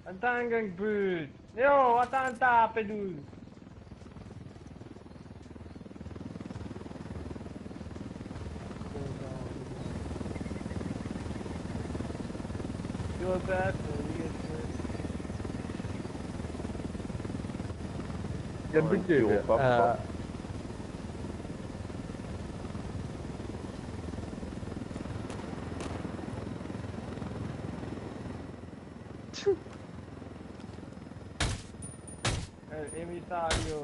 Attends, gang pute. Yo, attends, pédou. You're bad for me. Yan budget ya. El emisario.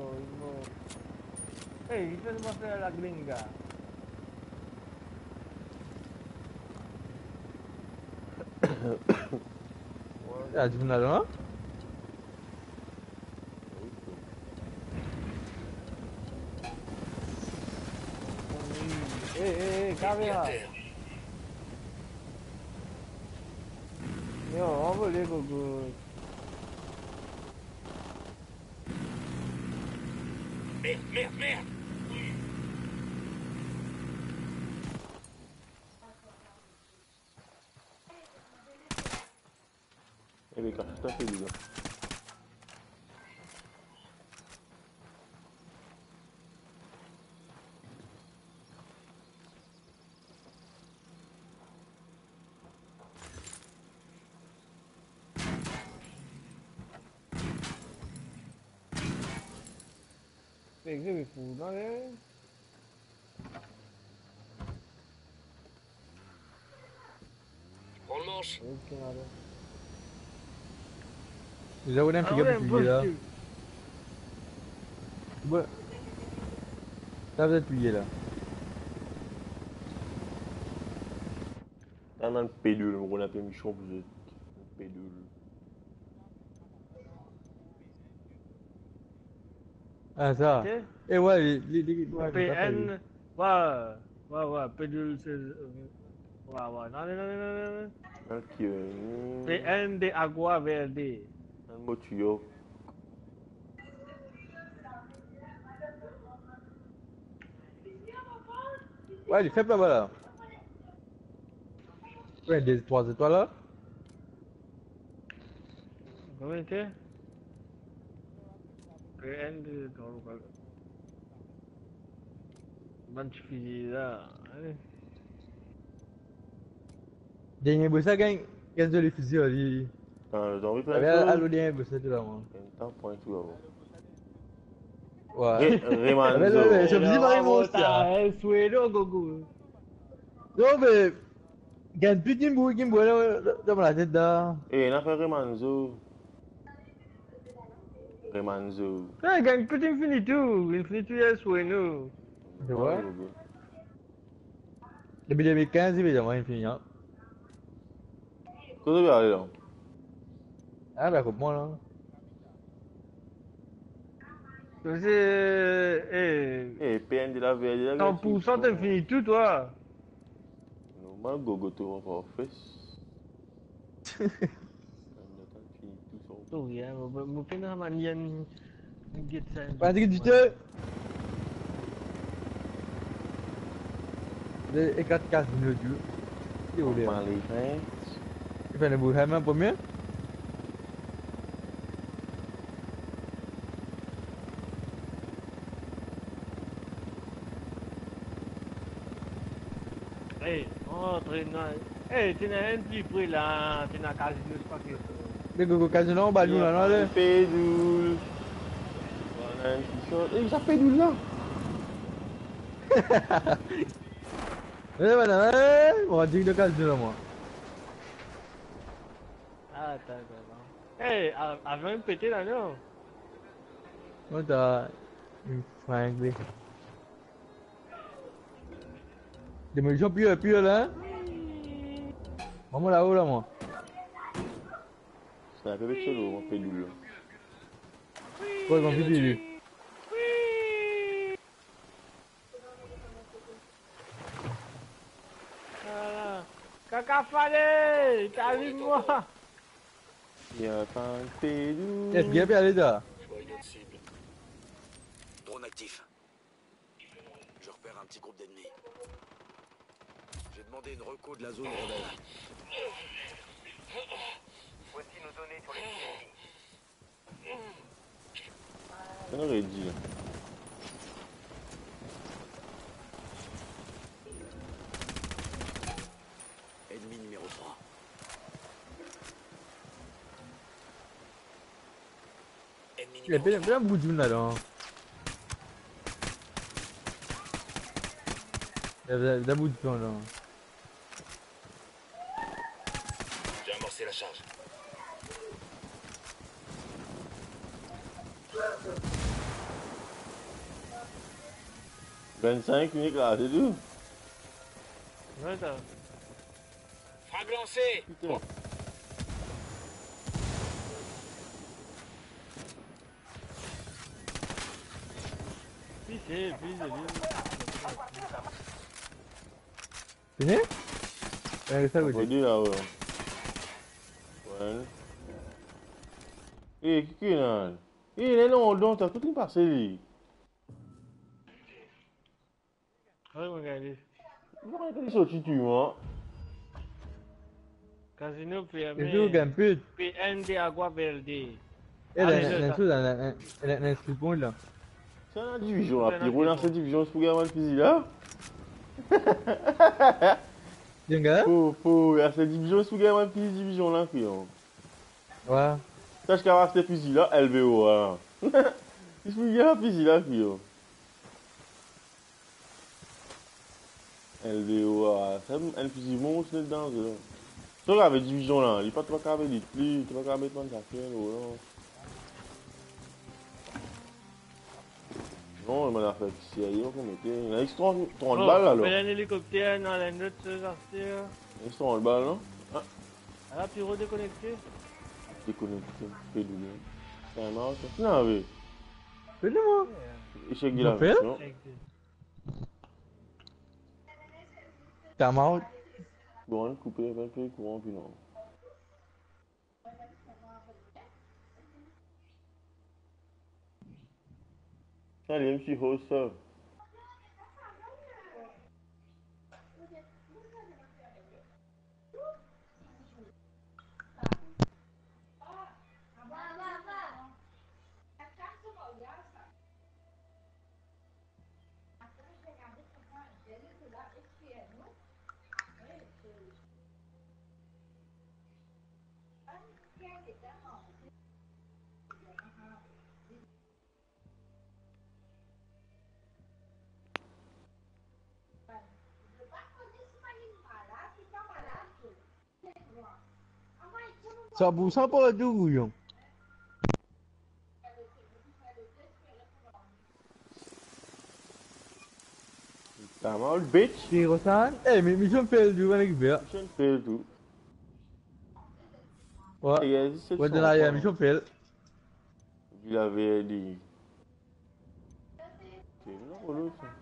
Hey, ¿qué se pasa a la gringa? Ya sebenarnya no? Cabeza. Yo, vamos a ver con... Merde. Evet, kaçta geliyor. Bekle bir buradan ne? On le mange. Kenarda. Déjà on a un petit gars depuis là. Ouais. Ça va être là. Dans un pédule, on a fait une chambre de pédule. Ah ça. Et ouais, les PN. Ouais, pédule c'est. Ouais, non. Aqui, PN de Agua Verde. un mot tuyau. Ouais, il fait pas mal là. Ouais, des 3 étoiles là. Comment c'était? PN de. Manchfili là. Dernier boss ça gagne. Qu'est-ce que les fusils ali? Ah, j'ai envie de faire faire ça. Allo dernier boss là moi. Un temps pour un tout avant. Ouais. Remanzo. Je me dis Mario ça. El suelo gogo. Non mais gagne plus d'une boue qui me voit dans la tête là. Eh, on a fait Remanzo. Remanzo. Ah, gagne plus Infinitu el suelo. Tu vois? Depuis 2015 évidemment infiniment. Qu'est-ce que tu veux aller là? Ah bah comme moi là. C'est. PN de la verde. 100% Infinitu, toi. Normal, gogo, tu vas pas faire. Tuh ya, mungkin sama Nian gitu. Vas-y, dis-te. Les 4 minutes du. C'est où les gars? Il fait le bout de premier. Eh, oh, terina. Eh, tina entry pre la, tina casino space. Les gogo casino on balou là non là. Pédule. Eh, ça pédule là. Eh voilà, on va dire de casino là moi. Ah, attends. Eh, avant de péter là, non? On t'a une fringue. Des munitions pure là. Maman là-haut là moi. C'est un peu bête solo, mon pédule. Ouais, mon petit lui. Cacafalé, t'as vu moi? Il y a pas un pédule. Est-ce qu'il y a bien les gars? Voyons cible. Drone actif. Je repère un petit groupe d'ennemis. J'ai demandé une reco de la zone rebelle. Voici nos données sur les cibles. On aurait dit. Ennemi numéro 3. Ennemi Il y a numéro 3. bien beaucoup de dunes là-dedans. Il y a bien beaucoup de plans là. J'ai amorcé la charge. « 25 minutes là, c'est tout. Ouais, ça. Frag lancé. Putain. Puis c'est Fini? Ouais, ça On va goûter. dire là, ouais. Ouais. Eh, qui est là? Eh, non, non, t'as tout passé, lui. Ouais, regardez. Pourquoi il est sorti, tu vois? Casino C'est tout gameplay. PND Agua Verde. Elle a un truc dans un script là. C'est la division, là. Puis, dans cette division, c'est pour gagner le fusil là. Tiens, gars? Il y a cette division, c'est pour gagner le fusil division là, puis. Ouais. Sache qu'à ce fusil là, LVO, là. Il faut gagner le fusil là, puis. LVO, c'est un fusil monstre dedans, là. Tu regardes la division là, il n'y a pas de cas avec des plis, tu vas mettre dans ta fière, non. Non, il m'a fait sérieux, qu'on mettait. Il y a extra 30 balles là. Il y a un hélicoptère dans la note de sortir. Extra 30 balles, non? Ah. Ah, puis redéconnecté. Déconnecté, fais du bien. C'est un marque. Non, oui. Fais-le-moi. Échec de la mission. T'as marre. Bon, couper un peu le courant, puis non. Allez, monsieur host ça. Ça bouge sans pas de gouillon. T'as mal, bitch. Tu ressens? Eh, mais mission fait du avec bien. Mission fait tout. Ouais. Ouais, de là, il y a mission fait. Il avait dit. C'est non, ça.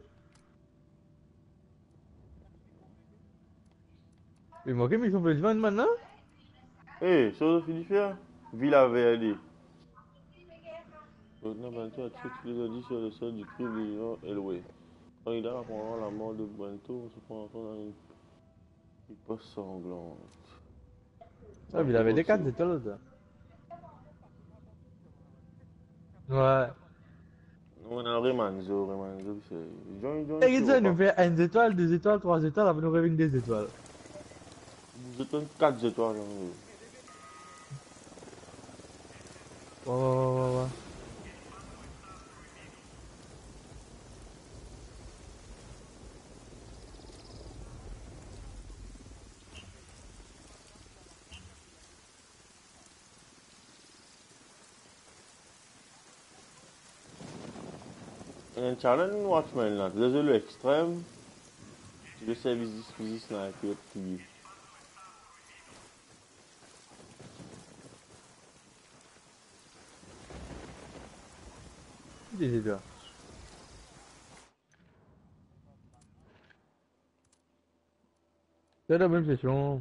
Mais moi, que mission fait du maintenant? Eh, chose Philippe, Villa Verde. Lieutenant Bento a tué tous les indices sur le sol du crime de Jean Elway. Quand il apprendra la mort de Bento, on se prend encore dans une riposte sanglante. Ah, mais il avait des 4 étoiles là. Ouais. On a Remanzo, c'est. Et ça nous fait 1 étoile, 2 étoiles, 3 étoiles, après nous revient des étoiles. Je donne 4 étoiles. Ouais. Un challenge Watchmen là, désolé extrême. Tu le service fusil sniper qui. Des étoiles. C'est la bonne question.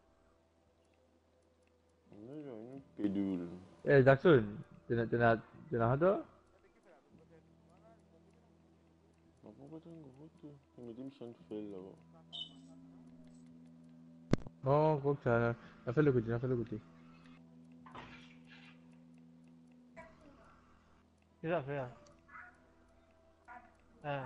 Pédule. Eh, Jackson, t'es là, toi? Pourquoi t'as un gros truc? Il me dit mission fail là-bas. Non, je crois que ça a fait le côté, Qu'est-ce que ça fait là? Ah.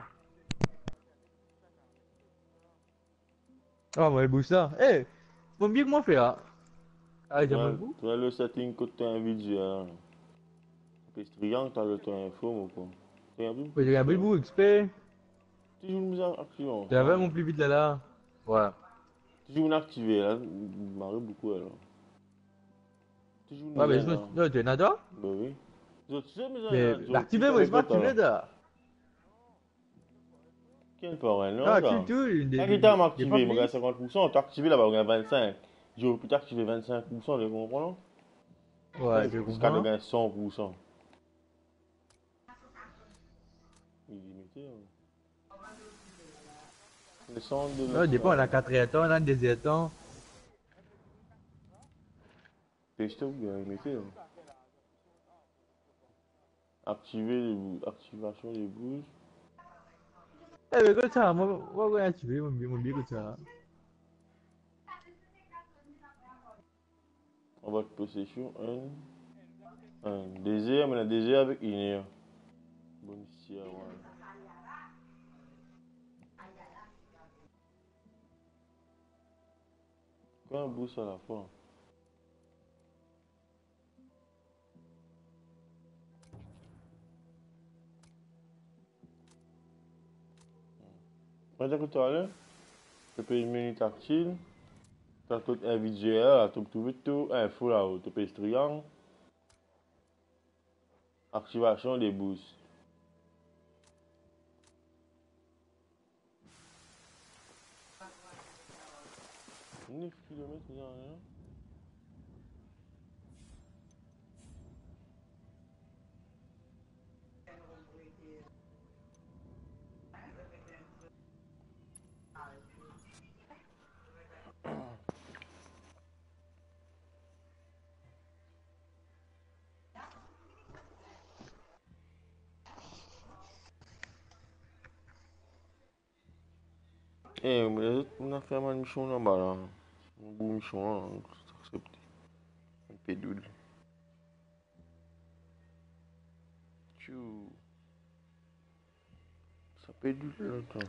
Ah, moi, le boost ça. Eh, mon bien que moi fait là. Ah, j'ai mon Tu goût. as le setting côté individuel. Puis triangle, tu as le temps info ou quoi? Regarde, Ouais, j'ai un bel bout, XP. tu joues une mise en action. J'avais mon plus vite là. Ouais. Tu joues une activée là, il m'arrive beaucoup alors. Tu joues une Ouais, mais mise sinon, en. non, tu es nada. Bah oui. Tu sais, mise Mais en. l'activer, moi, c'est pas activé là. Qui est le parrain, Ah, non, active ça? tout, Quand il t'a des activé, il me pamplis. reste 50%, tu as activé là-bas, il y a 25. J'aurais pu t'activer 25%, tu comprends? Ouais, je Jusqu'à de comprends. gagner 100%. Il est limité, hein. Le centre de Ouais, des fois, on a l'espace. 4 temps, on a des temps. Pêche-toi, il est limité, hein. Activer les activation des bouges. Eh, mais comme ça, moi, ouais, activer, mon bien comme ça. On va te possession, un désir, mais un désir avec une. Bon, ici, ouais. Quand un boost à la fois. On va dire que tu as là, tu peux une menu tactile. Tu as tout individuel, tu peux tout, info là-haut, tu peux triangle. Activation des boosts. 9 km, c'est rien. Eh, mais on a fait un mission là-bas là. Un beau mission là, c'est accepté. Un pédoule. Tchou. Ça pédoule longtemps.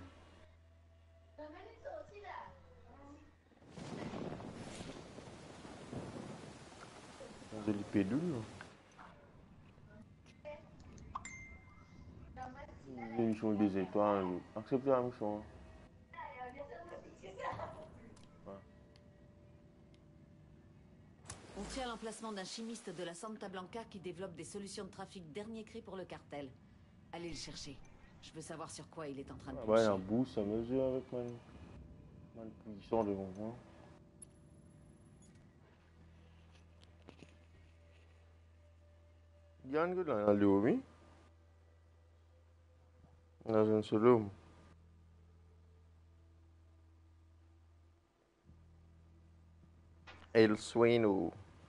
On a des pédules là. Une mission des étoiles. Acceptez la mission. Ouais. On tient l'emplacement d'un chimiste de la Santa Blanca qui développe des solutions de trafic dernier cri pour le cartel. Allez le chercher. Je veux savoir sur quoi il est en train de Ah pencher. ouais, un boost, ça mesure avec ma position devant moi. Yann, que là, il a oui. Dans un seul homme. El Sueno.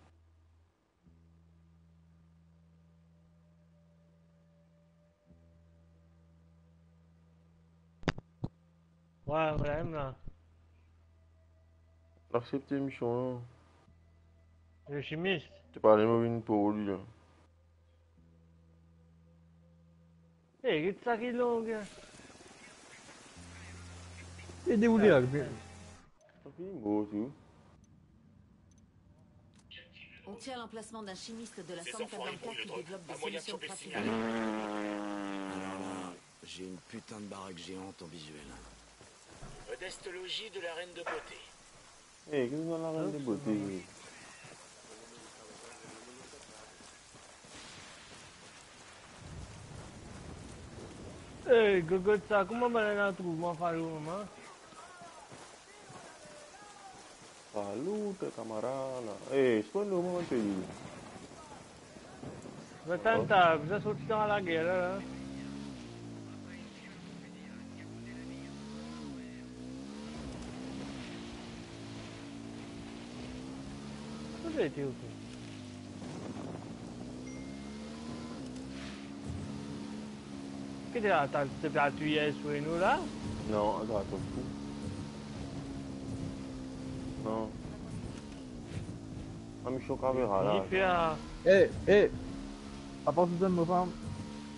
Ouais, vraiment là. Acceptez la mission là. Le chimiste. Tu parles de une pour lui là. Eh, qu'est-ce que ça qui est long, gars? Et déroulé là. Ça fait beau tout. On tient l'emplacement d'un chimiste de la Santa Blanca qui développe des solutions de trafic. J'ai une putain de baraque géante en visuel. Modeste logis de la reine de beauté. Eh, qu'est-ce qu'on a la reine de beauté? Eh, gogo, ça, comment on trouve, mon frère, maman? Salute, camarada. Eh, c'est pas le moment que tu Mais t'as, vous êtes sorti dans la guerre, là. Où j'ai été, aussi? Qu'est-ce que t'as appuyé sur nous, là? Non, attends, attends. Non. Ah, mission caméra là. Il fait un... Eh, à part tout ça, ma femme.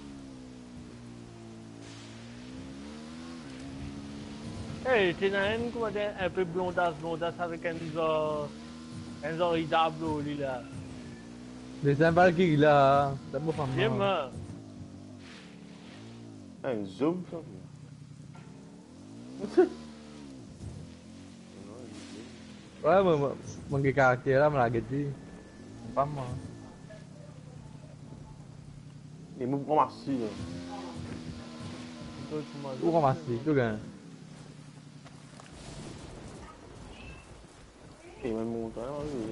Eh, c'est un, comment dire, un peu blondasse avec un oreille d'ablo, lui, là. Mais c'est un Valkyrie là, c'est pas Il est femme. mort. Ah, un zoom, ça. Ouais, mon caractère là, me l'a dit. Pas moi. Et moi, on m'a si, là. Où ramasser, tout gain. Et même mon temps,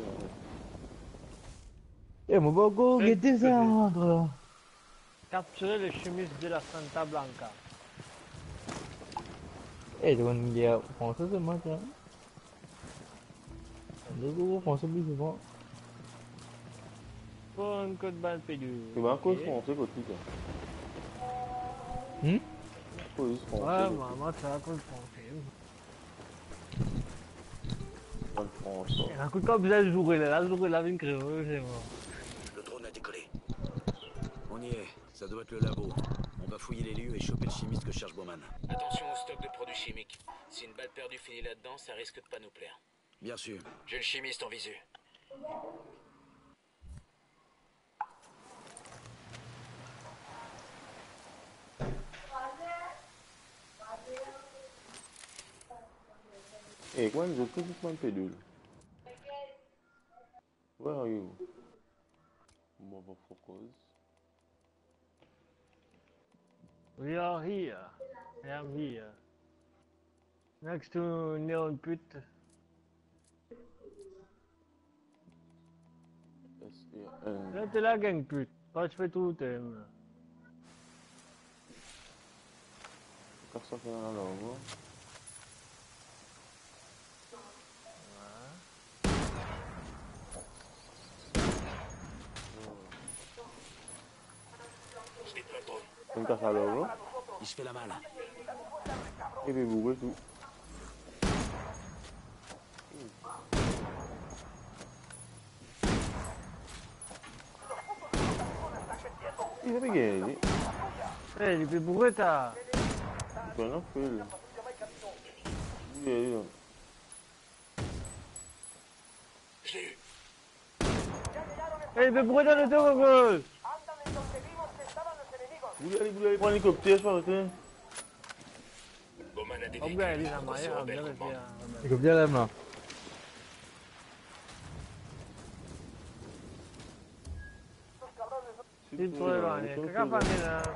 Eh, mon bogo, guettez ça, là. Capturer le chimiste de la Santa Blanca. Eh, tu vois, il y a français, c'est moi, tiens. Le gros français, plus souvent. Pour un coup de balle pédule. c'est bien cause français, côté, là. Cause Ouais, français. maman, c'est un coup de français. Pas de français. Un coup de comme ça, jouer là, la vie créole, c'est mort. Le drone a décollé. On y est, ça doit être le labo. On va fouiller les lieux et choper le chimiste que cherche Bowman. Attention au stock de produits chimiques. Si une balle perdue finit là-dedans, ça risque de pas nous plaire. Bien sûr. J'ai le chimiste en visu. Hey, Gwen, je peux juste m'en pédule. Where are you? Motherfuckers. We are here. I am here. Next to Neon Put. S-A-N. Là, t'es la gang pute. Pas tu fais tout, t'aimes. Qu'est-ce que ça fait dans la langue? Je déploie le drone. C'est une casse à l'eau, Il se fait la malle. et puis vous tout. Il a pas gagné. Eh, les bourrés, t'as. Tu en as fait, là. Il est là. Je l'ai eu. Eh, les bourrés dans le dos, gros. Vous allez prendre l'hélicoptère, je pense. Bowman a Oh, détecté ben, une il a incursion moyen, rebelle bien, roman. Et comme bien là, là. Il te faut aller, qu'est-ce qu'on fait là?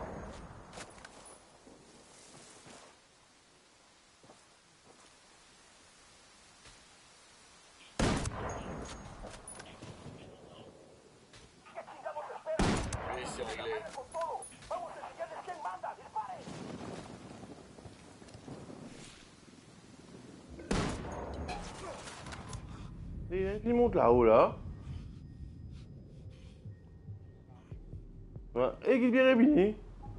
Oui, c'est réglé. Il monte là-haut, là. Ouais. Et qu'il est bien habillé.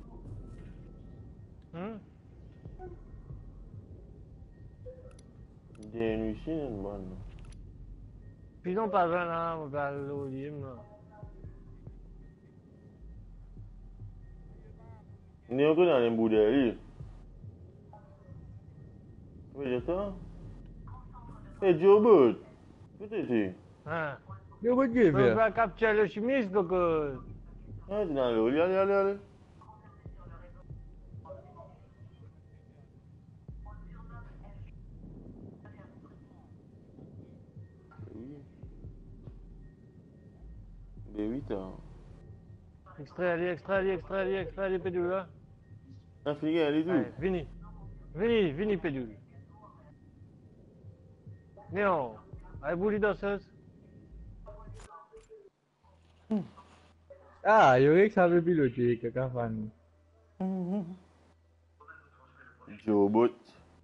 Il y a une Lucine et une bonne. Puis non, pas un là, on va aller au lit, là. Il est encore dans les bouts derrière. Tu veux dire ça? Eh, Joe Bud. Peut-être. Hein? Yo, what you On have va capturer le chimiste, donc. Ah, t'es dans l'eau. Allez. Ben 8 ans. Extrait, allez, pédule, là. Un flic, allez, tout. Allez, vini, pédule. Néon, allez, bouli danseuse. Ah, il y aurait que ça veut piloter, quelqu'un fan. Joe Bud.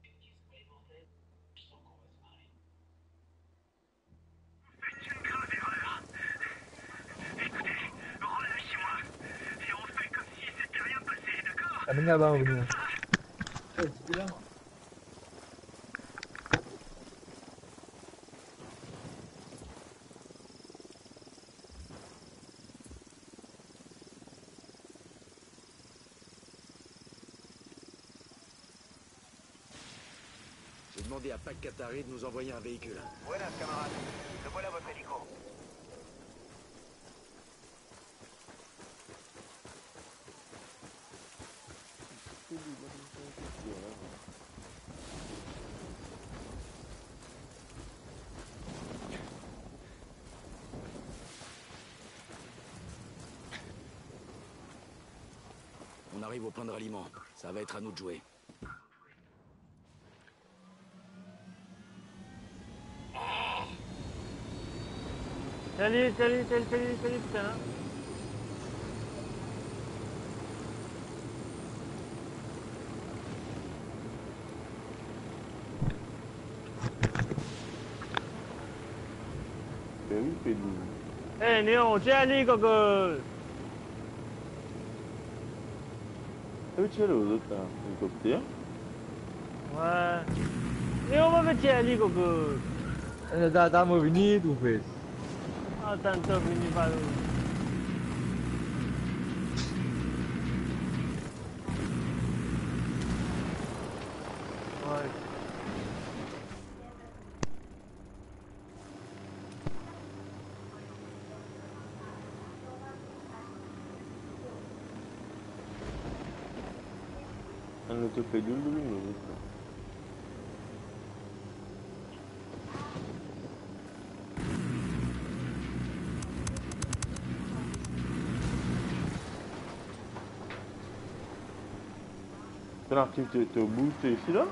Amène là-bas, on venir. demandé à Pac Katari de nous envoyer un véhicule. Buenas, camarades. Le voilà votre hélico. On arrive au point de ralliement. Ça va être à nous de jouer. Salut, putain. Ben oui, Pédou. Eh, Néon, tiens, allez, coco. Ah oui, tu es là, aux autres, là. Hélicoptère. Ouais. Néon, va mettre tiens, allez, coco. Dah mau bini tu face. Ah, tante, vini baru. Ouais. Un autre Pédou, lui, nous autres, là. Ton activité te boost ici là?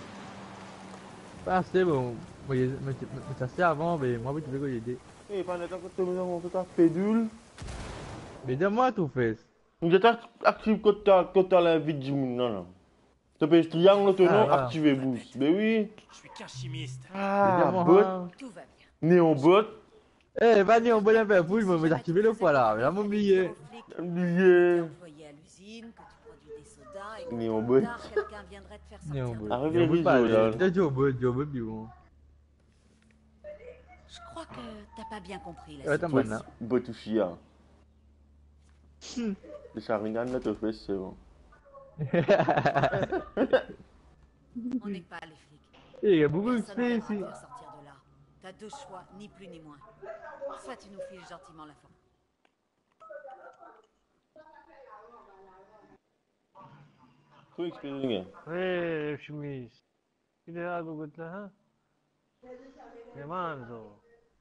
Pas c'est bon. Moi, ça c'est avant, mais moi, tu veux que j'aide. Eh, pendant que tu me donnes ta pédule, Mais donne-moi tout face. vous êtes actif quand tu as la vie du monde, non, non. Tu peux triangle, tu non, voilà. activer boost. Ben oui. Je suis qu'un chimiste. Ah, Donne-moi, bot, hein. Tout va bien. néon bot, Eh, va-y, on peut un peu fouille, je me activer le fois là. J'ai oublié. oublié. Employé à l'usine, que tu produis des sodas et que Néon plus bot. tard, quelqu'un viendrait te faire Néon sortir. bot. Arrive Néon bot les pas, rideaux, là. t'as Joe bot, puis bon. Je crois que t'as pas bien compris la Ouais, t'as situation. bon là. Bot ou chia. Le charingan là te fait, c'est bon. On n'est pas les flics. Eh, il y a beaucoup de Personne ne space viendra ici. te faire sortir de là. T'as deux choix, ni plus ni moins. Soit tu nous files gentiment la forme. Faut expliquer. Oui, chemise. Il est là, coco, là, hein? Le manzo.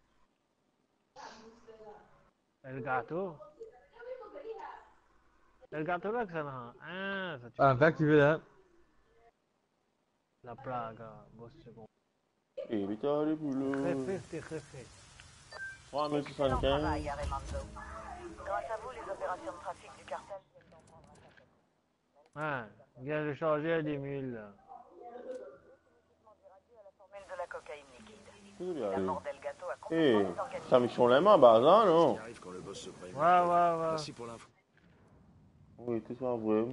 El gato. El gato là que ça n'a. Ah, ça tu Ah, fait que tu veux là. La plaga, boss second. Eh, vite, allez, boulot. Réfé. 3075. Armando. Grâce à vous, les opérations de trafic du cartel viennent d'en prendre un certain. Ah, il vient de changer à 10 000 là. À la formule de la cocaïne liquide. Où il La allait? mort d'El Gato a Eh, complètement désorganisé. sa mission la main, bah, ça, non? Il arrive quand le boss se prévient. Ouais. Merci pour l'info. Oui, c'est ça, vrai.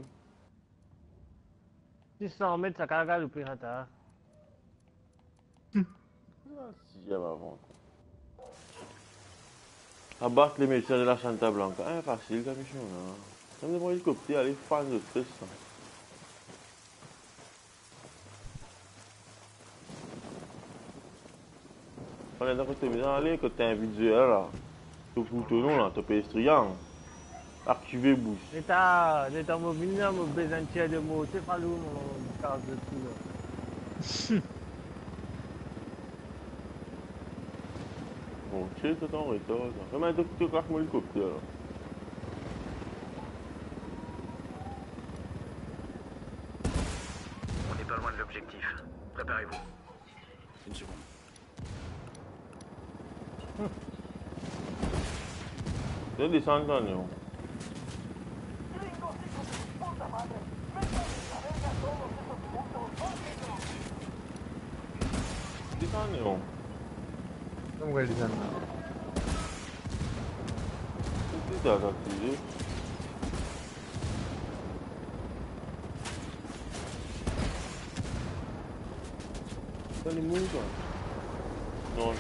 600 mètres, ça carga le pirata. Sixième avant. Abattre les médecins de la Santa Blanca. Ah, facile, la mission, là. Comme des hélicoptères, les fans de stress, ça. On est dans le côté, mais allez, quand t'as un visuel, là. Tu fous ton nom, là, tu peux triangle. Activer boost. L'état mobile, là, mon besoin de mots, c'est pas lourd, mon carte de tout là. Bon, tu sais, c'est en retard, ça. Comment est-ce que tu craques mon hélicoptère, là? On n'est pas loin de l'objectif. Préparez-vous. Une seconde. C'est descendre là, non? Descendre, non? Comme quoi, les gens. C'est ça, activé. Ça les mouilles, quoi. Non.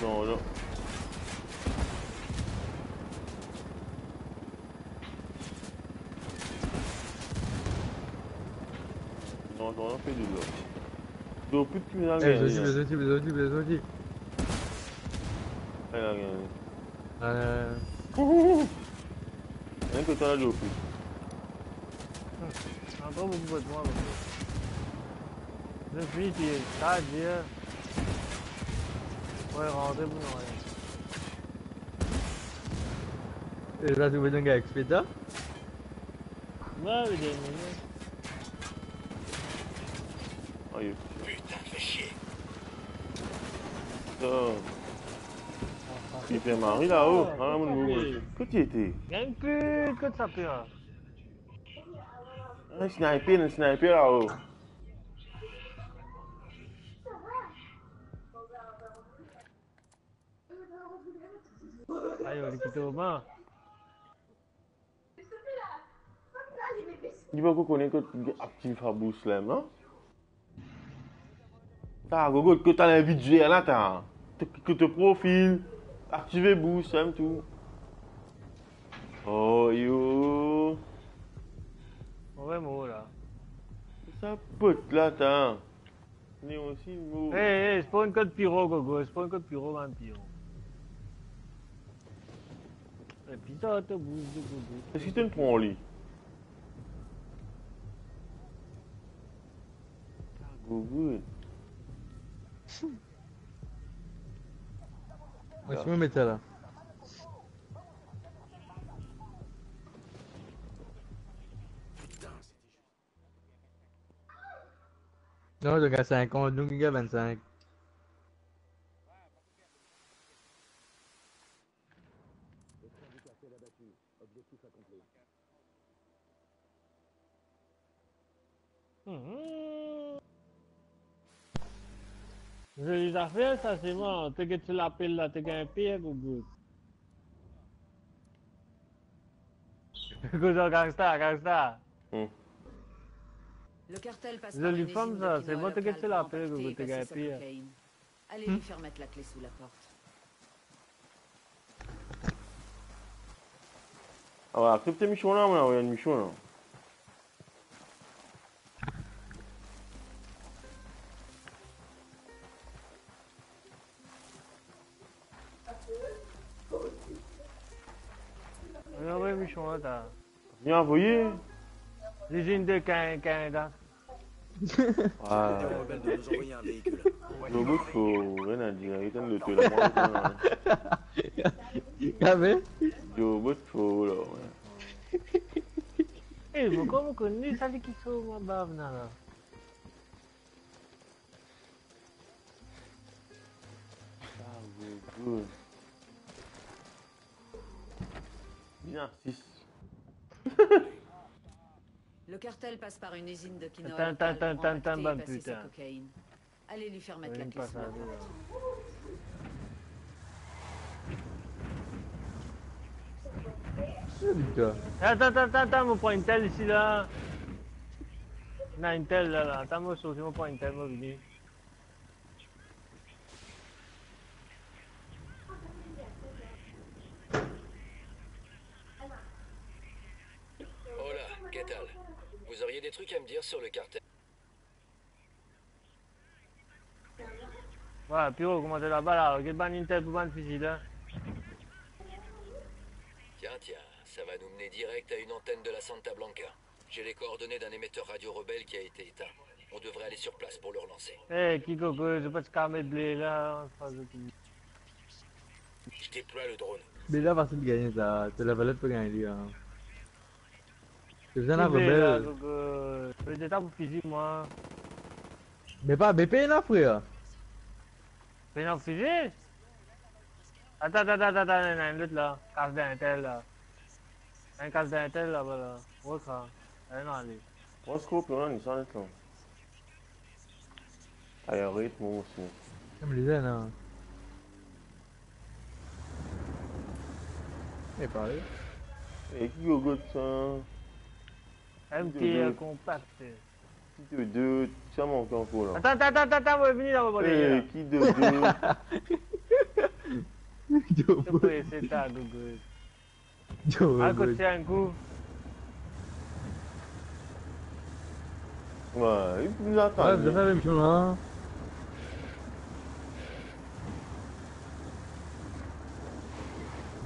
Non, on fait du lot. Donc, plus de criminels Eh, gagné. les autres. Elle a gagné. Rien que toi, là, Joe. Encore beaucoup de moi. Je suis puis ça dire. Ouais, rentrer pour nous rien. Et là, tu veux un gars expédiant? Ouais, mais des minutes. Aïe. Putain, fais chier. Ça. Il fait Marie là-haut. Ah, mon Dieu. Que tu étais? Rien plus que ça peut. Un sniper là-haut. Aïe, on est quitté au banc. Il va connaître que tu es actif à Bouslem, non? T'as gogo que tu as l'invité là, t'as. Que te profil, activer Bouslem, tout. Oh yo. Mauvais mot là. Ça pote là, t'as. On est aussi mot. Hey, c'est pas une code pyro, gogo. C'est pas une code pyro, man, pyro. Et puis ça, te bouge de gogo. Est-ce que tu te prends en lit? Gogo. Moi, je me mettais là. Putain, c'était juste. Non, le gars 50, donc le gars 25. Je les affaires, ça c'est bon. T'es que tu l'appelles là, t'es qu'un pire, gogo. Gogo, gangsta. Le cartel passe Je par lui une femme usine ça, de c'est quinoa bon, t'es que locale tu pour l'appelles, empaqueter gogo, et t'es passer qu'un sa pire. cocaïne. Allez lui faire mettre la clé sous la porte. Ah ouais, accepte mission là, on a une mission là. Non, ouais, Michon, là, t'as. Viens envoyer. L'usine de Canada. Ah. Les rebelles de nous envoyer un véhicule. Gogo, faut rien à dire. Il t'aime de te la moindre. Ah ben? Gogo, faut là. Ouais. Eh, mais comment on connaît ça, les qui sont, moi, bave, là. Ah, Gogo. Bien, 6. Le cartel passe par une usine de quinoa Tan, locale tan, pour tan, tan, empaqueter et tan, passer sa putain. cocaïne. Allez lui faire mettre la Une clé sous la passade, porte. Putain. Attends, mon point Intel ici, là. Non, Intel, là. Attends, moi, sauter mon point Intel, moi, venu. Oh là, qu'est-ce vous auriez des trucs à me dire sur le cartel? Ouais, Piro, comment t'es là-bas, là? Regarde, ban Intel pour ban fusil, là. Tiens, ça va nous mener direct à une antenne de la Santa Blanca. J'ai les coordonnées d'un émetteur radio rebelle qui a été éteint. On devrait aller sur place pour le relancer. Eh, Kiko, je vais pas te calmer de blé, là. En face de tout. Je déploie le drone. Mais là, facile de gagner ça. C'est la valette pour gagner, hein. C'est besoin d'un Blé, là, rebelle. Gogo. Je vais des temps pour fusil, moi. Mais pas BP, là, frère. Mais non, fusil? Attends, l'autre, là. Casse d'Intel, là. Un casse d'Intel, là, voilà. Ouais, ça. Allez, non, allez. Moi, scope, là, il s'en est là. Ah, il y a un rythme aussi. Comme les ailes, hein. Mais pareil. Et qui Gogo de ça? MT compact. Qui de deux? Ça manque encore là. Attends, moi, venez là, on va aller. Eh, qui de deux? Je peux essayer ça, Gogo. À côté, un coup. Ouais, il nous attend. Ouais, vous avez la même chose, hein.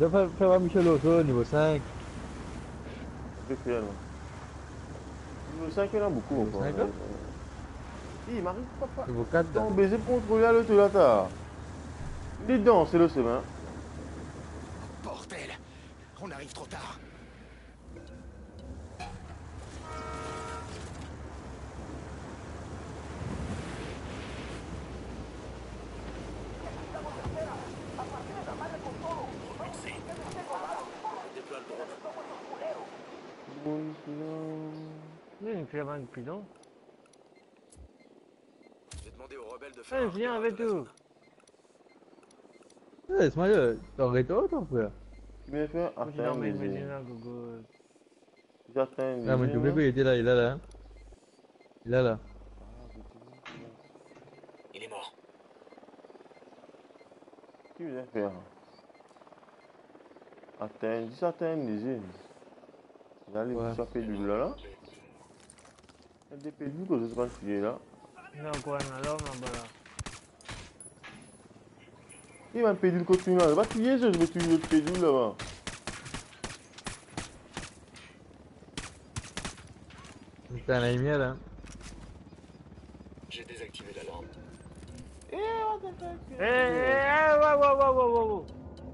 Je vais faire Michel Osso niveau 5. C'est clair, non. Niveau 5, il y en a beaucoup Niveau encore. 5, hein? Il m'arrive pas. Niveau 4. Ton baiser pour contrôler le tout là. Il est dedans, c'est le chemin. Bordel! On arrive trop tard. Déploie le drone. Il y a une clé de prison. J'ai demandé aux rebelles de faire Eh, viens avec tout. Laisse-moi, t'aurais toi, ton frère. Tu viens faire Moi, j'ai dormi atteindre une les minute, là, Gogo. J'atteins Ah, mais tu oublies qu'il était là, il est là. Il est là. Il est mort. Qui vient faire atteindre, dis atteindre les îles. J'allais Ouais. sur pédule là. Il y a des pédules que je sais pas si il est là. Non, quoi, non, là, non, voilà. Il va un pédule continue là. Va tuer je vais tuer l'autre pédule là-bas. T'as un ami là. J'ai désactivé la lampe. Eh, wow.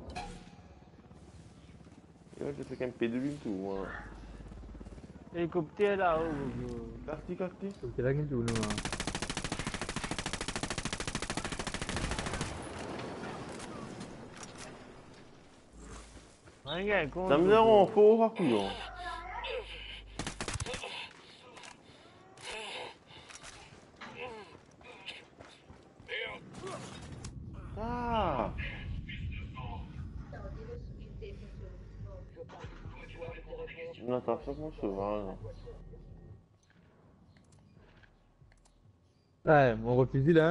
Et là, j'ai fait qu'un pédule tout. Voilà. Hélicoptère là-haut, Gogo. Cacti. C'est là qu'il joue, nous. Regarde, con. Ça me dérange, faut à couillon. Ah! Une attraction qu'on se va. Ouais, mon refusé là.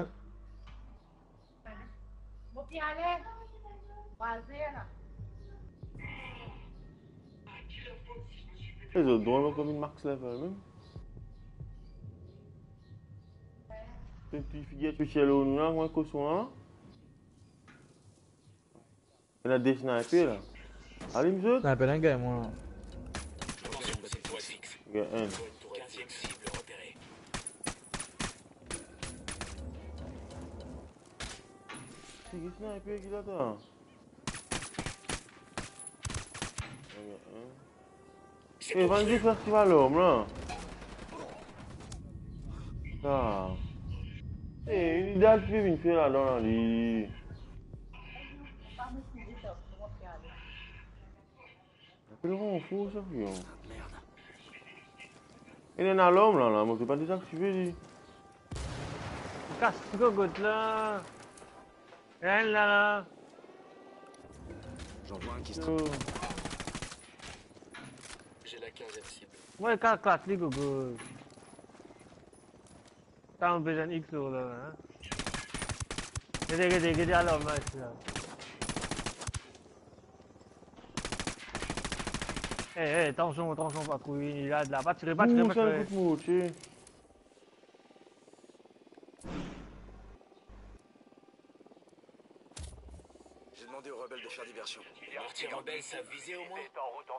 Les autres drones comme une Max Level même. C'est une petite fillette Michel au nous là, moi, caution là. Il y a des snipers là. Allez, monsieur. C'est un peu un gars, moi. Attention, cette fois fixe. Il y a un. 15e cible repérée. C'est qui sniper qui l'attend? Il y a un. C'est Eh, pour vas-y, festival l'homme là. Ah. Eh, il a tué une fille là dans la lit. C'est le rond fou ça, fion. Merde. Il est dans l'homme là, moi, c'est pas désactivé lui. Casse ce Gogo là. Rien là. J'en vois un qui se Oh. J'ai la 15e cible. Ouais, casse les Gogo. T'as un besoin X là, hein. Regardez à l'homme là. Eh, attention, patrouille, il a de la pas tirer, pas tirer, Ouh, pas ça tirer. le coup de mou, tu sais. J'ai demandé aux rebelles de faire diversion. Mortier rebelle savent viser au moins.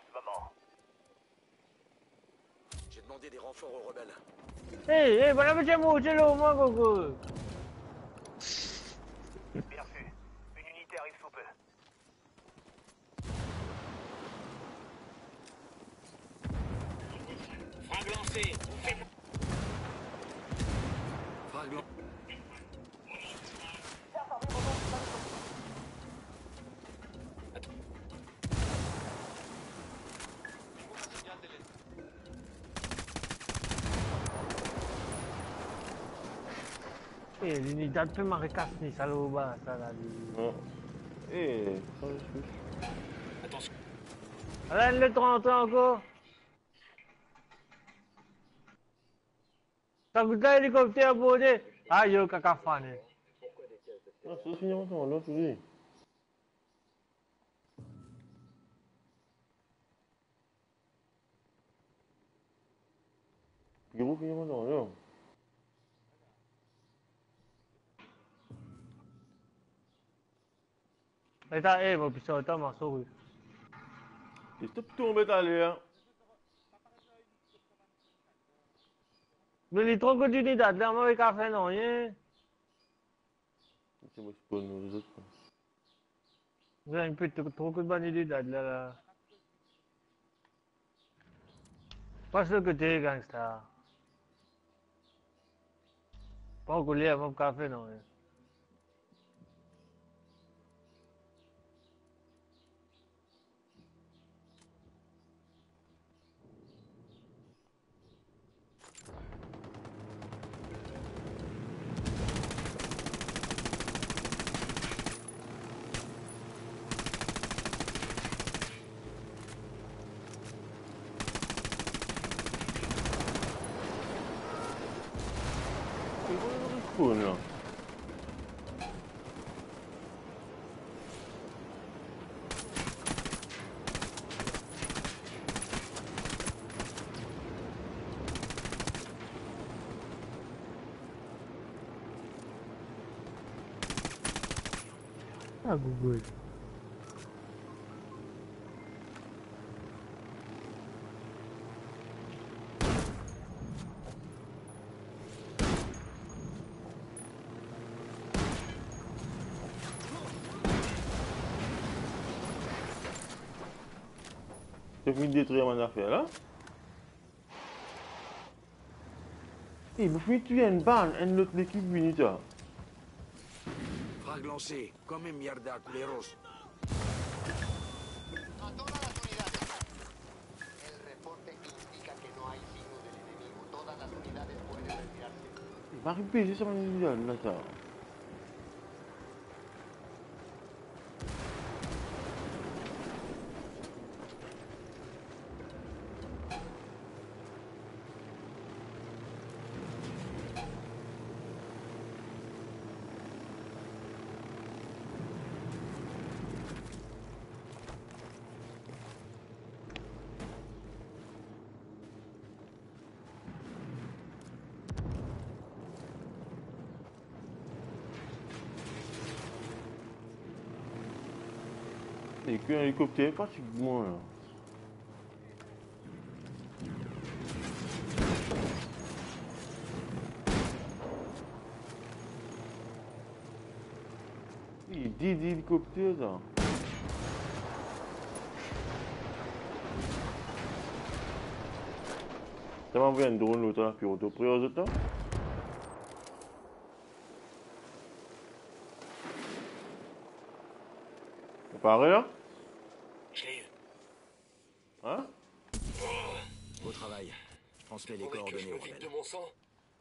J'ai demandé des renforts aux rebelles. Eh, voilà, monsieur Mouchello, moi, Gogo. Bien vu. Une unité arrive sous peu. Frag lancé. Fragment. Eh, l'unité peut m'arrêter casse, ni salaud, bah, ça là. Non. Eh, ça je suis. Attention. Allez, le 30 encore. Ça coûte un hélicoptère pour dire. Ah, yo, cacafane. Non, c'est fini maintenant, là, tu dis. Gros, fini maintenant, là. Eh, mon pistolet, ma souris. Stop tomber à l'air. Mais il est trop continu d'être là, moi, café, non, rien. C'est moi qui peux nous autres. Vous avez un peu trop de bonne idée d'être là. Pas sûr que t'es gangster. Pas au collier à mon café, non. Cool, là. Ah, Google. J'ai fini de détruire mon affaire là. Et vous finissez de tuer une balle, une autre équipe unitaire. Frag lancé, come mierda, culeros. A todas las unidades. El reporte indica que no hay signos del enemigo. Todas las unidades pueden retirarse. Il va repérer sur mon unité là, ça. Et qu'un hélicoptère pratiquement là. Il y a 10 hélicoptères là. Ça m'a envoyé un drone l'autre là, puis auto pris aux autres là. C'est pareil là? Je l'ai eu. Hein? Au travail. Je transmets les Faudrait que je coordonnées au me vide rebelle. de mon sang.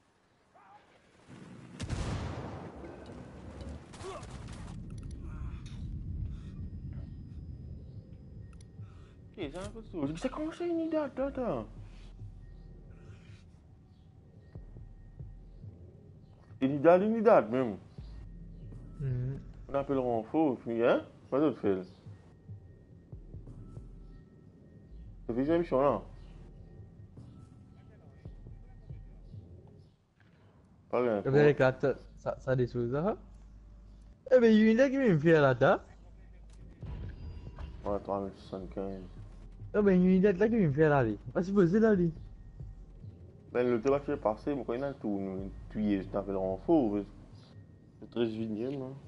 Ok, c'est un peu de tout. Ça commence à une idée, attends. Une date même. On appelle le renfort, puis hein? Pas d'autre fait. Ça fait une mission là. Pas rien. Vous avez ça des choses là. Eh ben, il y a une qui vient me faire là-dedans. Ouais, 3075. Eh ben, il y a une là qui vient me faire là. Pas supposé là. Ben, le temps qui est passé, moi, quand il a tout, tu y es, je t'appelle le renfort. C'est 13 vignettes, hein.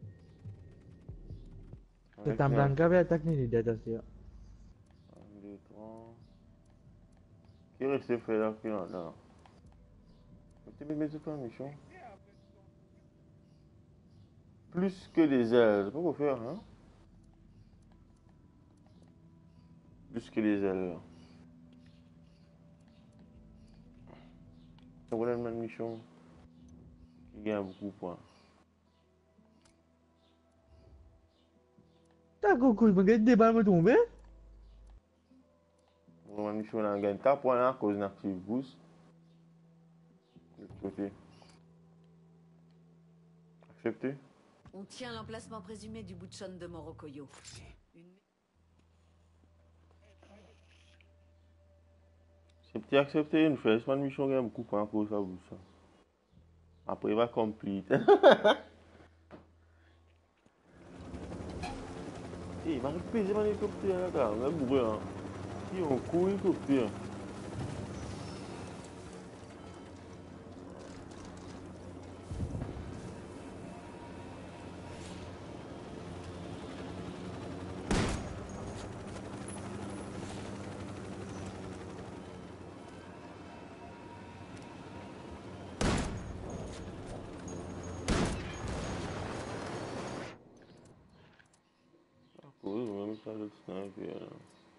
C'est un blanc qui avait attaqué une idée aussi. 1, 2, 3. Qui est resté fait là, qui est là? Tu mets mes autres mission. Plus que les ailes, c'est pas quoi faire, hein? Plus que les ailes. Ça voilà une mission qui gagne beaucoup de points. T'as cool, mais qu'est-ce que des balles me tomber? Une mission là, gagne ta point là, à cause d'un active boost. De l'autre côté. Accepté? On tient l'emplacement présumé du Butchon de Morokoyo. Accepté, accepté, une fois, c'est pas une mission qui gagne beaucoup de points à cause de ça boost. Après, il va complete. Il m'a récupéré mon hélicoptère là, gars. On a bourré, hein. Il a un coup hélicoptère. Oui, même ça, le sniper. Là.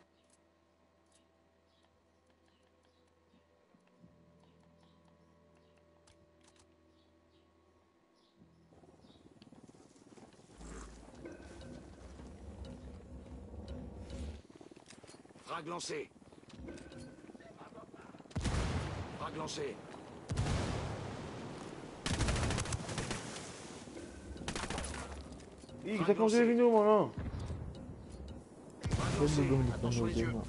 Frag lancé. Frag lancé. Ih, kita kau jadi ni mana? Frag lancé. Attention les yeux.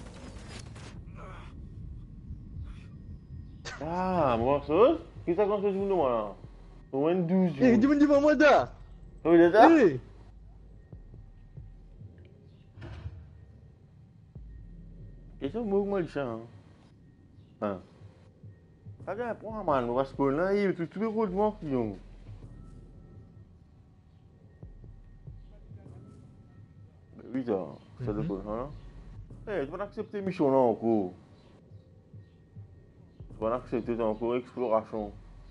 Ah, maksud? Kita kau jadi ni mana? Pemain 12. Eh, dia menjumpa moi dah. Oh, dia dah? Eh. Itu mau mal ça. Ah. Ada apa man, was pula ini tu road mark yang. Oui, ça doit hein. Eh, tu vas accepter mission là encore. Tu vas accepter encore exploration.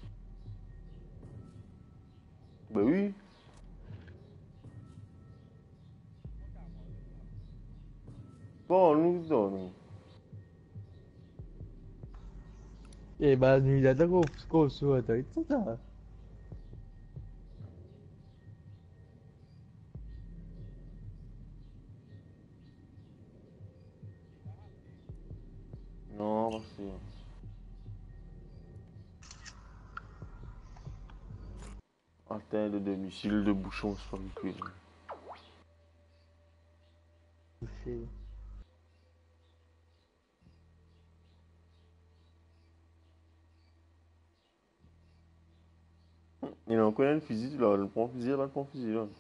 Ben oui. Bon, nous donnons. Eh, bah, nous il a d'accord, quoi, sur ta tête, ça. Non, merci. Atteindre de missiles de bouchons sur le cuir. Il a encore un fusil là, le prend fusil, le prend fusil là.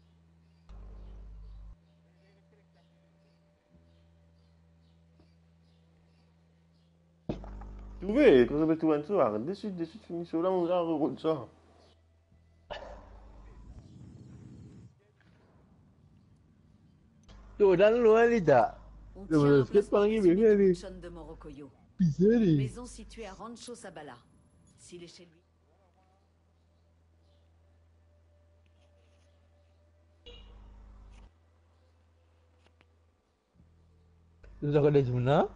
Tu veux, quand je vais tout un soir, dessus, finis sur là, on va regarder ça. Tu dans loin, les gars. On Le tient l'emplacement l'emplacement de de Smith Wilson de Morocoyo. Pisser, Maison située à Rancho Sabala. S'il est chez lui. tu as des journaux.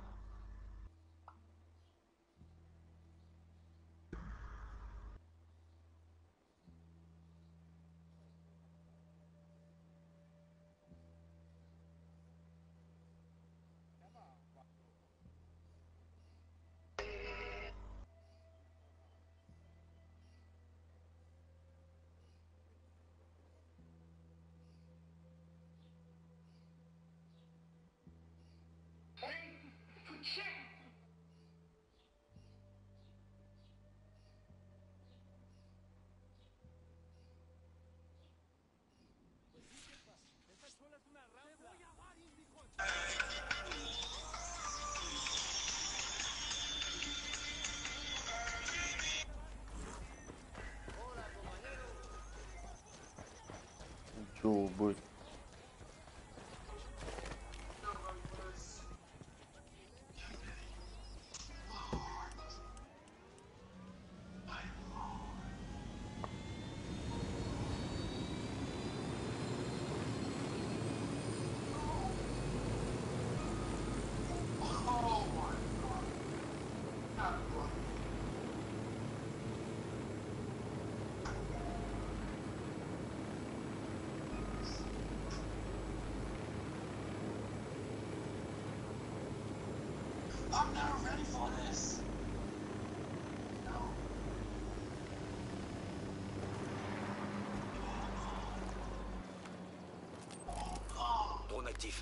Joe boy. Drone actif.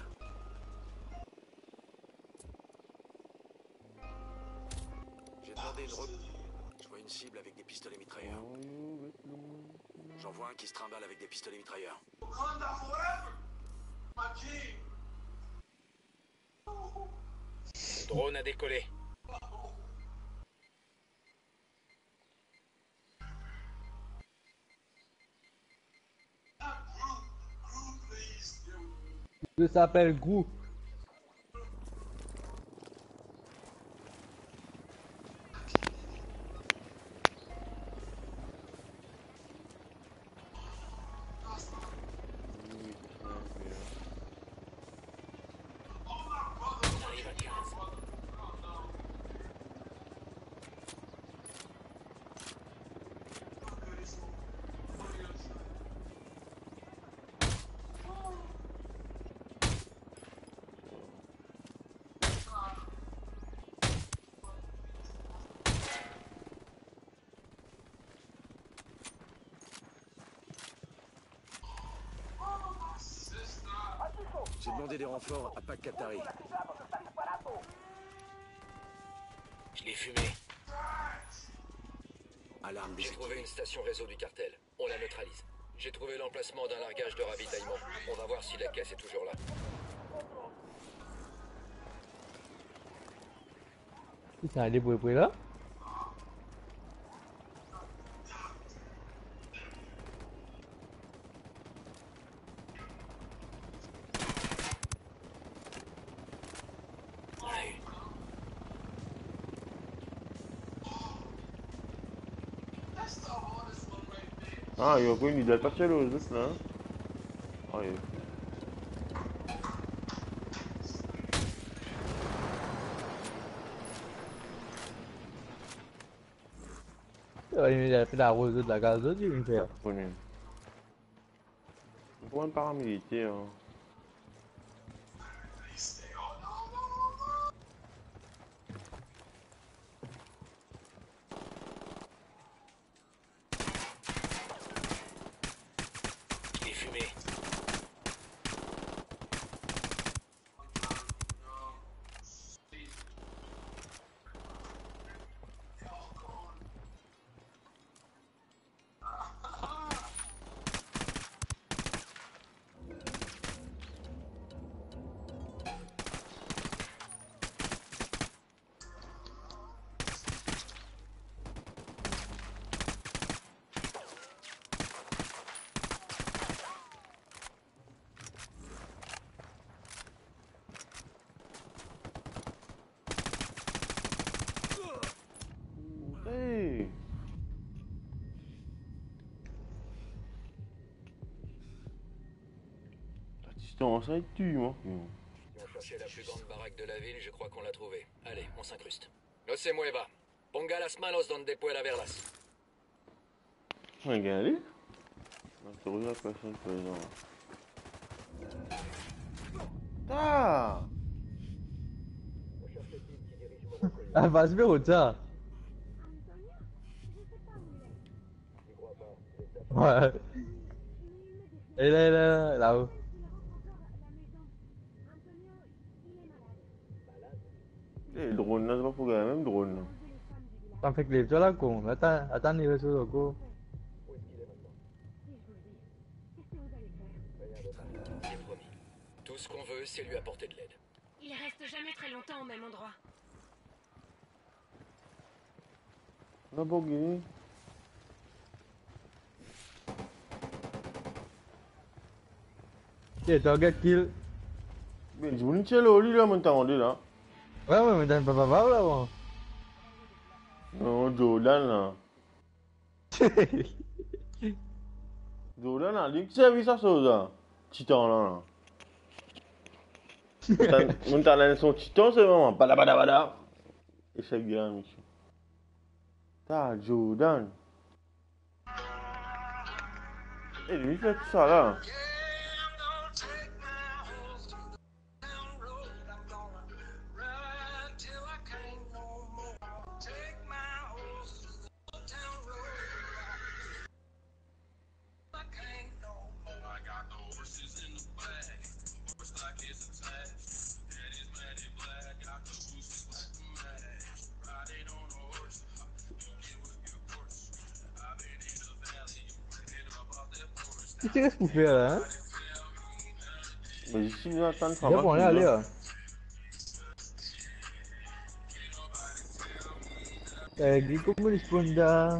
J'ai demandé une re... Je vois une cible avec des pistolets mitrailleurs. J'en vois un qui se trimballe avec des pistolets mitrailleurs. Drone a décollé. Ça s'appelle Group. On arrive à 15. J'ai demandé des renforts à Pac Katari. Je l'ai fumé. Alarme J'ai désactivée. trouvé une station réseau du cartel. On la neutralise. J'ai trouvé l'emplacement d'un largage de ravitaillement. On va voir si la caisse est toujours là. Putain, elle est pour là. On a eu. Ah, io quindi dal parcello giusto, no? Ah, io. Il a fait la rose de la gaz du faire. Prenez. Pour un paramilitaire. Je l'ai fumé. Hey! La distance, ça tue, moi. On va chercher la plus grande baraque de la ville, je crois qu'on l'a trouvée. Allez, on s'incruste. No se mueva. Ponga las manos donde pueda verlas. Regardez. Je regarde personne présent. Ah! Ah, va se faire au ça. Ouais. Et là, là-haut. Eh, le drone, là, c'est pas pour gagner, même drone. T'en fais que les toi là, con. Attends, il reste au go. C'est promis. Tout ce qu'on veut, c'est lui apporter de l'aide. Il reste jamais très longtemps au même endroit. Lamborghini. Ok, target kill. Mais je voulais tirer le lit là, mon temps là. Ouais, mais t'as pas voir là, bon. Non, Jordan là. Jordan là, il servi ça, ça. Titan là. Mon talent son titan, c'est vraiment. Bada bada bada. Et c'est bien, monsieur. T'as Jordan. Et lui, il fait tout ça là. Qu'est-ce que vous faites là, hein? Mais ici, il y a tant de Dia pun femmes. nak dia. Lagi komunis pun dah.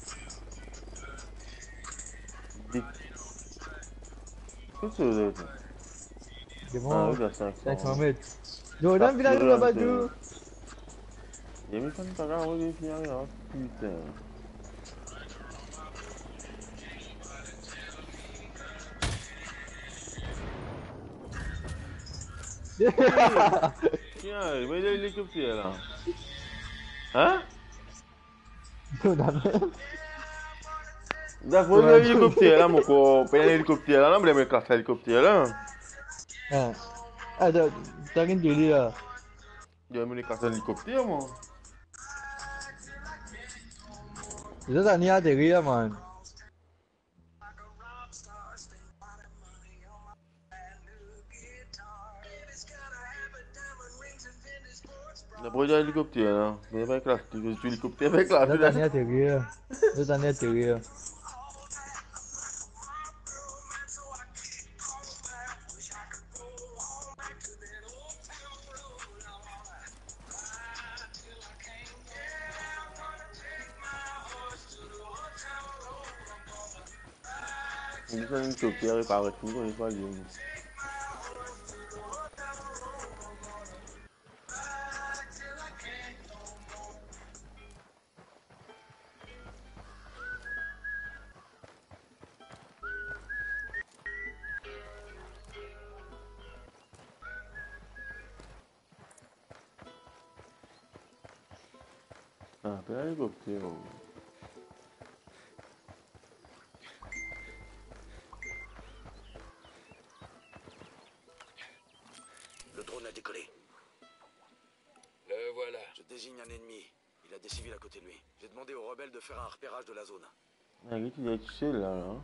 Qu'est-ce que c'est ça? Dia Ah, mau oui, dah 500. 500 mètres. Jordan bilang dulu baju. Dia ni kan tak tahu dia siang ya. Putain. Tiens, mais il y a l'hélicoptère là. Hein? Jordan. D'accord, il y a l'hélicoptère là, mon corps. Il y a l'hélicoptère là, mais il casse l'hélicoptère là. Ah. Ah, dah kan jadi lah. Dia me casse l'hélicoptère, moi. Kita tak niat diri lah, man. D'abord, il y a l'hélicoptère là. Mais il y a pas l'hélicoptère avec la. Kita tak niat diri lah. Kita tak niat diri lah. Il y a l'hélicoptère et par tout, on n'est pas lié. Ah, ben l'hélicoptère. Le drone a décollé. Le voilà. Je désigne un ennemi. Il a des civils à côté de lui. J'ai demandé aux rebelles de faire un repérage de la zone. Ah, il y a une Shell là. Hein?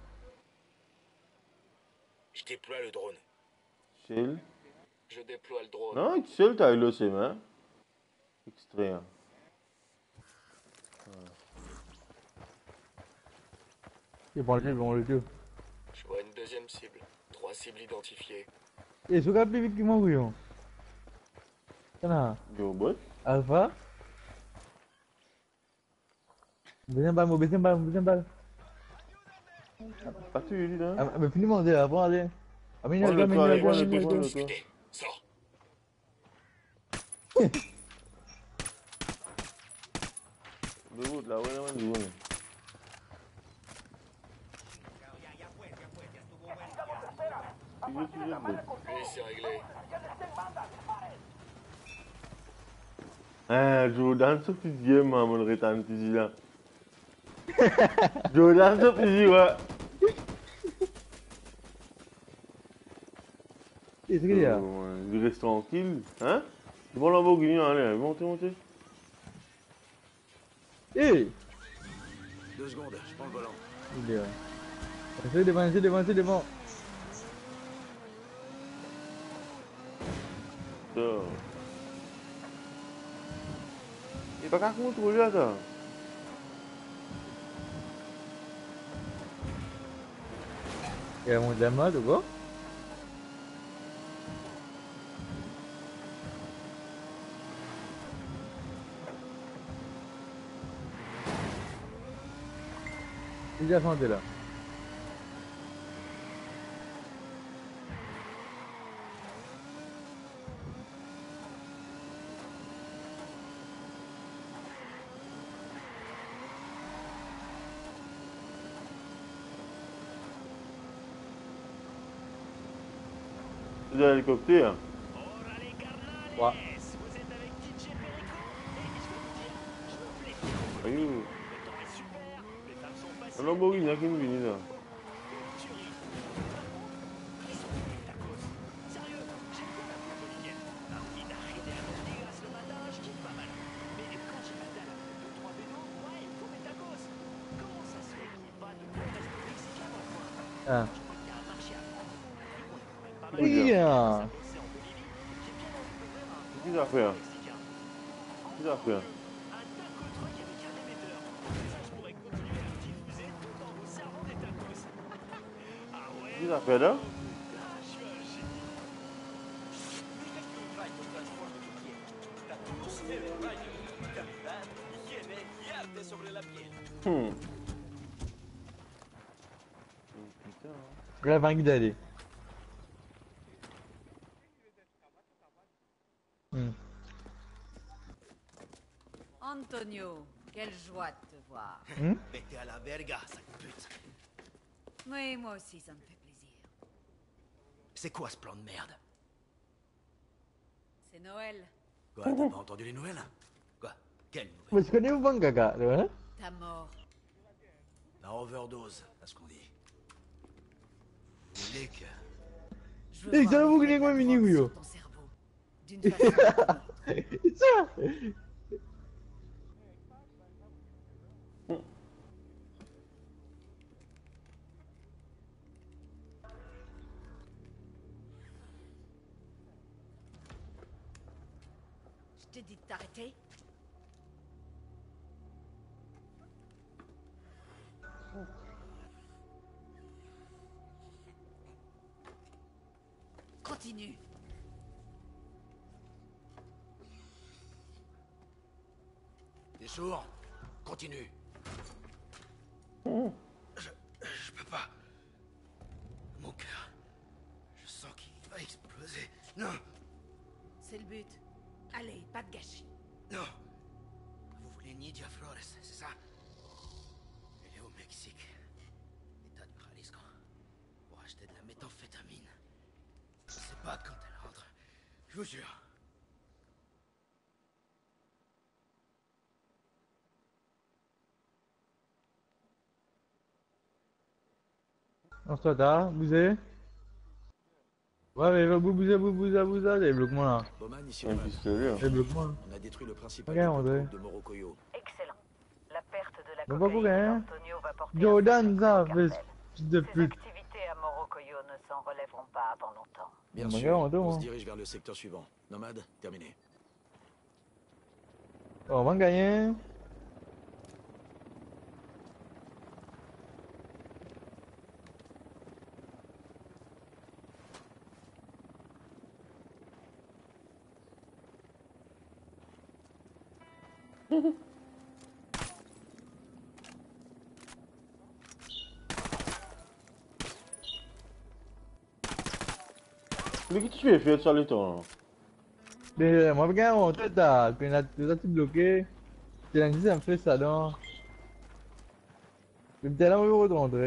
Je déploie le drone. Shell? Je déploie le drone. Non, Shell, t'as eu le chemin. Extrait. Hein. Dia pun le tu. Je vois une deuxième cible. 3 cibles identifiées. Eh, suka pilih Vicky mau yo. Kenapa? Robot? Alpha? Mobil sembal. Ah, tu lui dis là? Mais finis-moi de là, prends aller. Amène le gars. Discuter. Sors. De route là, ouais, ouais, ouais. Oui, c'est réglé. Jordan ce petit game, mon retan petit là. Jordan ce petit ouais. Eh, c'est qu'il y a. Il reste tranquille, hein? Tu prends la Lamborghini, allez, montez. Eh! 2 secondes, je prends le volant. Il est là. C'est devant. Il pas qu'à contrôler là, ça. Il y a mon dame là, tu vois? Il est à là. C'est de l'hélicoptère. Ouais. Aïe. Un Lamborghini, il y a qui me vient là. Ah. Iya. Qu'est-ce qu'il a fait? Qu'est-ce qu'il a fait là? Là, va d'aller. Antonio, quelle joie de te voir. Vete à la verga, sale pute. Oui, moi aussi, ça me fait plaisir. C'est quoi ce plan de merde? C'est Noël. Quoi, t'as pas entendu les nouvelles? Quoi? Quelle nouvelle? Mais je connais où Van Gaga, là, hein? Ta mort. La overdose, c'est ce qu'on dit. Les leaks. Je veux Et voir ça, vous l'effet voulez de la quoi, mini drogue Wio? sur ton cerveau. D'une façon ou d'une autre. Ça! Je t'ai dit de t'arrêter. Continue. T'es sourd? Continue. Je peux pas. Mon cœur. Je sens qu'il va exploser. Non. C'est le but. Allez, pas de gâchis. Non. Vous voulez Nidia Flores, c'est ça? Elle est au Mexique. État de Jalisco. Pour acheter de la méthamphétamine. Je sais pas quand elle rentre. Je vous jure. On se tard, bousez. Ouais, mais bousez, les blocs-moi là. Bowman, ici Un Bowman. pistolet. Les blocs-moi. On a détruit le principal Regarde, dépôt André. de Moroccoyo. Excellent. La perte de la Mais pas cocaïne pour rien. d'Antonio va porter Jordan, un ça, préjudice au fils cartel. de Ses pute. activités à Moroccoyo ne s'en relèveront pas avant longtemps. Bien Bah, sûr, regarde, on hein. se dirige vers le secteur suivant. Nomade, terminé. Oh, on va gagner. Mais qu'est-ce que tu fais faire ça le temps? Mais moi, regarde, on tête là. Puis on a tout bloqué. Tu l'as dit, ça me fait ça, non? Je me dis là, on va rentrer.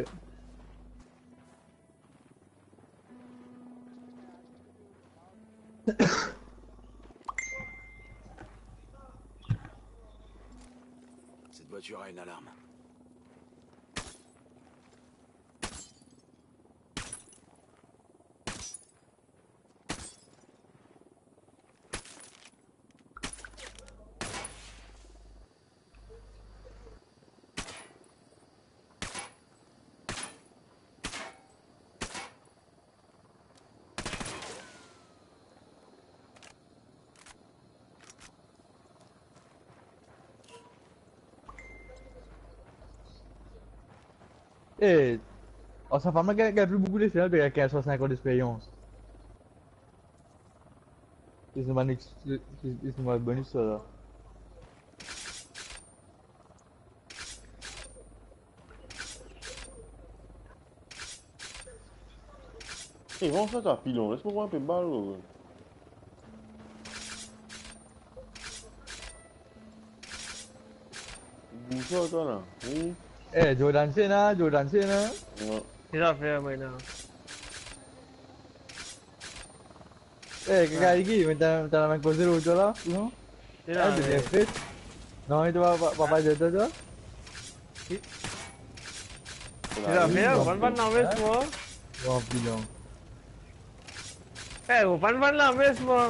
Cette voiture a une alarme. Eh, oh, sa femme a plus beaucoup d'expérience, mais elle a 65 ans d'expérience. C'est un bonus, ça là. Ils vont faire ta pilon, laisse-moi voir un peu de balle. Bouge toi là. Oui. Eh, Jordan Sena. Non. Qu'est-ce qu'il fait maintenant? Eh, kakak lagi, macam main cause l'autre là, non? C'est Ah, là. de bien fait. Non, il doit pas dire ça, toi? Qu'est-ce qu'il fait? On va pas l'enlever, moi. Bon, pilon. Eh, on va pas l'enlever, moi.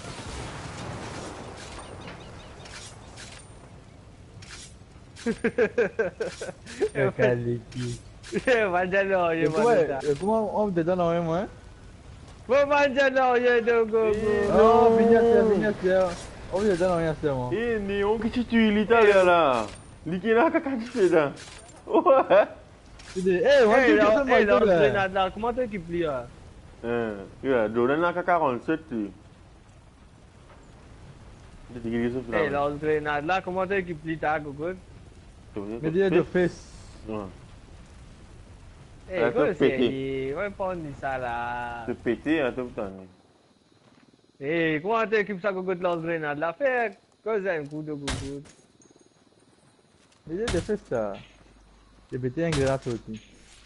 Kakak lagi. Macam lah, ya mana? Comment on te donne en moi? Macam lah, ya tu go. Oh, Vignacia. On te donne rien, c'est moi. Eh, Néon, qu'est-ce que tu lis là? Likina, caca, tu fais là? Ouais. Eh, on te donne moi, là, comment tu équipes là? Yeah, Jordan là, caca, 47. Eh, lance grenade là, comment t'es qui plie ta cocotte? Mais dis de face. Ouais. Eh, quoi c'est? Ouais, pas dit ça là. C'est pété à tout le temps. Eh, comment t'es qui ça cocotte lance grenade là? Fais, quoi c'est un coup de cocotte? Mais dis de face ça. J'ai pété un grenade aussi.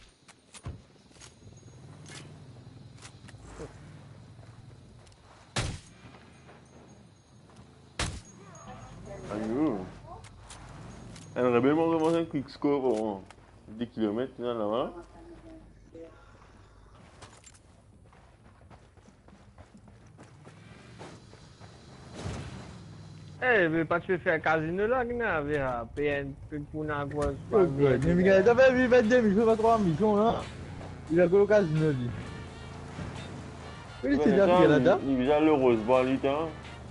Un rebelle m'a commencé un quick score pour 10 km là-bas. Eh, mais pas tu fais faire un casino là, qui n'a pas PN, pour n'a quoi. Oh god, mais Miguel, t'as fait 22 missions, 23 missions là. Il a coloqué casino lui. Mais c'est déjà fait là-dedans. Il vient le rose ball, il t'a.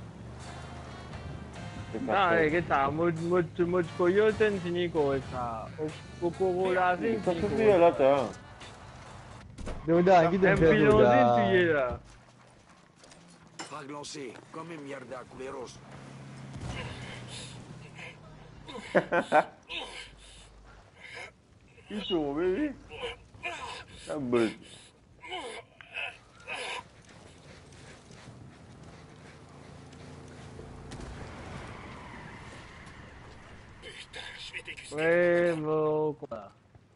Ah, che sta, mo coyote fini cosa. O corola Ça fini se fait là, t'as. Donc là, qui te Un fait pilon là? tu y es là. Frag lancé, comme une mierda, culeros. Ils sont, bébé. La bête. Ouais, bon, quoi.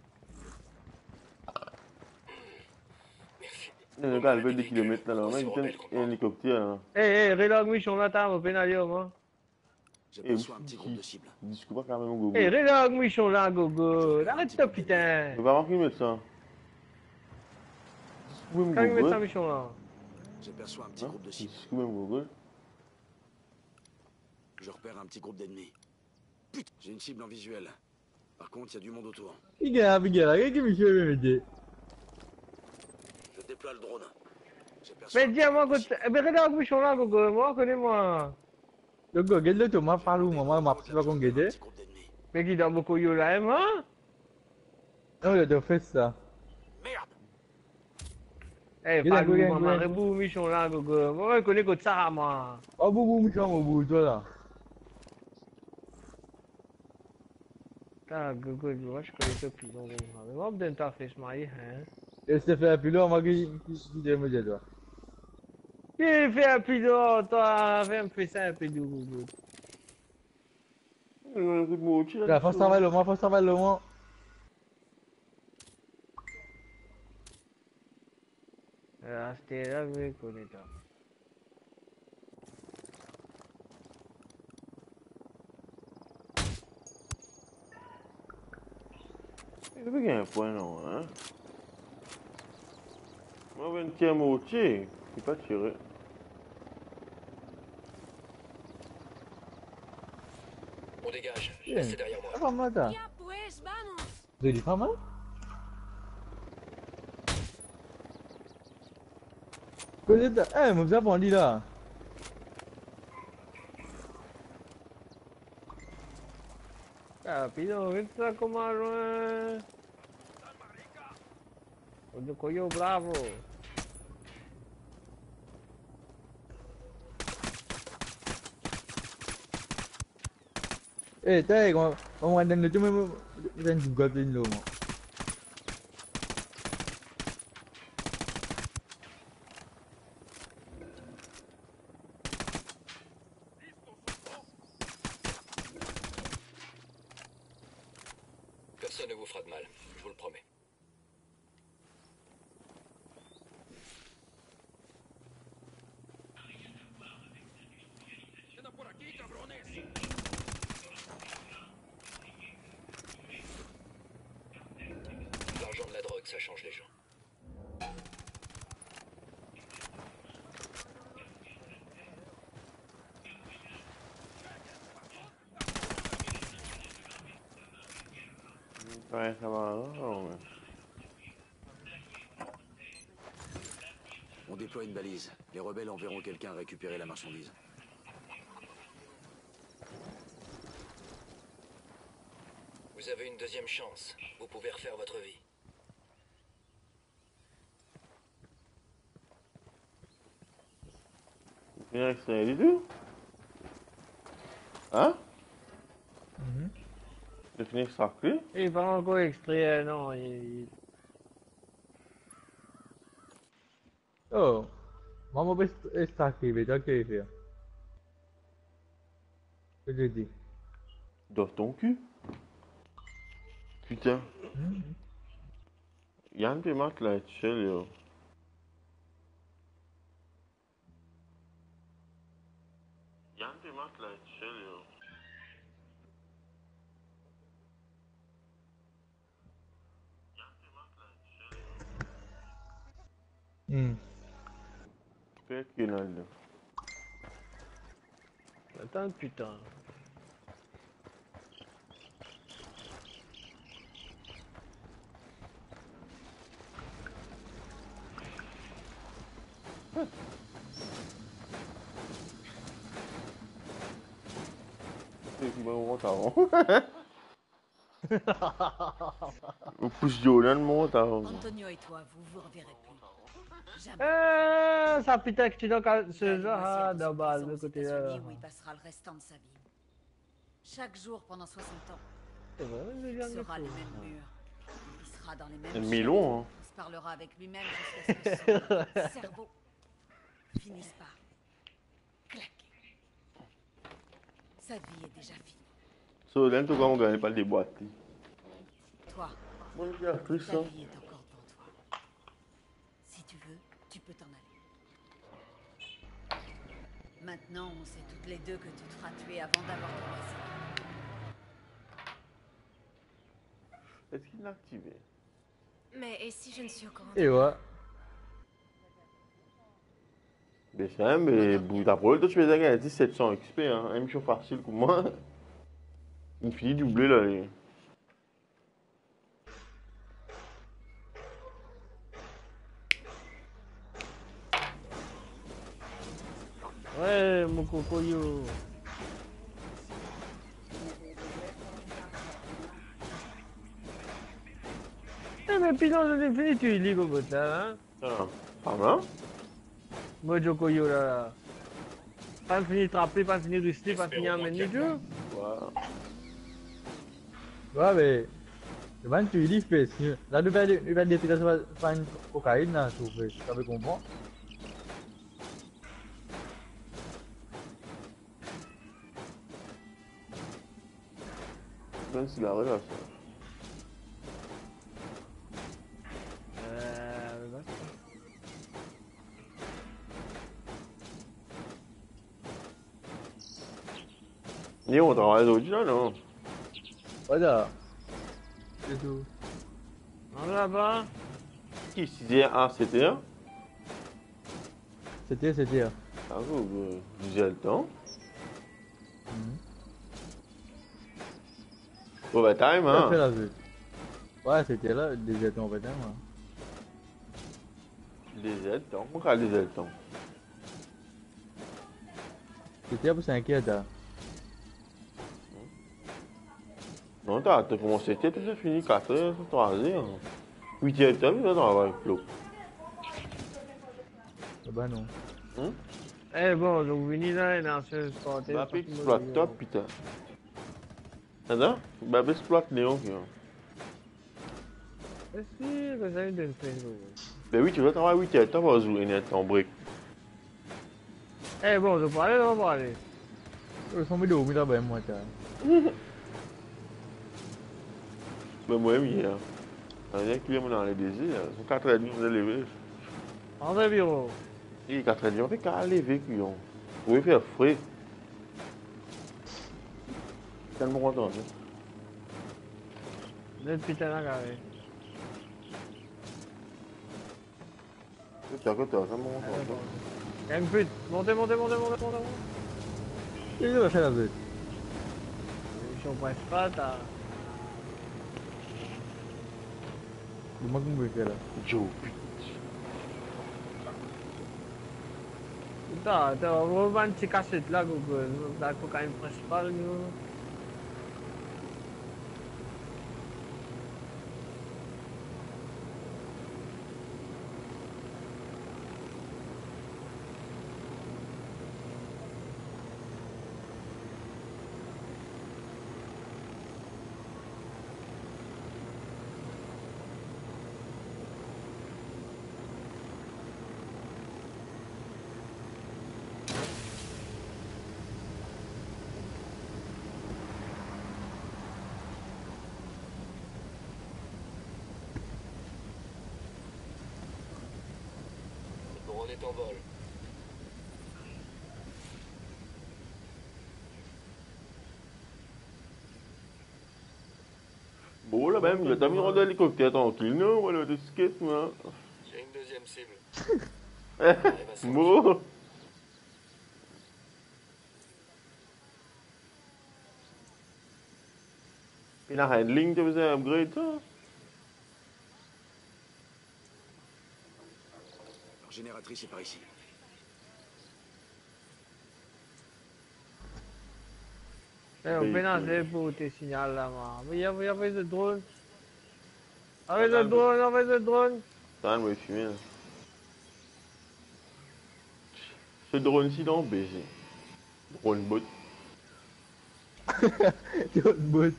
Le gars, il fait 10 km là, mais il y a un hélicoptère là. Eh, relog mission là, t'as un pénalier, moi. J'ai besoin d'un petit groupe de cibles. Discute pas quand même au gogo. Eh, relog mission là, gogo. Arrête-toi, putain. Je vais voir qui met ça. Discute Quand il même met sa gogo. mission là. J'aperçois un petit groupe de cibles. Discute même gogo. Je repère un petit groupe d'ennemis. Putain, j'ai une cible en visuel. Par contre, il y a du monde autour. Miguel, qu'est-ce que monsieur veut me dire? Je déploie le drone. J'aperçois Mais dis-moi, mais relog mission là, gogo. Moi, connais-moi. Le gars, regarde le Thomas, parle où, maman, m'a pas qu'on guette. Mais qui dans beaucoup yo là, hein? Non, il a de fait ça. Eh, Il pas a nous, gagné, maman, gagné. rebou mission là, gogo. Moi, je connais que ça, moi. Oh, boubou, mouchon, au bout, toi là. Ah, gogo, moi, je connais que pilon. Mais moi, je t'as fait ce maïs, hein? Et c'est fait un pilon, moi qui te me dit, toi. Qui fait un pilon, toi, fais un peu ça, un peu de gogo. Là, faut travailler le moins, faut travailler le moins. C'était là, je connais pas. Il veut gagner un point, non, hein? Moi, 20e au tir. Il pas tiré. On dégage. Bien. C'est derrière moi. Ah, pas mal, ça. Ya pues, vamos. Vous avez dit pas mal? Eh, mais vous avez dit là. Ah, pilon, vete a comer, Oye, coño, bravo. Eh, tay, con anh đang được chứ mới đang dùng cơm tin luôn. Personne ne vous fera de mal, je vous le promets. L'argent de la drogue, ça change les gens. Ouais, ça va, non, mais... On déploie une balise. Les rebelles enverront quelqu'un récupérer la marchandise. Vous avez une deuxième chance. Vous pouvez refaire votre vie. Il y a rien du tout. Hein? Mhm. Il finit sacré? Il est pas encore extrait, non. Oh, maman está aqui, veja o que é isso. O que eu dis? Dans ton cul? Putain. Yann peut mettre la échelle, yo. Yann peut mettre la échelle, yo. Fais qu'il y en a là. Attends, putain. C'est qui va monter avant. On pousse Jordan monte avant. Antonio et toi, vous vous reverrez plus. Jamais. Ça putain que tu dois ce David genre Massière de de son base, prison de aux côté États-Unis là. où il passera le restant de sa vie. Chaque jour pendant 60 ans. C'est vrai, je viens Il de sera les tout. mêmes murs. Il sera dans les mêmes C'est chambres. Milon, hein. Il se parlera avec lui-même jusqu'à ce que son cerveau finisse par claquer. Sa vie est déjà finie. So, là, tu vas me gagner pas des boîtes. Toi, Moi, je vais plus ta ça. vie est encore devant toi. Si tu veux, tu peux t'en aller. Maintenant, on sait toutes les deux que tu te feras tuer avant d'avoir ton récit. Est-ce qu'il l'a activé? Mais et si je ne suis au courant? Et ouais. Ben, c'est mais ta parole, toi, tu fais gagner 1700 XP, hein. Un mission facile pour moi. Il finit de doubler là. Les... Ouais, mon cocoyo. Mais puis dans le défini, tu es libre, là, hein? Ah, pas mal. Moi, Jokoyo, là. Pas fini de trapper, pas fini de rester, pas fini à mener du jeu. Ouais, mais. Cuman tu dis face. Là, tu vas dire que tu vas faire une cocaïne, là, tu fais. Tu veux comprendre? Même s'il a relâché. Ni on travaille aujourd'hui là, non? Voilà. C'est tout. On là-bas. Qui disait ah c'était un? C'était. Ah vous j'ai le temps. Overtime, hein? Fait la vue. Ouais, c'était là, des états overtime. Hein. Des aides, temps. Pourquoi des aides, temps? C'était pour 5 heures. Non, t'as commencé, tu as fini 4 heures, 3 heures. 8 heures, tu as vu, tu travailles avec l'eau. Bah non. Eh bon, donc venez là et dans ce sport. Bah, puis exploite top, putain. Attends, bah, exploite Néon, qui Est-ce que ça de faire? Ben oui, tu vas travailler 8 heures, tu vas jouer net en brique. Eh bon, je peux aller, on va aller. Ils sont mis de haut, mais là-bas, moi, t'as. Mais moi, oui, hein. On vient qu'il y a dans les désirs, sont 4h30, on est levé. En vrai, bureau. Et 4h30, on fait qu'à lever, qui ont. Vous pouvez faire frais. Tellement content, hein. Le putain là, carré. C'est à côté, ça me rend compte. Il y a une pute. Montez. Il va faire la vue. Je suis presque pas, t'as. Le manque de faire là. Joe, putain. Putain, t'as vraiment une petite cassette là, Google. La cocaïne principale, nous. est en vol. Bon, là même, t'as mis en hélicoptère tranquille, non? Voilà, de skate, moi. J'ai une deuxième cible. Bon. Et la handling, tu faisais un upgrade, ça? Leur génératrice est par ici. Eh, on peut lancer pour tes signaux là, moi. Il y avait le drone. Avec le drone, avec le drone. Attends, moi, je suis là. Ce drone-ci dans BG. Drone bot. Drone bot.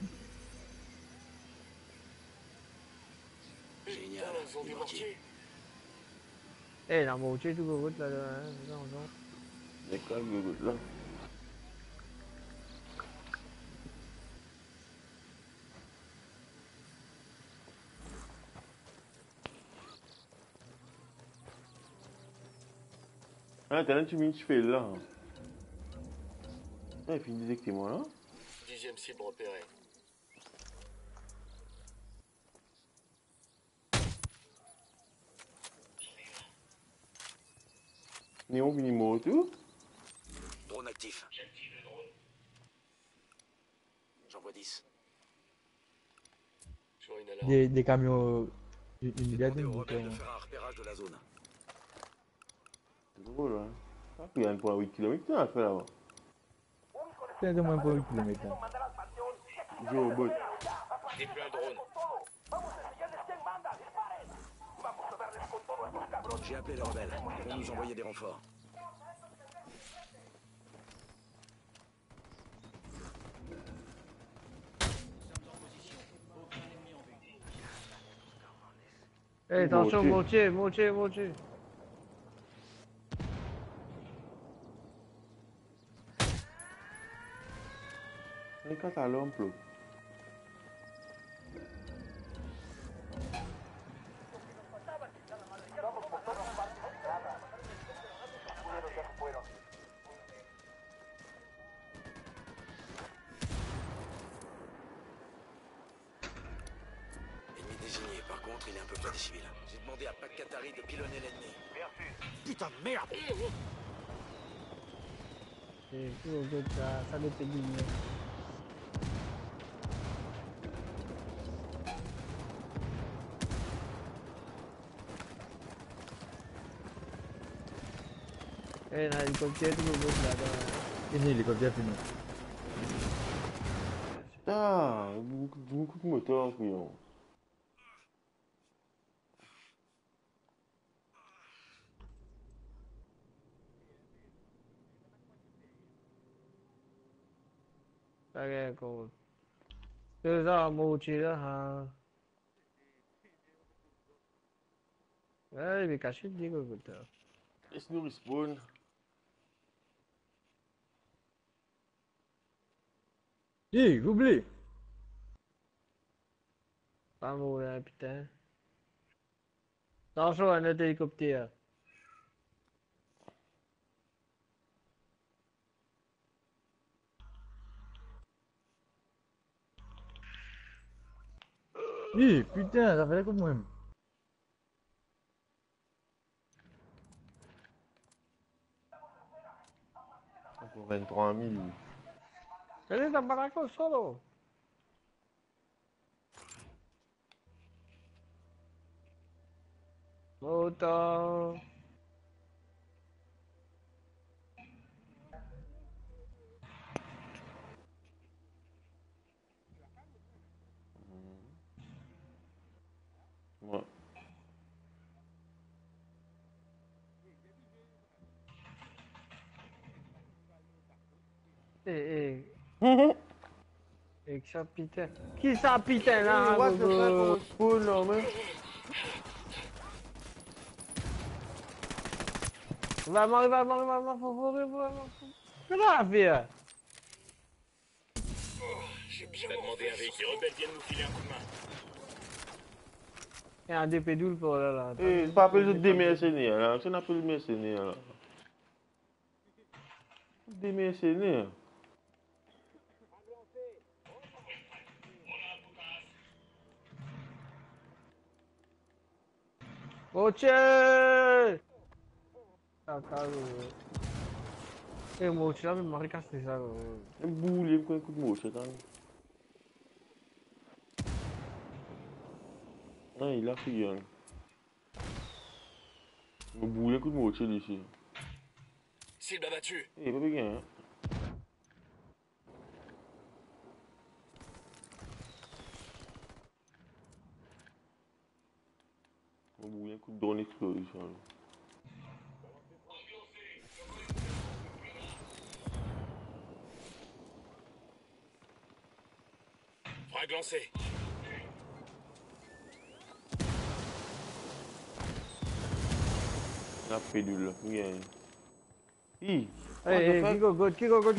Génial. Ils ont du mortier. Eh, la moitié du gros là, non. C'est quoi le gros là? Ah, t'as là, tu mets, tu fais là. Ah, et puis il disait que t'es moi là. 10e cible repérée. Néon, minimo, tout. Drone actif. J'envoie 10. Je vois une alarme. Des camions. Une Demandez dizaine aux de rebelles de camions. faire un repérage de la zone. C'est drôle, hein. Ah, puis il y a 1,8 km à faire là-bas. C'est de moins pour 8 km. Joue au bot. Déploie un drone. J'ai appelé les rebelles. Ils vont nous envoyer des renforts. Eh, attention, moitié. C'est quand t'as l'emploi. Ennemi désigné. Par contre, il est un peu près des civils. J'ai demandé à Pac Katari de pilonner l'ennemi. Putain de merde! Eh, tout good, ça dépend du mieux. Eh, un hélicoptère, tout good là. Fini, l'hélicoptère fini. Ah, beaucoup de moteur, couillon. Ok, cool. C'est ça, moitié là, hein. Ouais, il est caché, il dit que good. Laisse-nous respawn. J'oublie. Pas mourir, putain. Attention, un autre hélicoptère. Putain, ça fait comme moi. Pour 23 000. Quel est ton baraco solo? Moto. Ouais. Et que ça putain. Qui ça putain là? What the fuck, on spawn là, mais. Va, faut. Qu'est-ce que t'as fait? J'ai besoin. T'as demandé à un véhicule rebelle vienne nous filer un coup de main. Il y a un des pédules pour là. Eh, c'est pas appelé des mercenaires là. C'est un appel mercenaires là. Des mercenaires. Oche! Ah, caro. Moi, tu l'as vu, Marie c'est ça. Un boulet, quoi, un coup de moche, attends. Ah, il a fait rien. Un boulet, un coup de moche, ici. Cible abattue. Eh, pas bien, hein. Un boulet, un coup de drone explosé, ça. Frag lancé. La pédule, bien. Hi! Hey, Kiko, good.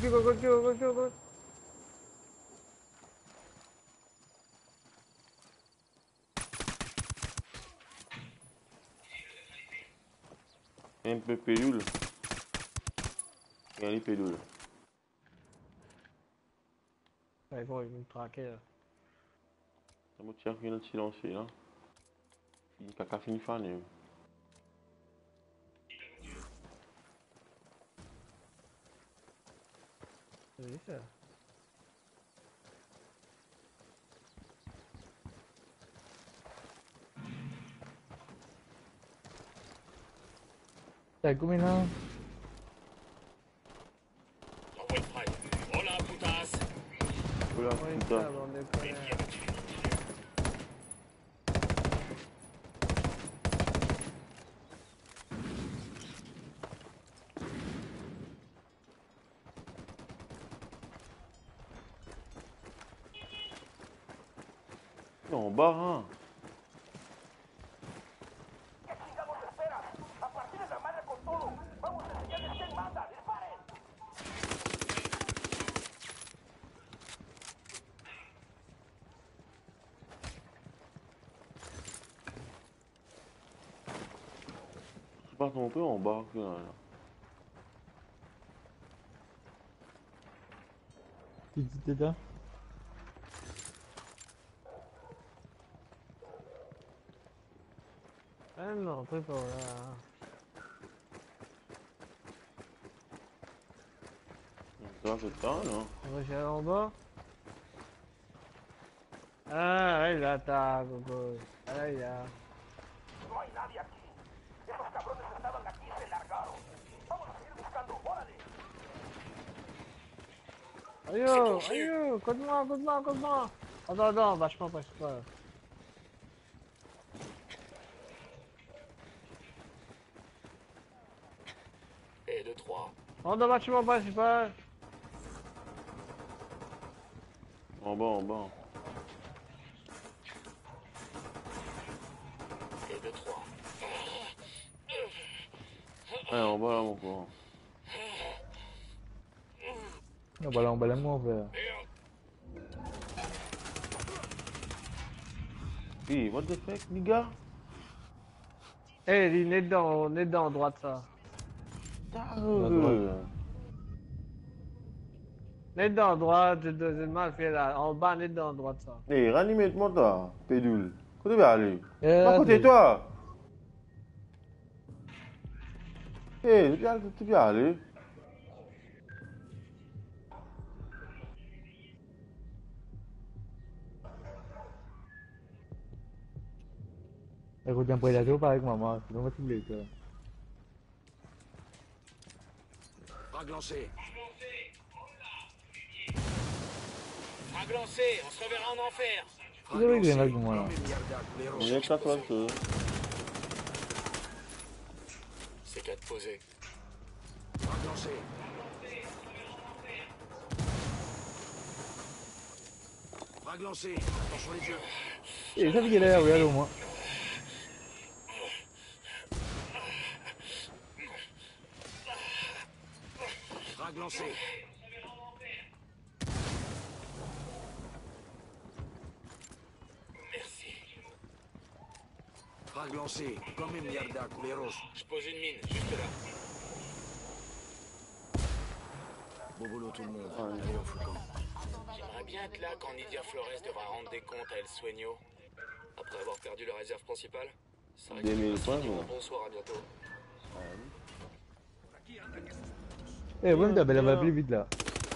Un peu pédule. Et un pédule. Ouais, bon, il me traquait là. Ça me tient rien de silencieux, là. Il a qu'à finir fan, Oui, ça. T'as combien là? Envoie le frag. Hola, putas. Voilà, Ouais, putain. ça, bande de connards. En bas, hein. Je passe un peu en bas, là. Qui t'es là? Ah non, pas pour là. Ça, c'est ça, non? On va chercher en bas. Ah, ahí la está, Coco. Ahí ya. No hay nadie aquí. Esos cabrones estaban aquí y se largaron. Vamos a seguir buscando. ¡Órale! Aïe, code-moi. Attends, vachement pas, c'est pas. Et 2-3. Non, vachement pas, c'est pas. En bas. Et 2-3. Ouais, en bas, là, mon courant. On va l'emballer mon verre. Hey, what the fuck, les gars? Eh, il est dedans, droite, ça. Net dans droite, deuxièmement, fait là. En bas, net dans droite, ça. Eh, ranimate-moi, toi, pédule. Où tu vas aller? Eh, Pas côté de toi. Eh, tu vas aller? Écoute, un peu la joue avec maman, sinon on va t'oublier ça. Frag lancé. Frag lancé, on se reverra en enfer. Vous avez grenade avec moi là. Il y a 4 choses. C'est 4 posés. Frag lancé. Frag lancé. Attention les yeux. Eh, ça fait qu'il est là, regarde au moins. Frag lancé. Merci. Frag lancé, comme une mierda, culeros. Je pose une mine, juste là. Bon boulot tout le monde. Allez, au foucan. J'aimerais bien être là quand Nidia Flores devra rendre des comptes à El Sueño. Après avoir perdu la réserve principale. Ça Des mille points, bonsoir, à bientôt. Eh, ouais, mais elle va plus vite là.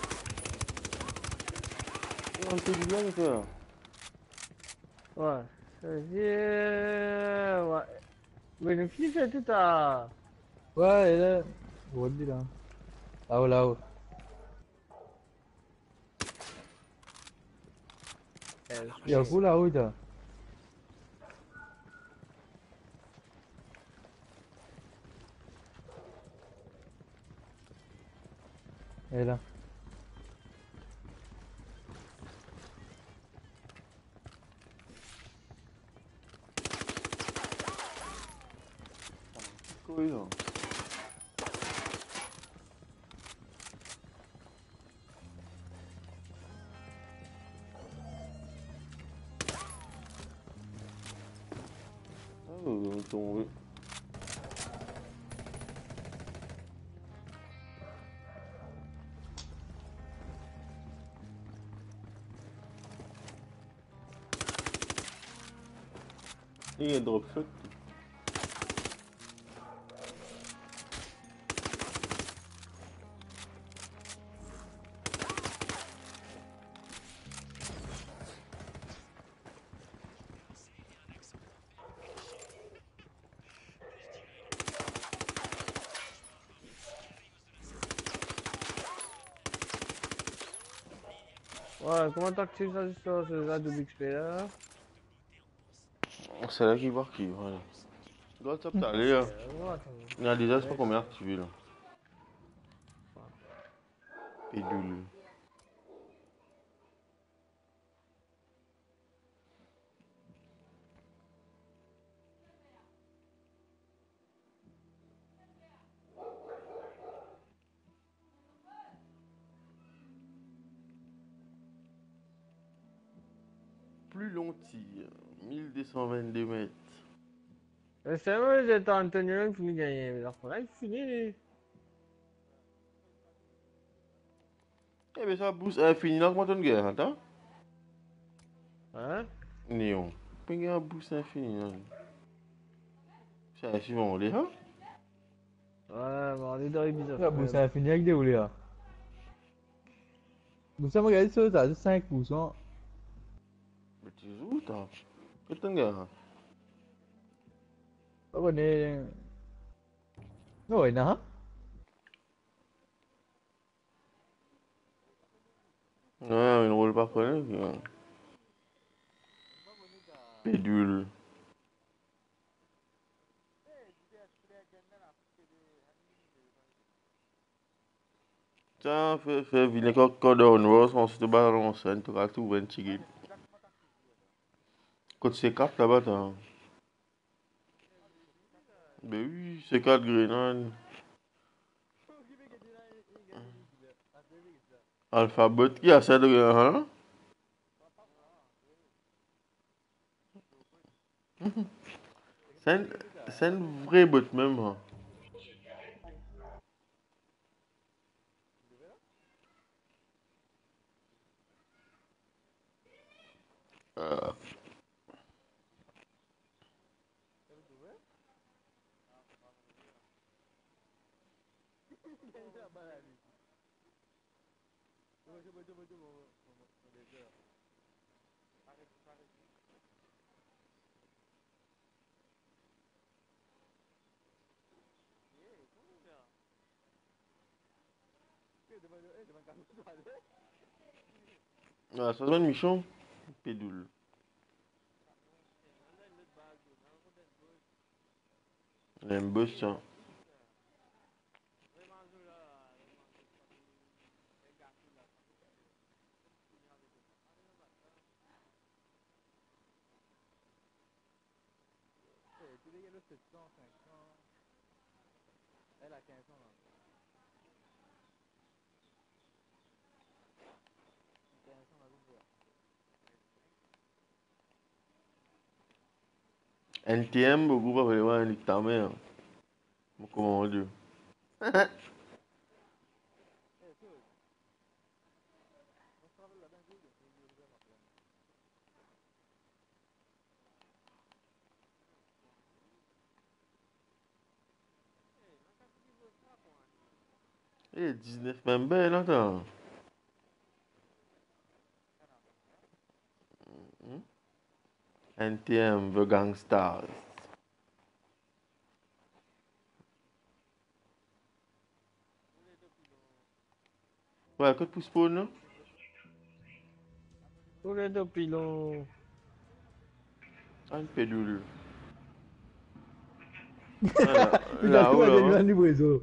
On fait du bien, ça. Ouais. Ouais. Bénéfice tout à. Ouais, et là. On dit là. Là-haut, là-haut. Il y a beaucoup là-haut, là. Elle est là. Couille, là. Ah, on est tombé. Il y a un drop shot. Ouais, comment t'actives ça sur ce là de XP là? C'est là qui part qui, voilà. Doit top t'aller là. Il y a déjà, je sais pas combien activé là. Pédule. Plus long tir, 1222 mètres. C'est vrai, j'étais en tenue qui finit de gagner. Mais là, il finit. Eh bien ça boost infini là, comment tu gagnes, attends? Hein? Néon. Puis il y a un boost infini là. C'est un suivant, les hein? Ouais, bon, on est dans les bizarres. La bourse infinie avec des roulés là. Vous savez, regardez ça, ça a 5%. Mais tu joues, t'as. Qu'est-ce que tu gagnes? On est. Ouais, non? Ouais, il ne roule pas connaître. Pédule. Tiens, fais venir code on rose, on se balance, on te va tout 20 tigres. Code C4 là-bas, t'as. Ben oui, C4 grenade. Alphabet, qui a ça de hein? C'est une vraie botte même. Hein. Euh, Ah, ça donne Michon. Pédule. Il y a un bus, tiens. Elle a 15 ans là. NTM, beaucoup pas vraiment un lit ta mère. Comment on dit? Eh, 19 même belle, attends. NTM, The Gangsters. Ouais, que pousse pour nous? Tous les deux pilons. Un pédule. Il a Là, tout où à là? la livraison.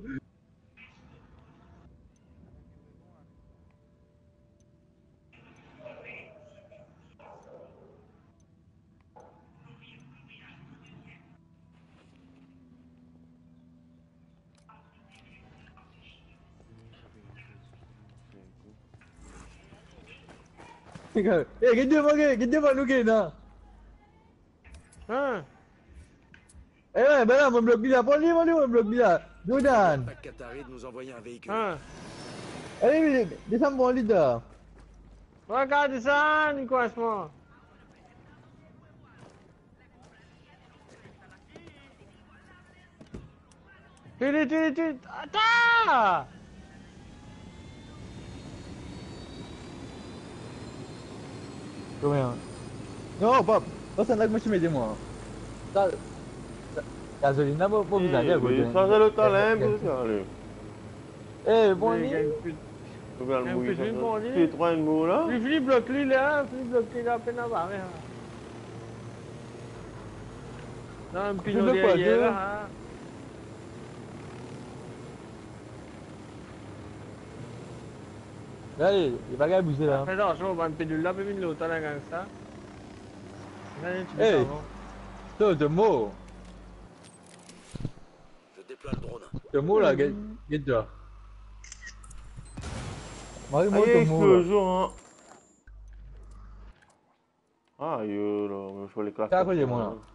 Eh, get devant nous, Kena. Hein? Eh ouais, ben là, mon bloc là, prends-le, mon bloc là. Jordan. Pas Qatari de nous envoyer un véhicule. Hein? Allez, descends mon leader. Regarde ça, Nicolas. Tu. Attends! Combien? Non, pas ça là que moi je mets des moi. Ça, gasoline là, pas besoin d'aller. Ça, c'est le talent, c'est ça, allez. Eh, bon, Il y a une pute. Tu es trois une mots là? Philippe bloque-lui là, à peine avant. Non, un pilon derrière là. Allez, il va gagner bouger là. Fais attention, on va me pédule là, puis une l'autre là, comme ça. Hey, toi, de mots. Je déploie le drone. De mots là, get là. Marie-moi Aïe, ton mot là. explosion, hein. Ah, yo, là, je vais les classer. T'as quoi, moi là?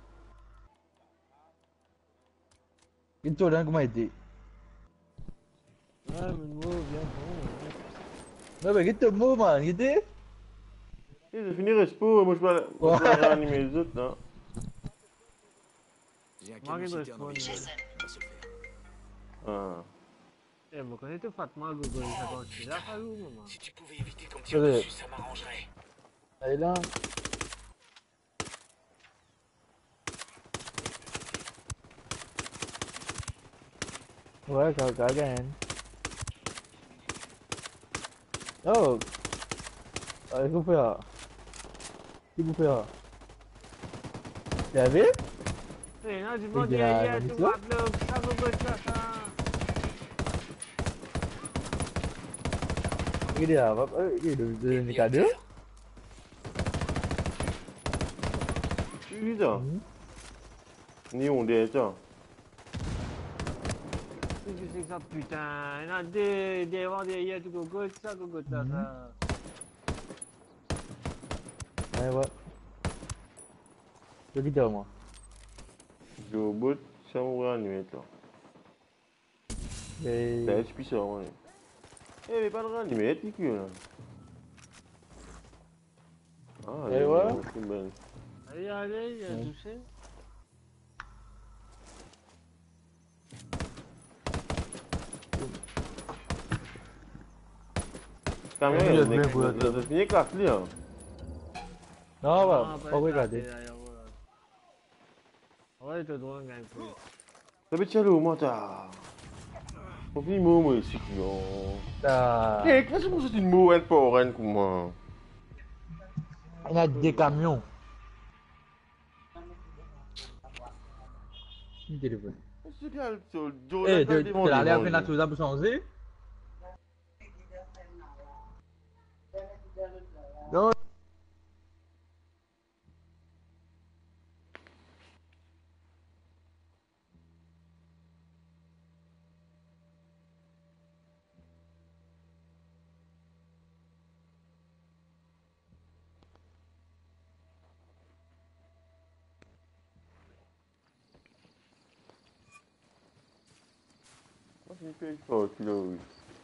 Get toi là, comment il était? Ouais, mais moi, bien bon. Non, mais get ton mot, man, il était? Je finis respo, moi je vais réanimer les autres là. J'ai un Marie camion de citerne en respawn. visuel. On va se le faire. Ah. Eh, moi, quand j'étais Fatma, Google, ça continue là, pas où, maman. Si tu pouvais éviter qu'on me tire dessus, ça m'arrangerait. Allez là. Ouais, ça gagne. Oh! Allez, qu'est-ce que là? Qu'est-ce que là? Tu as vu? Eh, non, tu peux dire, il y a tout le monde, ça veut pas ça. Il est là, il est de cadeau. Oui, ça. Ni on est ça. Qu'est-ce que c'est que ça, putain? Il y en a des vents derrière, tout cocotte, ça, cocotte là, ça. Ouais, ouais. Je dis moi. Je vais au bout, ça m'ouvre la nuit là. Et... C'est HP ça, ouais. Eh, mais pas de réanimer, t'es que là. Ah, et ouais. C'est belle. Allez, il a touché. Quand même, il y a fini classe là. Non, pas regarder. Ouais, tu dois gagner plus. Ça veut dire où, moi, t'as. Faut finir moi ici, Ah. Eh, qu'est-ce que c'est une mot pour rien comme moi? Il y a des camions. Le téléphone. Eh, tu l'as l'air à tout ça pour changer? Non. c'est hyper fort, là, oui.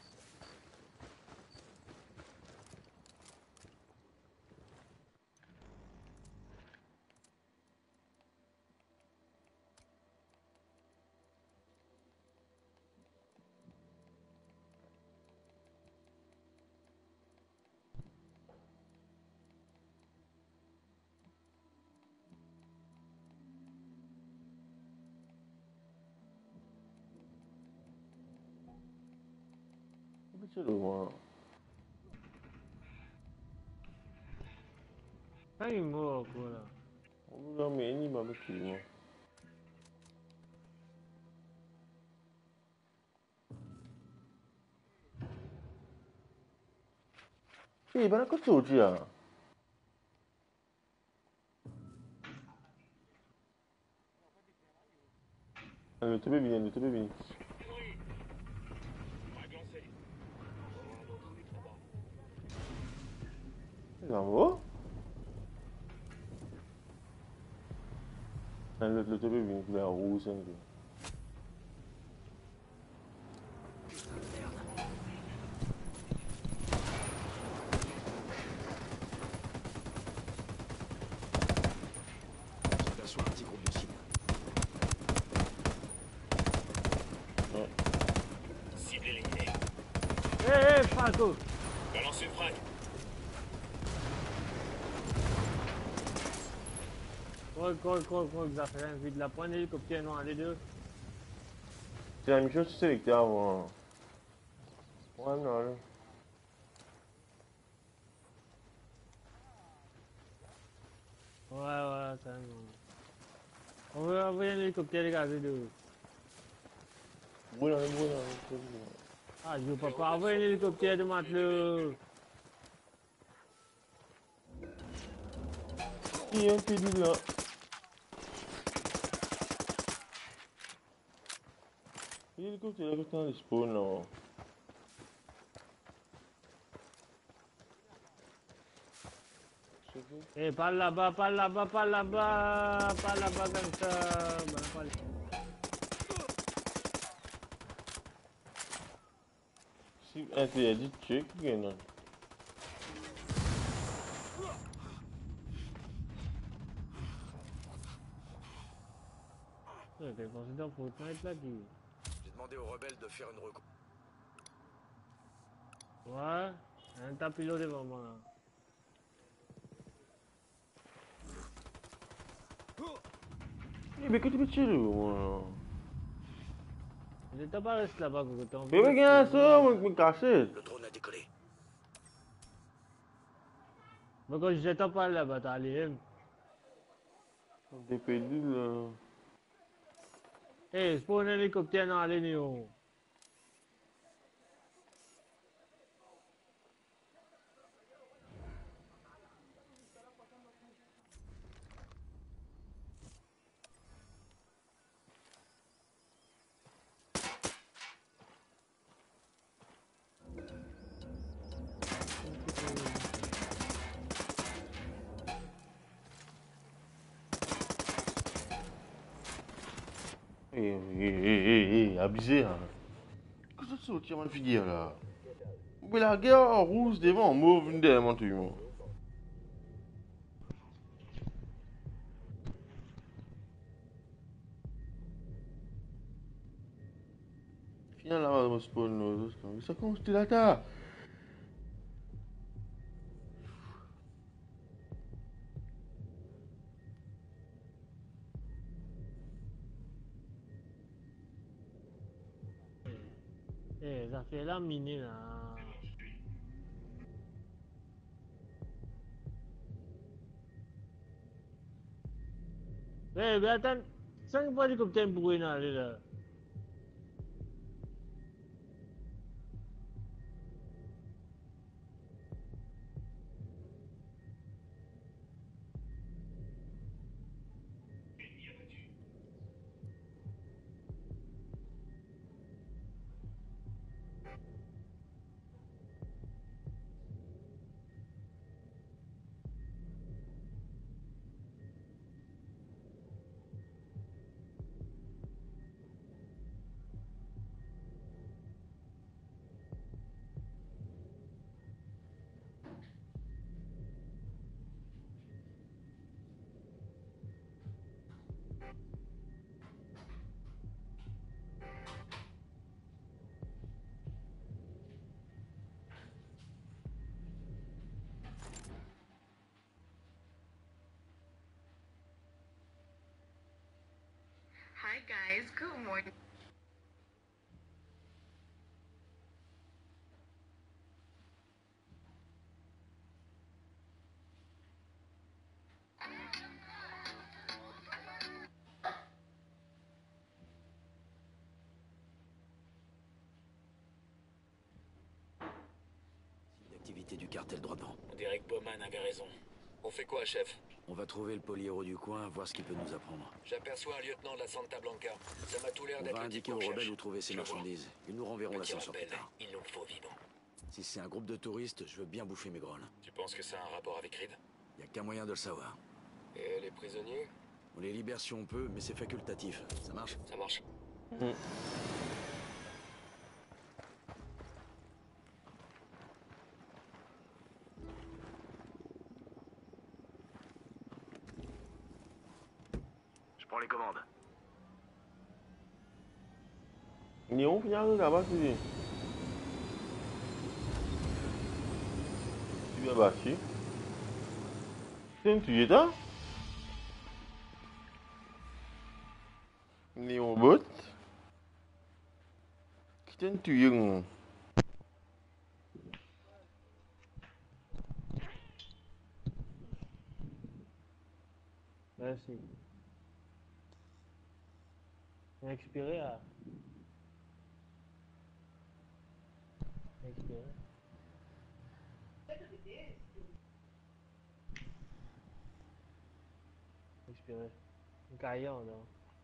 C'est le moins. Quand il meurt, quoi, là. On va mais il m'a battu, moi. Eh, ben, qu'est-ce que tu dis, là? Le TP bien, le TP bien. C'est en haut? Le TP bien, il est en rouge, c'est un peu. J'aperçois un petit groupe de cibles. Ouais. Cible éliminée. Hé, Franco! Balance une frag. Quoi, Xafrin, vite la pointe, l'hélicoptère noir, les deux. C'est la même chose que tu sélectais avant. Ouais, non, là. Ouais, c'est bon. On va envoyer un hélicoptère, les gars, les deux. Brûle. Ah, je peux pas envoyer un hélicoptère de matelot. Il y a un PD là. L'hélicoptère là, quand on spawn là. Eh, par là-bas, comme ça. Ben, pas là. Si un t'es dit check, il y en a. T'es pensé dans Fortnite là, qui. J'ai demandé aux rebelles de faire une reco. Ouais, un tas pilote devant moi là. Mais que tu peux tirer, moi. Il était pas resté là-bas, que t'as envie. Mais regarde ça, moi, je me cacher. Le drone a décollé. Mais quand j'étais pas là-bas, t'as allé. Des PD là. Eh, c'est pas un hélicoptère dans la ligne. Abusé, hein. Qu'est-ce que c'est que tu as figure là? Mais la guerre en rouge devant, en mauve, une des montumes. Finalement, on spawn nous. Ça commence tout là, t'as. Eh, ça fait la mine là. Eh, mais attends, 5 fois l'hélicoptère pour une aller là. It's cool, moi. L'activité du cartel droit devant. On dirait que Bowman avait raison. On fait quoi, chef? On va trouver le polihéros du coin, voir ce qu'il peut nous apprendre. J'aperçois un lieutenant de la Santa Blanca. Ça m'a tout l'air On d'être va le type indiquer qu'on aux cherche. rebelles où trouver ces Je le vois. marchandises. Ils nous renverront Petit l'ascenseur plus rappel, tard. il nous le faut vivant. Si c'est un groupe de touristes, je veux bien bouffer mes grolles. Tu penses que ça a un rapport avec Reed? Y a qu'un moyen de le savoir. Et les prisonniers? On les libère si on peut, mais c'est facultatif. Ça marche? Ça marche. Je prends les commandes. Ni on finit avec la base, tu vas bâcher. C'est un tuyau, là? Ni on botte. Qui un tuyau? Merci. C'est expiré là. Expiré. Expiré. Gaillard là.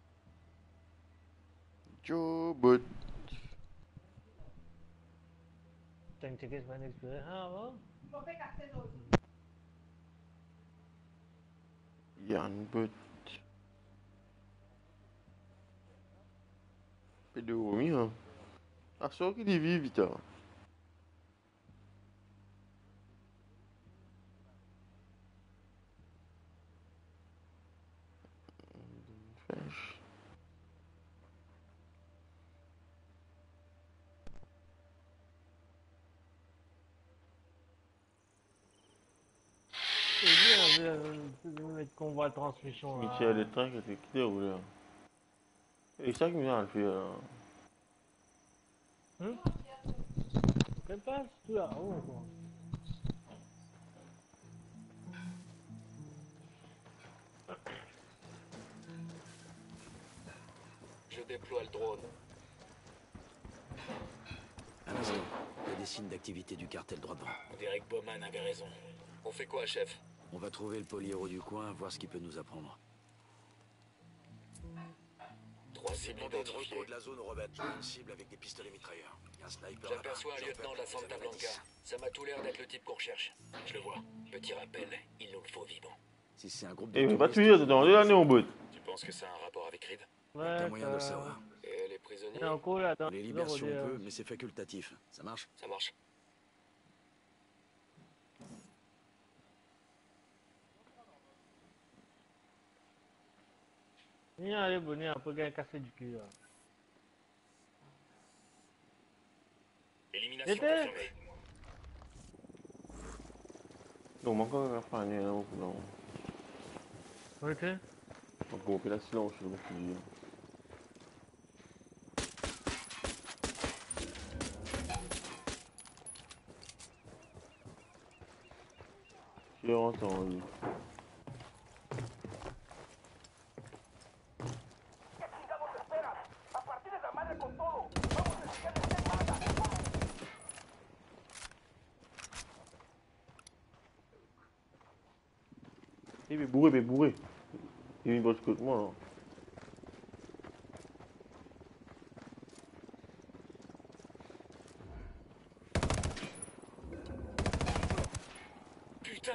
Joe botte. T'as une ticket c'est expiré. Ah bon? Yann botte. Pedro, hein? Ah, só que ele vive, então. Fecha. C'est bien, mettre convoi de transmission là. Michel, le train qui était quitté ou là? Et ça qui me vient à le faire là. Qu'elle passe tout là-haut quoi. Je déploie le drone. Un instant. Il y a des signes d'activité du cartel droit devant. On dirait que Bowman avait raison. On fait quoi, chef? On va trouver le polihéros du coin, voir ce qu'il peut nous apprendre. 3 cibles identifiées. de la zone aux rebelles. Une cible avec des pistolets mitrailleurs. Il y a un sniper. J'aperçois un lieutenant de la Santa Blanca. Ça m'a tout l'air d'être le type qu'on recherche. Je le vois. Petit rappel, il nous le faut vivant. Si c'est un groupe Et de il va tuer, c'est dans l'année en botte. Tu penses que ça a un rapport avec Reed? Ouais, T'as moyen de le savoir. Et les prisonniers? Il y a un coup là On les libère si on peut, mais c'est facultatif. Ça marche? Ça marche. Il y a un bonnet un peu cassé du cul là. Élimination Était confirmée. Donc, mon corps va faire un non. Ok. Donc, on fait la silence, je sais pas ce que je dis. J'ai entendu. ¿Qué chingados esperas? A partir de la madre con todo. Vamos a enseñarles qué manda. Mais bourré, mais bourré. Il y a une bonne que moi là. Putain!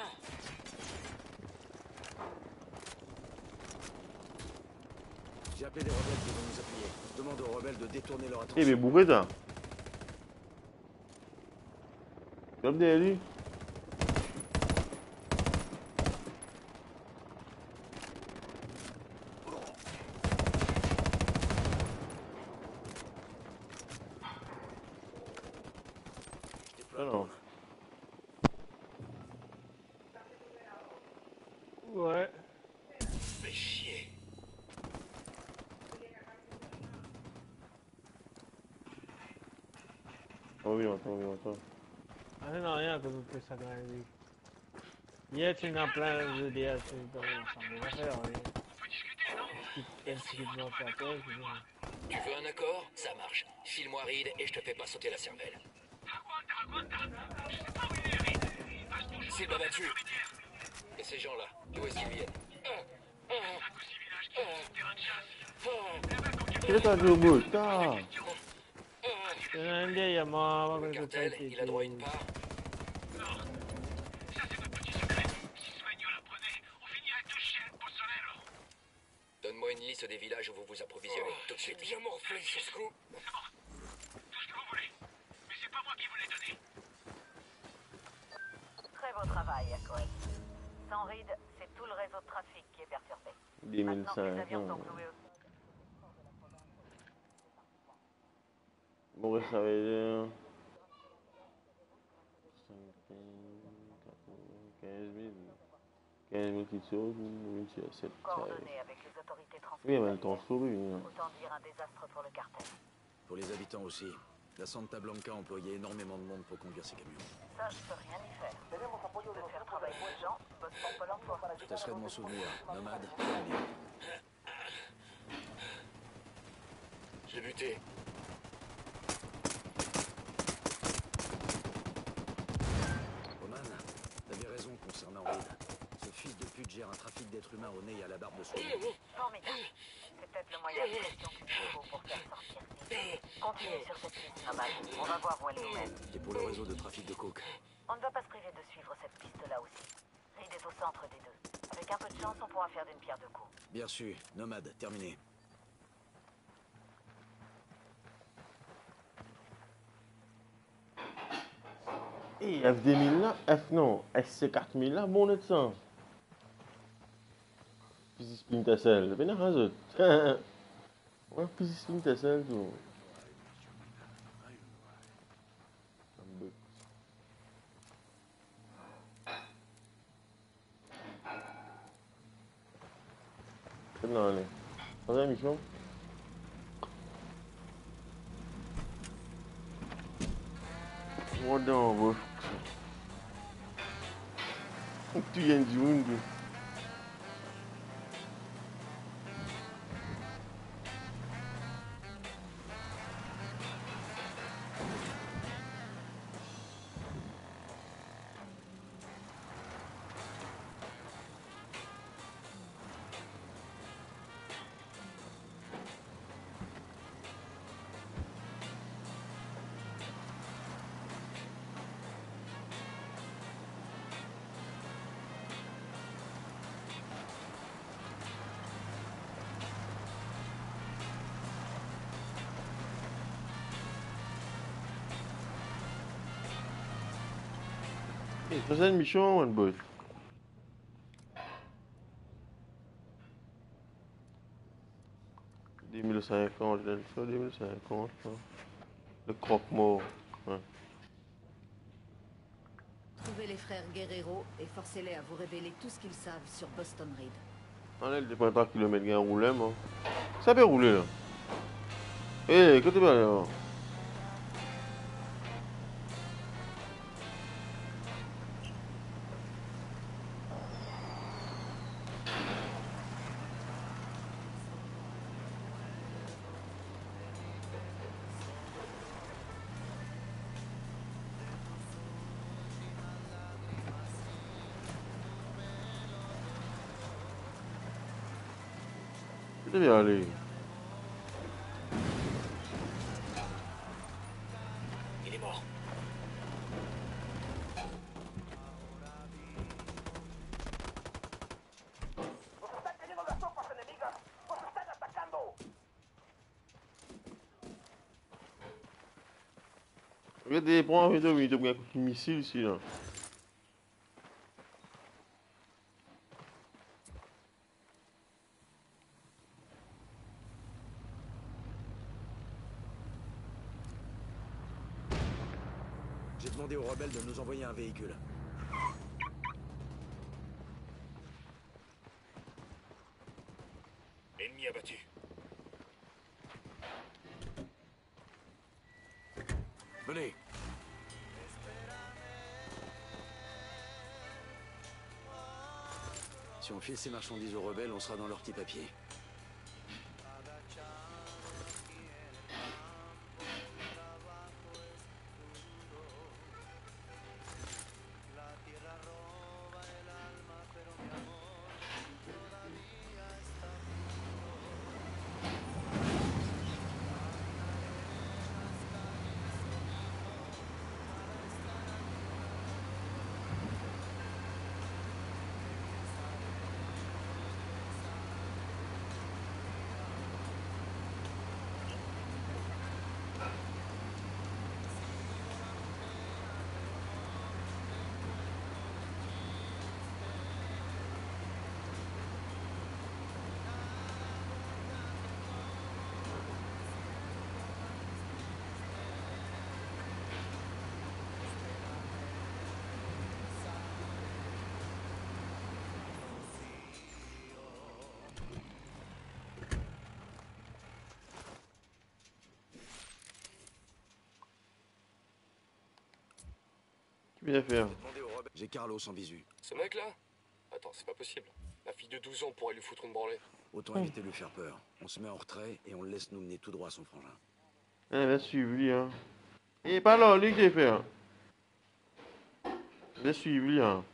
J'ai appelé les rebelles qui vont nous appuyer. Demande aux rebelles de détourner leur attention. Eh, mais bourré ça. Comme des lui. Alors. Ouais. Fais chier. on est longtemps. Ah non, rien que vous faites ça dans la vie. Hier, tu n'as plein de jeux d'hier, tu n'as pas faire, oui. Qu'est-ce qu'il doit faire, toi, Tu veux un accord? Ça marche. File-moi Reed et je te fais pas sauter la cervelle. C'est pas battu. Et ces gens-là, d'où est-ce qu'ils viennent? Qu'est-ce que t'as dit au bout? Putain! Le cartel, il a droit à une part? Donne-moi une liste des villages où vous vous approvisionnez, tout de suite. J'ai bien morflé sur ce coup. Très beau travail, Aquel. Sans Reed, c'est tout le réseau de trafic qui est perturbé. 10 Maintenant que les avions sont 500. cloués au Bon, ça veut dire 15 000 qui sauvent, 7. coordonnées avec les autorités Oui, mais transfrontalières. le temps souris. Autant dire un désastre pour le cartel. Pour les habitants aussi. La Santa Blanca employait énormément de monde pour conduire ces camions. Ça, je peux rien y faire. Je peux faire travailler les gens, je bosse pour Pôle emploi. Je tâcherai de m'en souvenir. Nomade, terminé. J'ai buté. Oman, t'avais raison concernant Reed. Ce fils de pute gère un trafic d'êtres humains au nez et à la barbe de son. Formidable. C'est peut-être le moyen de pression qu'il faut pour faire sortir Reed. Continue sur cette piste, Nomade. On va voir où elle nous mène. Et pour le réseau de trafic de coke. On ne va pas se priver de suivre cette piste-là aussi. Reed est au centre des deux. Avec un peu de chance, on pourra faire d'une pierre deux coups. Bien sûr, Nomade, terminé. Et F2000 là, F non, SC4000 là, bon de ça. Puis Splinter Cell, ben non, un autre. Ouais, puis Splinter Cell tout. C'est là, allez. Troisième mission. What down, bro? Tu viens du monde. Troisième mission, one boy. « 2050, je l'ai fait, 2050. Le croque-mort. Ouais. Trouvez les frères Guerrero et forcez-les à vous révéler tout ce qu'ils savent sur Boston Reed. Allez, le dépend de 3 km à rouler, moi. Ça peut rouler, là. Hé, que tu vas là? Que tu vas aller? Il est mort. ¡Nos están cayendo las tropas enemigas! ¡Nos están atacando! Regardez, prends un peu de minutes pour un missile ici, là. J'ai demandé aux rebelles de nous envoyer un véhicule. Ennemi abattu. Venez. Si on file ces marchandises aux rebelles, on sera dans leur petit papier. Bien faire. J'ai Carlos en visu. Ce mec-là? Attends, c'est pas possible. La fille de 12 ans pourrait lui foutre une branlée. Autant éviter de lui faire peur. On se met en retrait et on le laisse nous mener tout droit à son frangin. Eh, va suivre lui, hein. Il est pas là, lui qui est fait, hein. Va suivre lui, hein.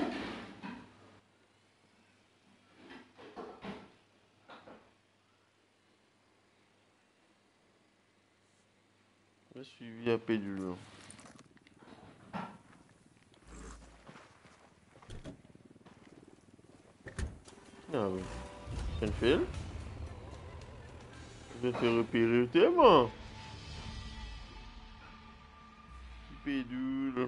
Va suivre lui à pédule. Ah oui. Je le fais. Je vais te faire repérer au thème. Pédule.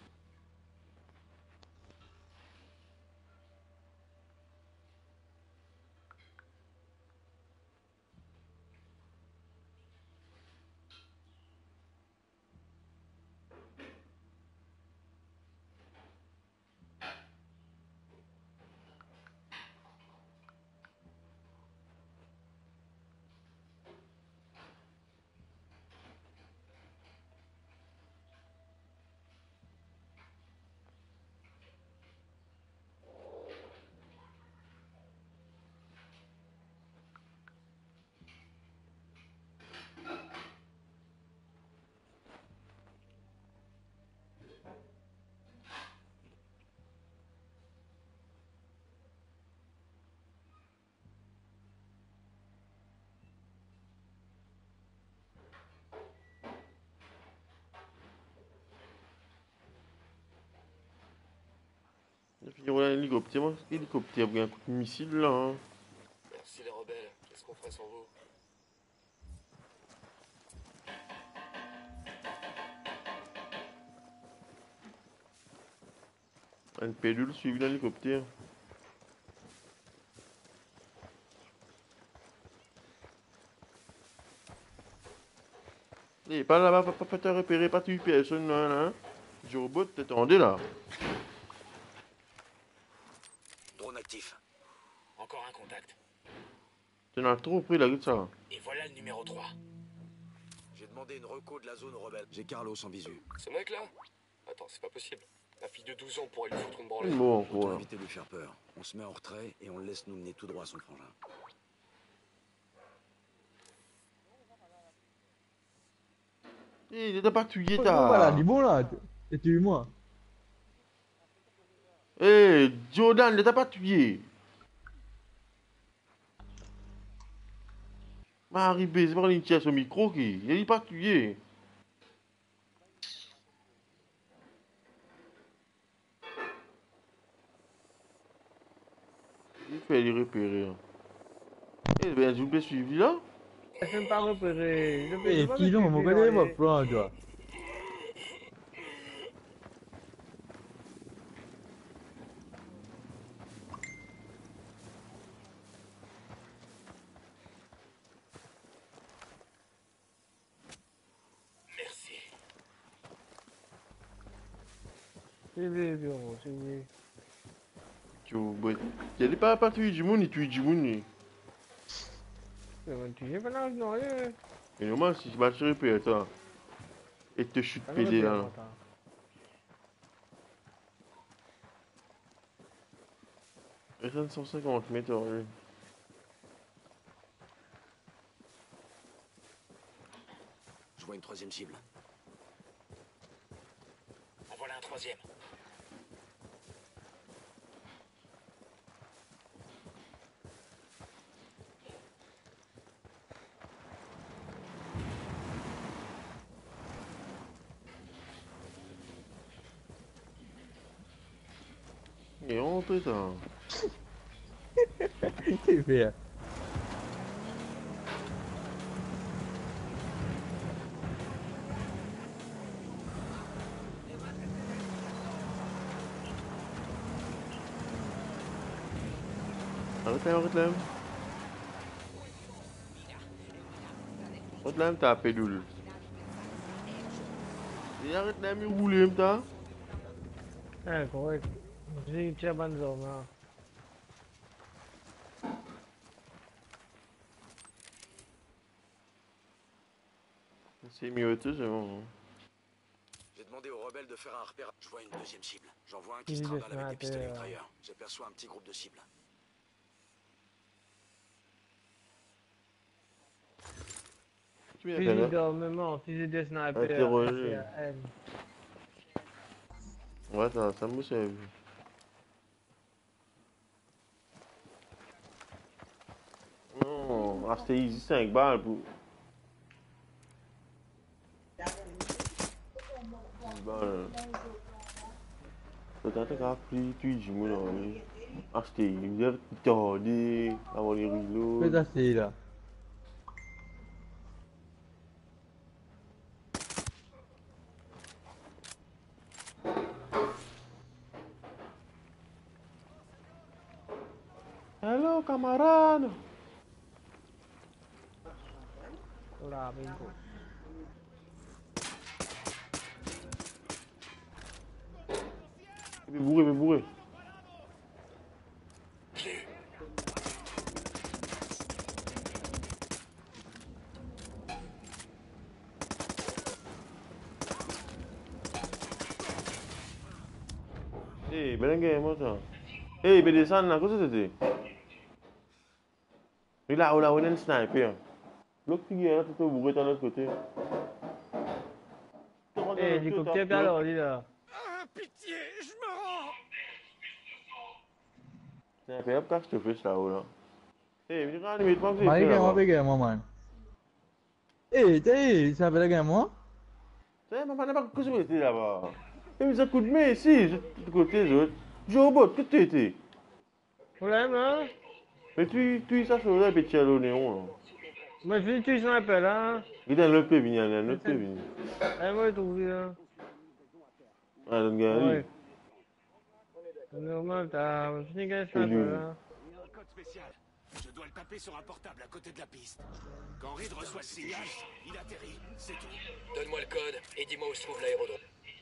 Il y a un hélicoptère, moi, hélicoptère, il y a un coup de missile là. Hein. Merci les rebelles. Qu'est-ce qu'on ferait sans vous? Un pédule suivi d'un hélicoptère. Et pas là-bas, pas te repérer, pas tuer personne là. Hein. Du robot, t'attendais là. Drone actif. Encore un contact. T'en as trop pris là, que ça. Et voilà le numéro 3. J'ai demandé une reco de la zone aux rebelles. J'ai Carlos en visu. Ce mec-là? Attends, c'est pas possible. La fille de 12 ans pourrait lui foutre une branlée. Bon, encore Autant là. éviter de lui faire peur. On se met en retrait et on le laisse nous mener tout droit à son frangin. Il t'a pas tué, Voilà, t'as. dis bon là, t'es tué moi. Eh, Jordan, il t'a pas tué. Marie B, c'est pas une tient son micro qui. Il est pas tué. Il fait les repérer. Eh ben, je vais suivre là. Je ne pas repérer. Je Eh, qui l'ont, mon gars, il va prendre, toi. Merci. C'est vrai, bureau, c'est vrai. Tu vois, il est pas tué du monde, il tue du monde. Tu sais pas là, non, rien. Mais normalement, si je bats sur repérer ça. Et te chute pédé là. Et ça 150 mètres, oui. Je vois une troisième cible. En voilà un troisième. Il est rentré, ça. Qu'est-ce qu'il fait hein? Arrête là, arrête là. Arrête là, t'as pédoule. Et arrête là, mais rouler, t'as. correct. J'ai une bonne zone, hein. C'est mieux, tu sais, c'est bon. J'ai demandé aux rebelles de faire un repérage. Je vois une deuxième cible. J'en vois un qui Il se est trimballe avec des pistolets sniper. mitrailleurs. J'aperçois un petit groupe de cibles. Tu viens Fusil là. d'armement, fusil de sniper. Interroger. AKM. Ouais, ça me sert. Non, ah, c'était easy 5 balles pour. 10 balles. Peut-être qu'à pris, tu dis, moi, non. Acheter, il y a tarder avant les Fais reloads. assez là. Hello, camarade. Là, bingo. Il est bourré, il est bourré. Eh, bel game, moi, ça. Eh, il peut descendre là, qu'est-ce que c'était? Il a on a un sniper. L'autre figure là, tout bourré de l'autre côté. Eh, hélicoptère qui a là, lui, là. Ah, pitié, je me rends. Sniper, pourquoi je te fais ça, là? Eh, viens ranimer, toi, Mari c'est gagne moi, gagne moi, man. Ça fait la gagne moi? Eh, maman n'a pas que ce que là-bas. Eh, mais ça coûte mais si, de côté, je. Jobot, que tu étais? Problème, hein? Mais tu ça sur là, petit à l'onéon, là. Mais si tu sniper, là. Il est dans l'autre pays, il est dans l'autre pays. Eh, moi, je trouve, là. Ah, le gars, Ouais. C'est normal, t'as fini qu'un sniper, là. Code spécial. Je dois le taper sur un portable à côté de la piste. Quand Reed reçoit ce signal, il atterrit. C'est tout. Donne-moi le code et dis-moi où se trouve l'aérodrome.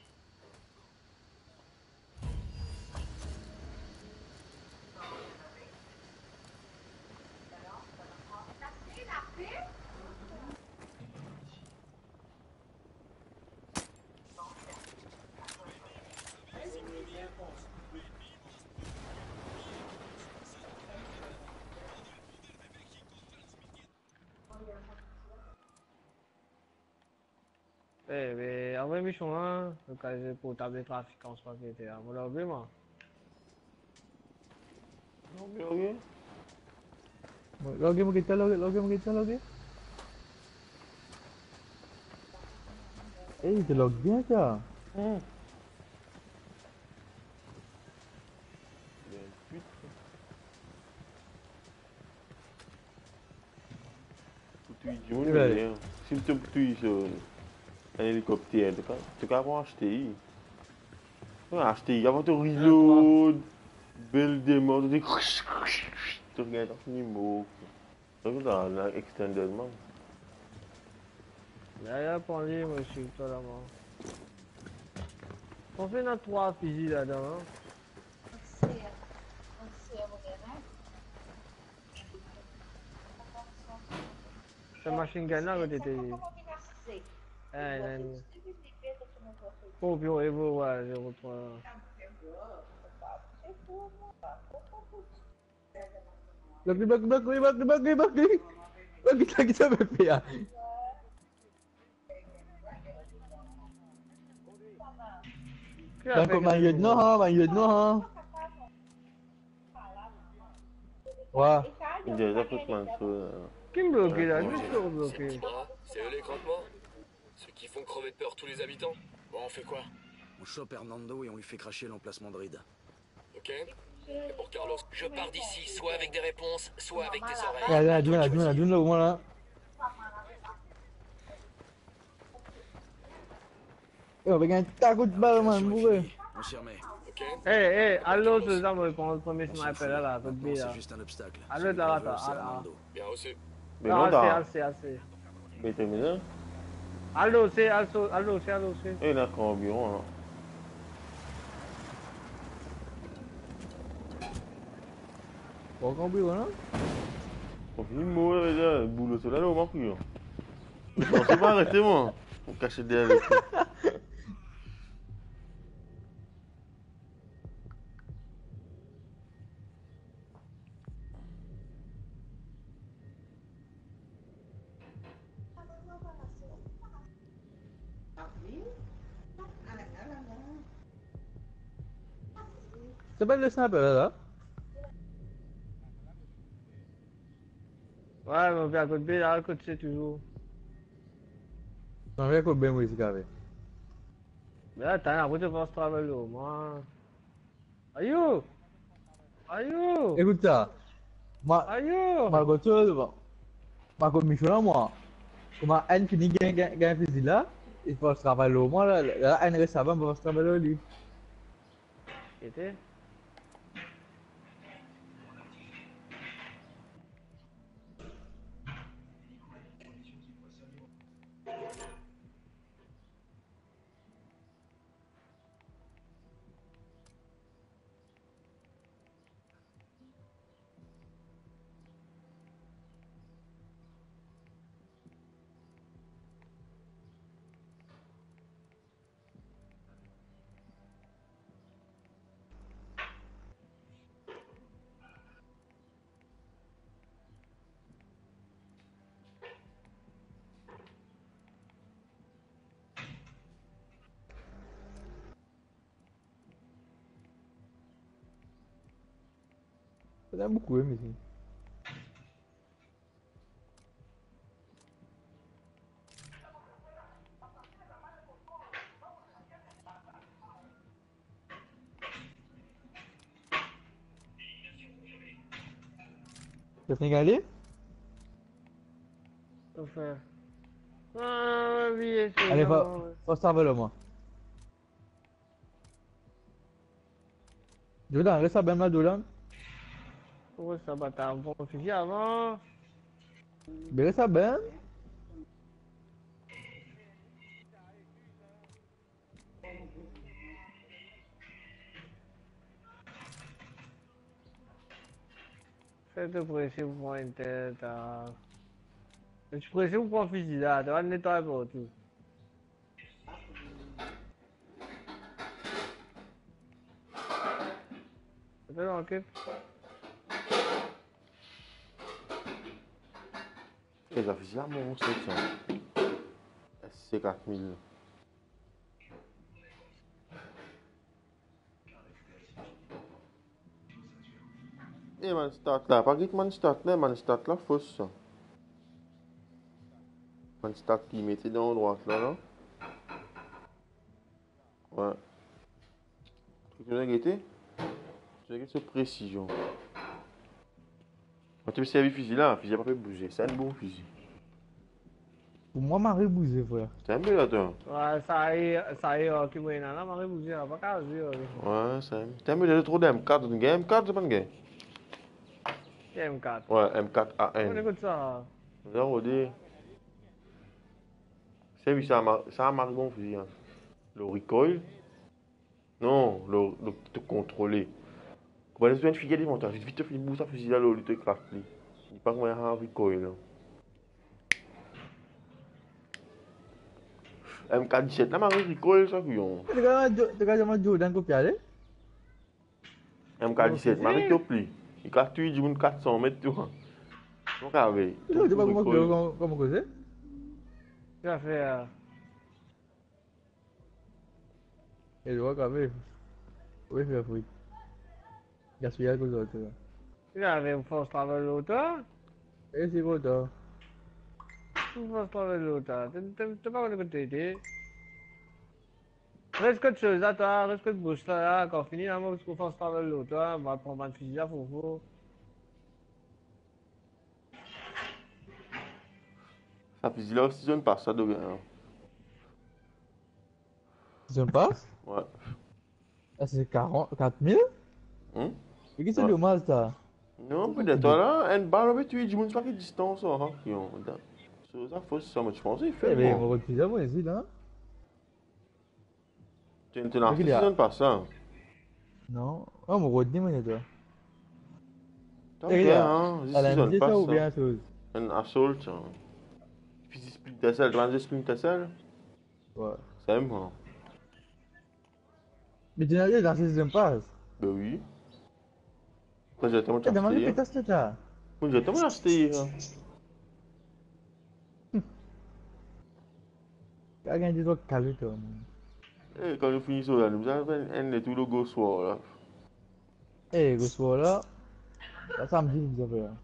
Eh, mais en vrai, Michon, hein, le cas pour table de trafic, on se passe qui était là. Vous l'avez vu, moi? Ok. Login mo kita, login. Eh, tu log bien ça. Si tu peux un hélicoptère, tu peux acheter. Acheter, avant de reload, build des modes, tu regardes ton niveau. Tu dans l'extended man. Là, pour lui, moi, je suis pas là, moi. On fait notre 3 fusils là-dedans, hein. C'est machine gun là, que t'étais. Oh, puis on est beau, ouais, 03. Bagi kita BP ah. Tangkap main Yudno ha, main Yudno ha. Wah. Dia dah put Mansour. Qui me bloque là? Juste pour bloquer. C'est eux les crampements? Ceux qui font crever de peur tous les habitants? Bon, on fait quoi? On chope Hernando et on lui fait cracher l'emplacement de Reed. Ok. Et pour Carlos, je pars d'ici, soit avec des réponses, soit avec des Ya, oreilles. la dune là au moins là. Yo, avec un taco de balle man, bourré. On s'y remet. Ok. Allo, c'est ça, on prend le premier sniper là, côte B là. C'est juste un obstacle. Allo, là, Carlos, c'est là. Hernando. Bien reçu. Mais non, dah. Assez. Mais terminé. Allo, c'est. Et là, quand environ, là. Bon, compris, voilà. On finit de mourir, déjà. Le boulot, c'est là, on m'a pris. Je pensais pas arrêter, moi. On cachait derrière le truc. C'est pas le sniper là. Ouais, mais on vient à côté B là, à côté C toujours. On vient qu'on bien musique avec. Mais là, t'as un après, tu vas se travailler là, moi. Ayo! Écoute ça. Moi, ma commission moi. Comment elle finit gain fusil là, il faut se travailler là, moi là, elle reste avant pour se travailler là lui. Était? Ça aime beaucoup, mais si. T'as sénégalais? Enfin. Ah, oui, c'est. Allez, faut se travailler là, moi. Dolan, reste à ben là, Dolan. Ouais, ça va, t'as un bon fusil avant. Mais reste à ben. Faites presser pour prendre une tête. Je suis pressé pour prendre un fusil là, tu vas le nettoyer pour tout. Fais l'enquête. Quels affiches là, mon 700. SC4000. Eh, man, start là. Pas vite, man, start là, man, start là, fausse ça. Man, start qui mettait dans droite là, là. Ouais. Tu as guetté? Tu as guetté sur précision. Quand tu me servi fusil là, fusil n'a pas fait bouger. C'est un bon fusil. Pour moi, m'a rebousé, frère. C'est un peu là, toi. Ouais, ça y est, qui m'a dit, là, m'a bougé, pas qu'à dire. Ouais, c'est un peu. T'as mis trop d'M4, une game M4, c'est pas une game. M4. Ouais, M4A1. On écoute ça. Là, on dit. C'est lui, ça a marqué bon fusil. Hein. Le recoil. Non, le te contrôler. Quand on a une fille qui monte, vite te faire ça fusil là, le te craft. Il n'y a pas comment il y a un recoil là. MK17 là, Marie recoil ça, couillon. Tu regardes Jordan copier, allez? MK17, Marie Topli. Il a tué du monde 400 mètres, tu vois. Donc, avec. Tu sais pas comment causer? Tu as fait. Et je vois quand même. Oui, c'est fruit. Gaspillage que l'autre. Tu avais une force travail l'autre. Et c'est quoi toi? Une force travail l'autre. Tu pas de côté. Reste que de choses à toi, reste que de bouche là, quand fini, là, moi, parce qu'on force travail l'autre, on va prendre un fusil à faux. Ça fait là aussi, je ne passe ça de rien. Ça passe? Ouais. Ah, c'est 40 000? Hum? Mais qu'est-ce que c'est dommage ça? Non, peut-être là, une balle avec tué du monde, pas que distance, hein. Ça faut ça, mais je pense qu'il fait. Eh bien, on va refuser moi ici là. Tu n'as pas si je ne passe ça. Non. Ah, on va retenir moi toi. Ok, hein. Elle a Si je dit ne ça passe ou bien ça. chose? Un assault, hein. Puis split tassel, tu vas dire split tassel? Ouais. C'est moi. Mais tu n'as dit dans ces passe. Ben oui. Moi, j'ai tellement Tu as demandé acheté. pétasse là. Moi, j'ai tellement acheté. Quelqu'un dit toi calme toi. Et quand nous finissons là, nous avons un de tous les gros soirs là. Eh, ce soir là, ça samedi vous avez là.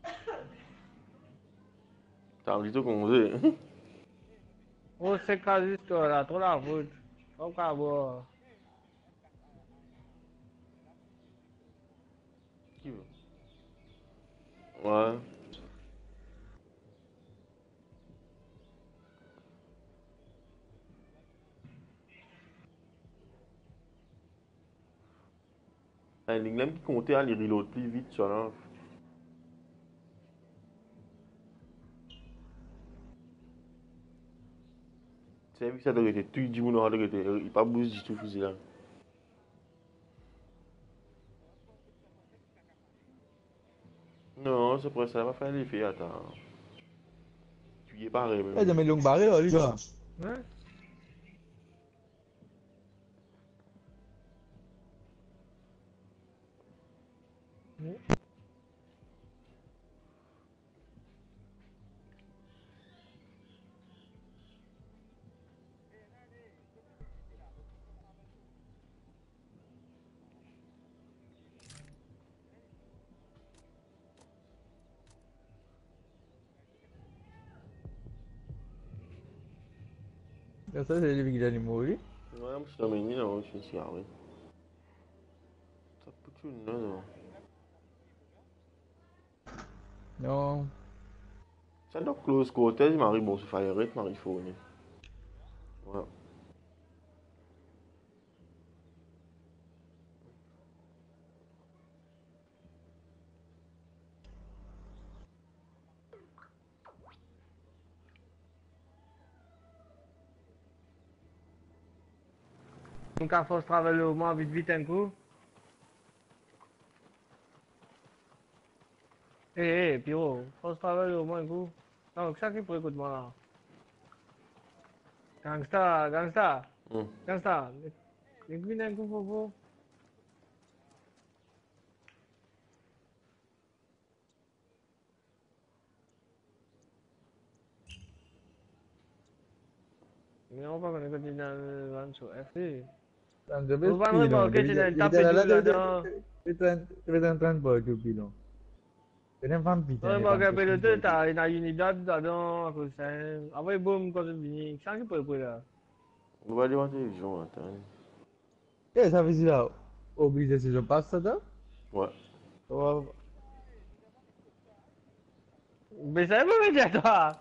T'as envie de congé. Oh, c'est quasi toi là, trop la route. Comme qu'à boire. Qui veut? Ouais. Un England qui comptait à les reload plus vite sur là. C'est vu que ça doit être tout du monde il n'est pas bougé du tout fusil là. Non, c'est pour ça, ça va faire l'effet, attends. Tu y es pareil Eh, même. mais longue barré là, lui là. Ouais. Ça c'est les big animaux, oui. Ouais, je suis amené là, je suis arrêté. Ça peut tout le monde. Non. Ça doit close quarters, Marie, bon, c'est fire rate, Marie, faut. Ouais. Donc, à force de travailler au moins vite un coup. Eh, Pyro, force de travailler au moins un coup. Non, ça qui pourrait écouter moi là. Gangsta. Les un coup, faut. Mais on va continuer dans le van sur FC. Vous Vous vendrez pas, ok, c'est dans le tapé là-dedans. Tu es en train de boire du pilon. Tu n'es pas un putain. Ouais, moi, quand le deux, t'as une unidad là-dedans, à cause de ça. Après, boum, quand tu finis, ça qui peut là. On va aller voir la télévision, attends. Eh, ça veut dire là, obligé si je passe ça là? Ouais. Mais ça veut dire toi.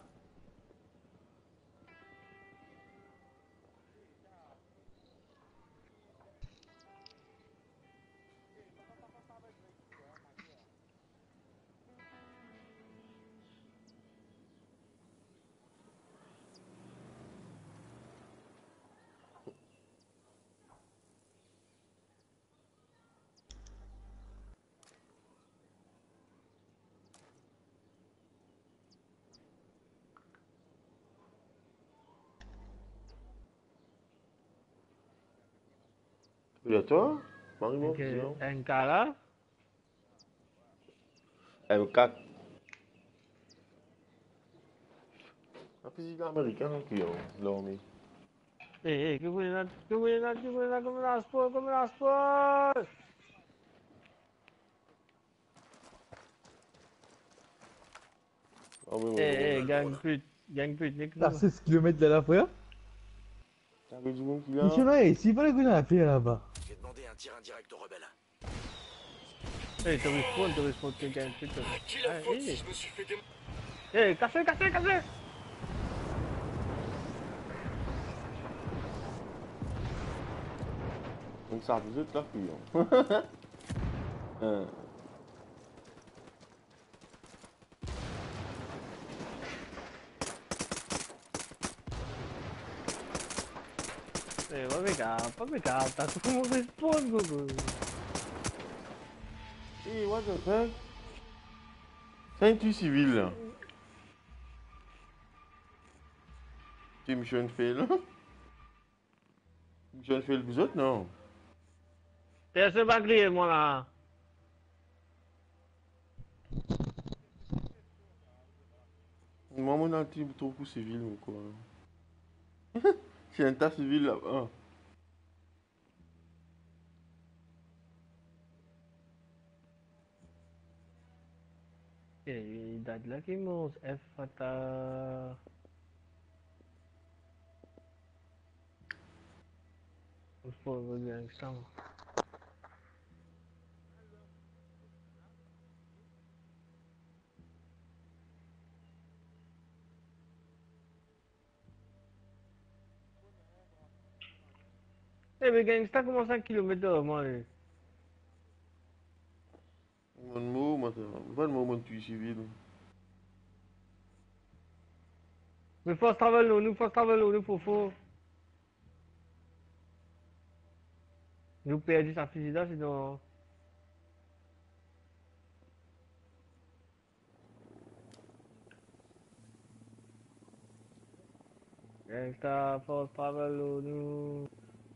Et toi? Marie-moi, Ok, c'est bon. NK là. M4. Un fusil américain qui est l'armée. Que vous voulez là, que vous voulez là, que vous voulez là, comme la sport, comme la sport. Oh, mais Gang pute, T'as 16 km de la frère. T'avais du monde qui Ils vient. sont là, s'il fallait qu'on ait un pied là-bas. J'ai demandé un tir indirect aux rebelles. te respawn, que gang pute. Qui la faute si je me suis fait des... Cassez. Donc ça vous êtes la fille. Hein. Pas méga, t'as tout mon respawn, gogo. Hey, what the fuck? C'est un tueur civil là. C'est mission fail. Mission fail vous autres non? T'es ce bagrier, moi là. Moi mon anti trop pour civil ou quoi? C'est un tas civil là-bas. Il date là qui monte, F fata. Faut bien ça. Mais gangsta commence à 1 km/h, moi. Mon mot, moi, pas le moment tueur civil. Mais faut travailler, nous faut faux. Nous perdons sa fusil là, sinon. Gangsta, faut travailler, nous.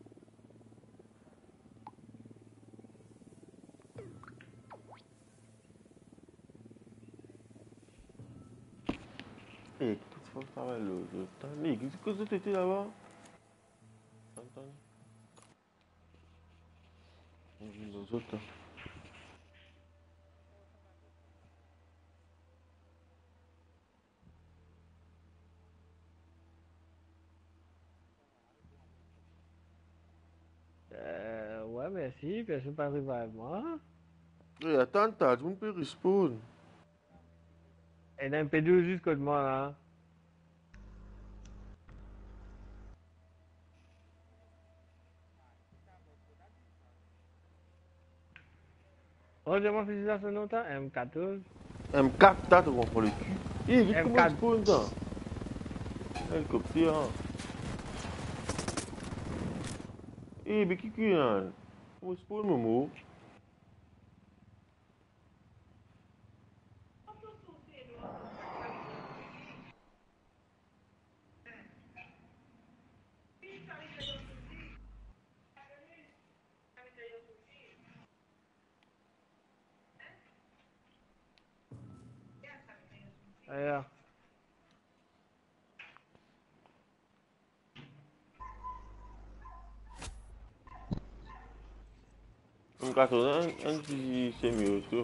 Eh, qu'est-ce que tu fais là? Attendez, qu'est-ce que tu étais là-bas? Attends. On vient aux autres. Ouais, merci, puis je suis pas arrivé à moi. Eh, attends, t'as tout le monde peut respawn. Et d'un P2 jusqu'au de moi là. Regarde-moi fusil là, ce nom, t'as M14. M4, t'as te contre le cul. Eh, vite comment M4. respawn, ça? Hélicoptère. Eh, mais qui est là? Comment respawn, Momo? Ailleurs. Un 80, un petit semi-auto.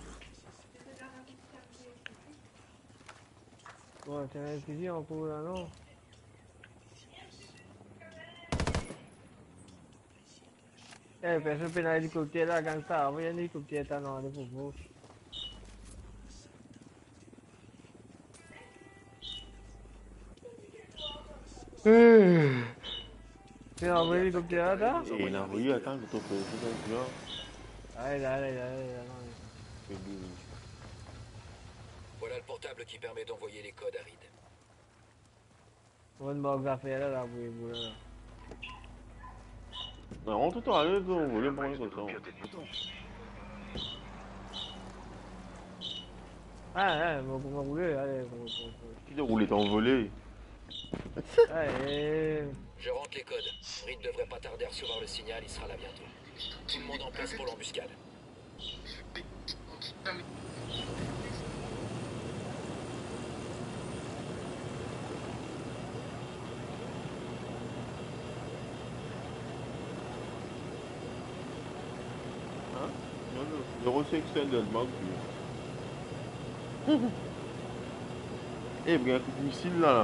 Ouais, t'as un fusil en cours là, non? Personne peut dans l'hélicoptère là, comme ça. Envoyez un hélicoptère, t'as non, pour vous. Tu as envoyé l'hélicoptère là, t'as? Et il a envoyé, attends, que ton frère, c'est un Allez, peu. Voilà le portable qui permet d'envoyer les codes à Reed. On va demander à faire là, vous là. Non, rentre-toi, allez, on voulait prendre comme ça. On va rouler, allez. Qui t'a roulé, t'as envolé? Allez. Je rentre les codes. Reed devrait pas tarder à recevoir le signal, il sera là bientôt. Tout le monde en place pour l'embuscade. Zéro extended, manque plus. Eh, il y a un coup de missile là.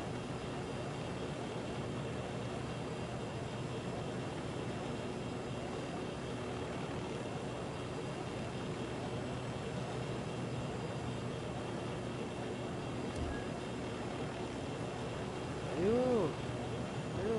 Ayo. Ayo.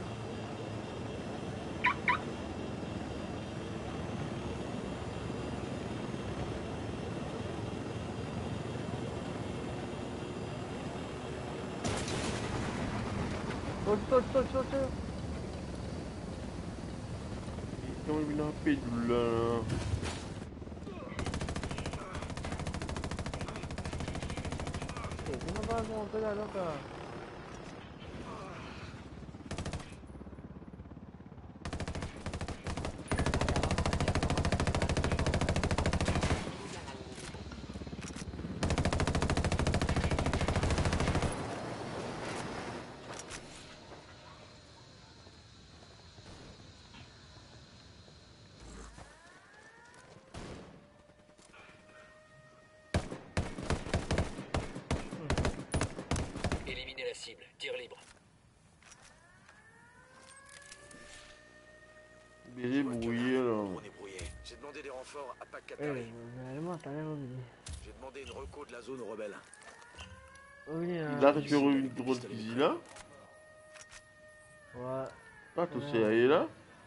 Touch. Comment il a un pédule là? ¿Cómo vas a montar la loca? Éliminez la cible. Tir libre. Béré brouillé là. On est brouillé. J'ai demandé des renforts à Pac Eh, Katari. vraiment, t'as rien oublié. J'ai demandé une reco de la zone aux rebelles. Oui, Là, tu fais une drôle de fusil là? Ouais. Ah, tout serré là?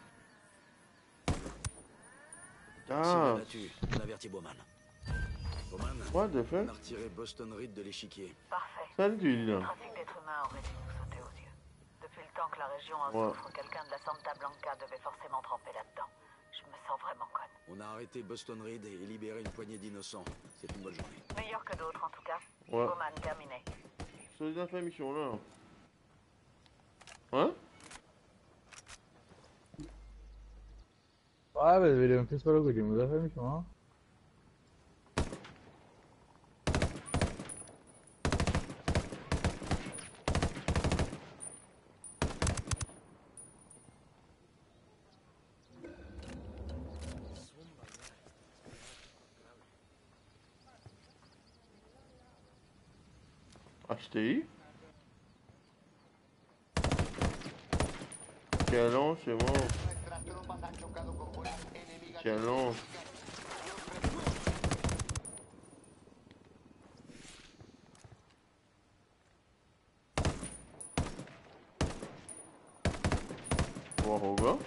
Cible Ah, abattue. On avertit Bowman. Bowman, what the on fuck? a retiré Boston Reed de l'échiquier. Parfait. Salut lui Le là. trafic d'êtres humains aurait dû nous sauter aux yeux. Depuis le temps que la région en Ouais. souffre, quelqu'un de la Santa Blanca devait forcément tremper là-dedans. Je me sens vraiment conne. On a arrêté Boston Reed et libéré une poignée d'innocents. C'est une bonne journée. Meilleur que d'autres en tout cas. Ouais. Bowman, terminé. C'est les affaires mission là. Hein? Ouais, mais vedem che spero che mi da farmi no? HTI? Challenge, c'est bon. Challenge. Voir au gars.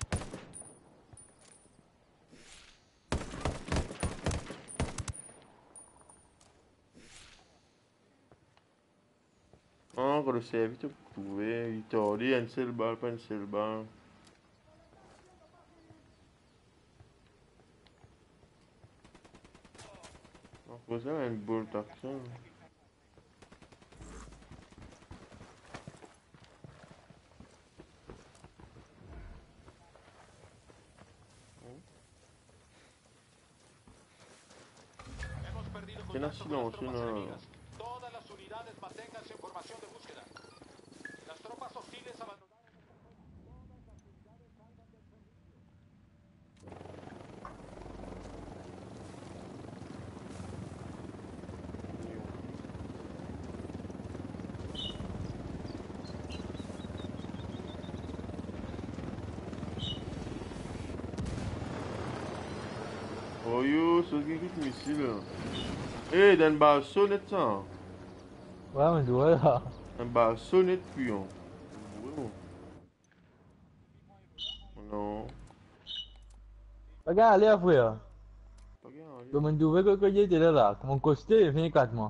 Ah, quand le service tu pouvais, il t'a dit un seul balle, pas une seule balle. Après ça, une bolt action. Tiene silenzio, no. Todas las unidades manténganse en formación de búsqueda. Las tropas hostiles abandonaron. Oh yo, c'est quelqu'un qui missile. Eh, dans une balle sonnette ça. Ouais, mais ouais là. Un balle sonnette puis on. Non. Regarde, allez frère. Regarde. Comme tu veux que j'étais là, mon costé est 24 mois.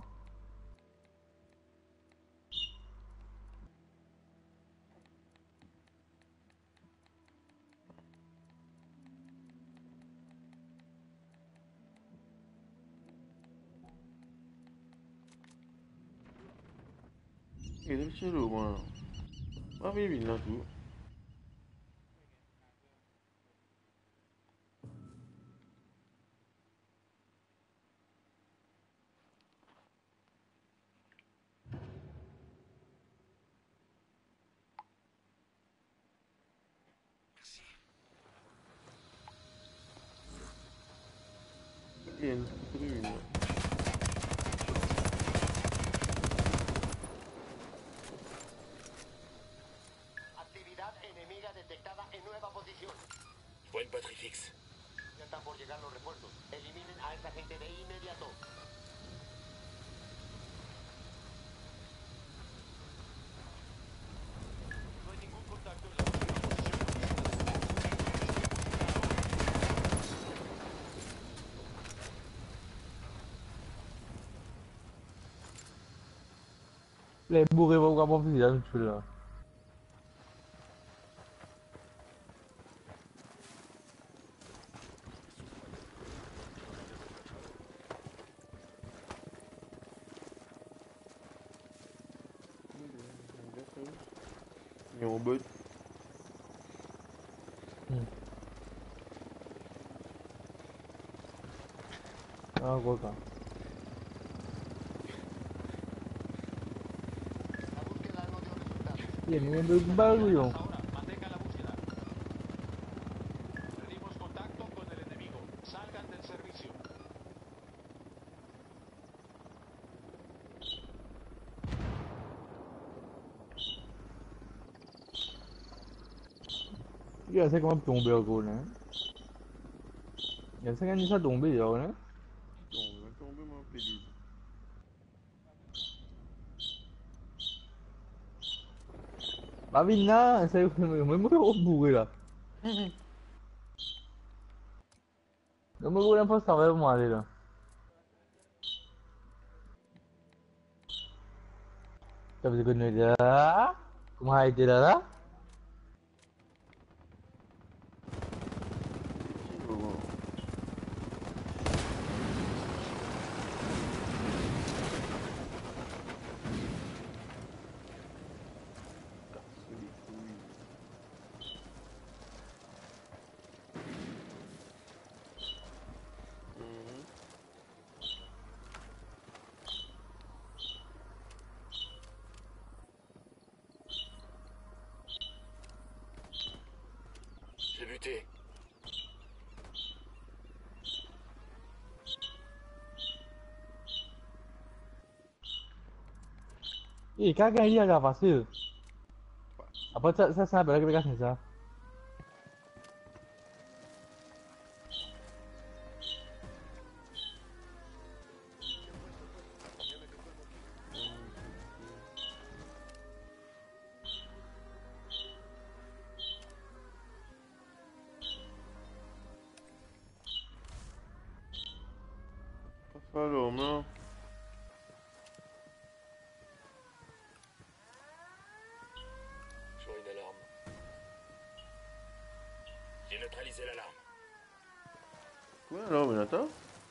Il est chez le moi. Ah oui, oui, là, tout. Bien, c'est une. Actividad enemiga detectada en nueva posición. Buen batterie fixe. Ya están por llegar los refuerzos. Eliminen a esa gente de inmediato. No hay ningún contacto en la Les bourrés vont vraiment finir dans le là. Il y a un bot. Ah, gros gars. Y el mundo es un barrio. Mantengan la búsqueda. Perdimos contacto con el enemigo. Salgan del servicio. Yo sé cómo tomber au gros là. Je sais quand ça tomber là. On va tomber, mon pédule. Bah vite là, c'est moi au bourré là. Le me voulais pas savoir moi aller là. Ça veut dire que là. Comment a été là? J'ai buté. Eh, kagak ini agak pasir. Apa saya balik ke kasih saya. Alors, non. Je vois une alarme. J'ai neutralisé l'alarme. Quoi alors, mais attends.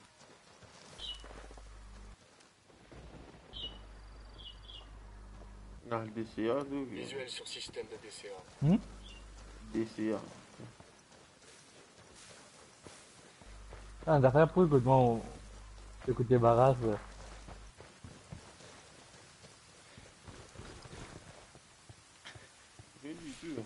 Ah, le DCA, donc. Visuel sur système de DCA. DCA. Ah, t'as fait pour que moi, écoutez barrage. Rien du tout.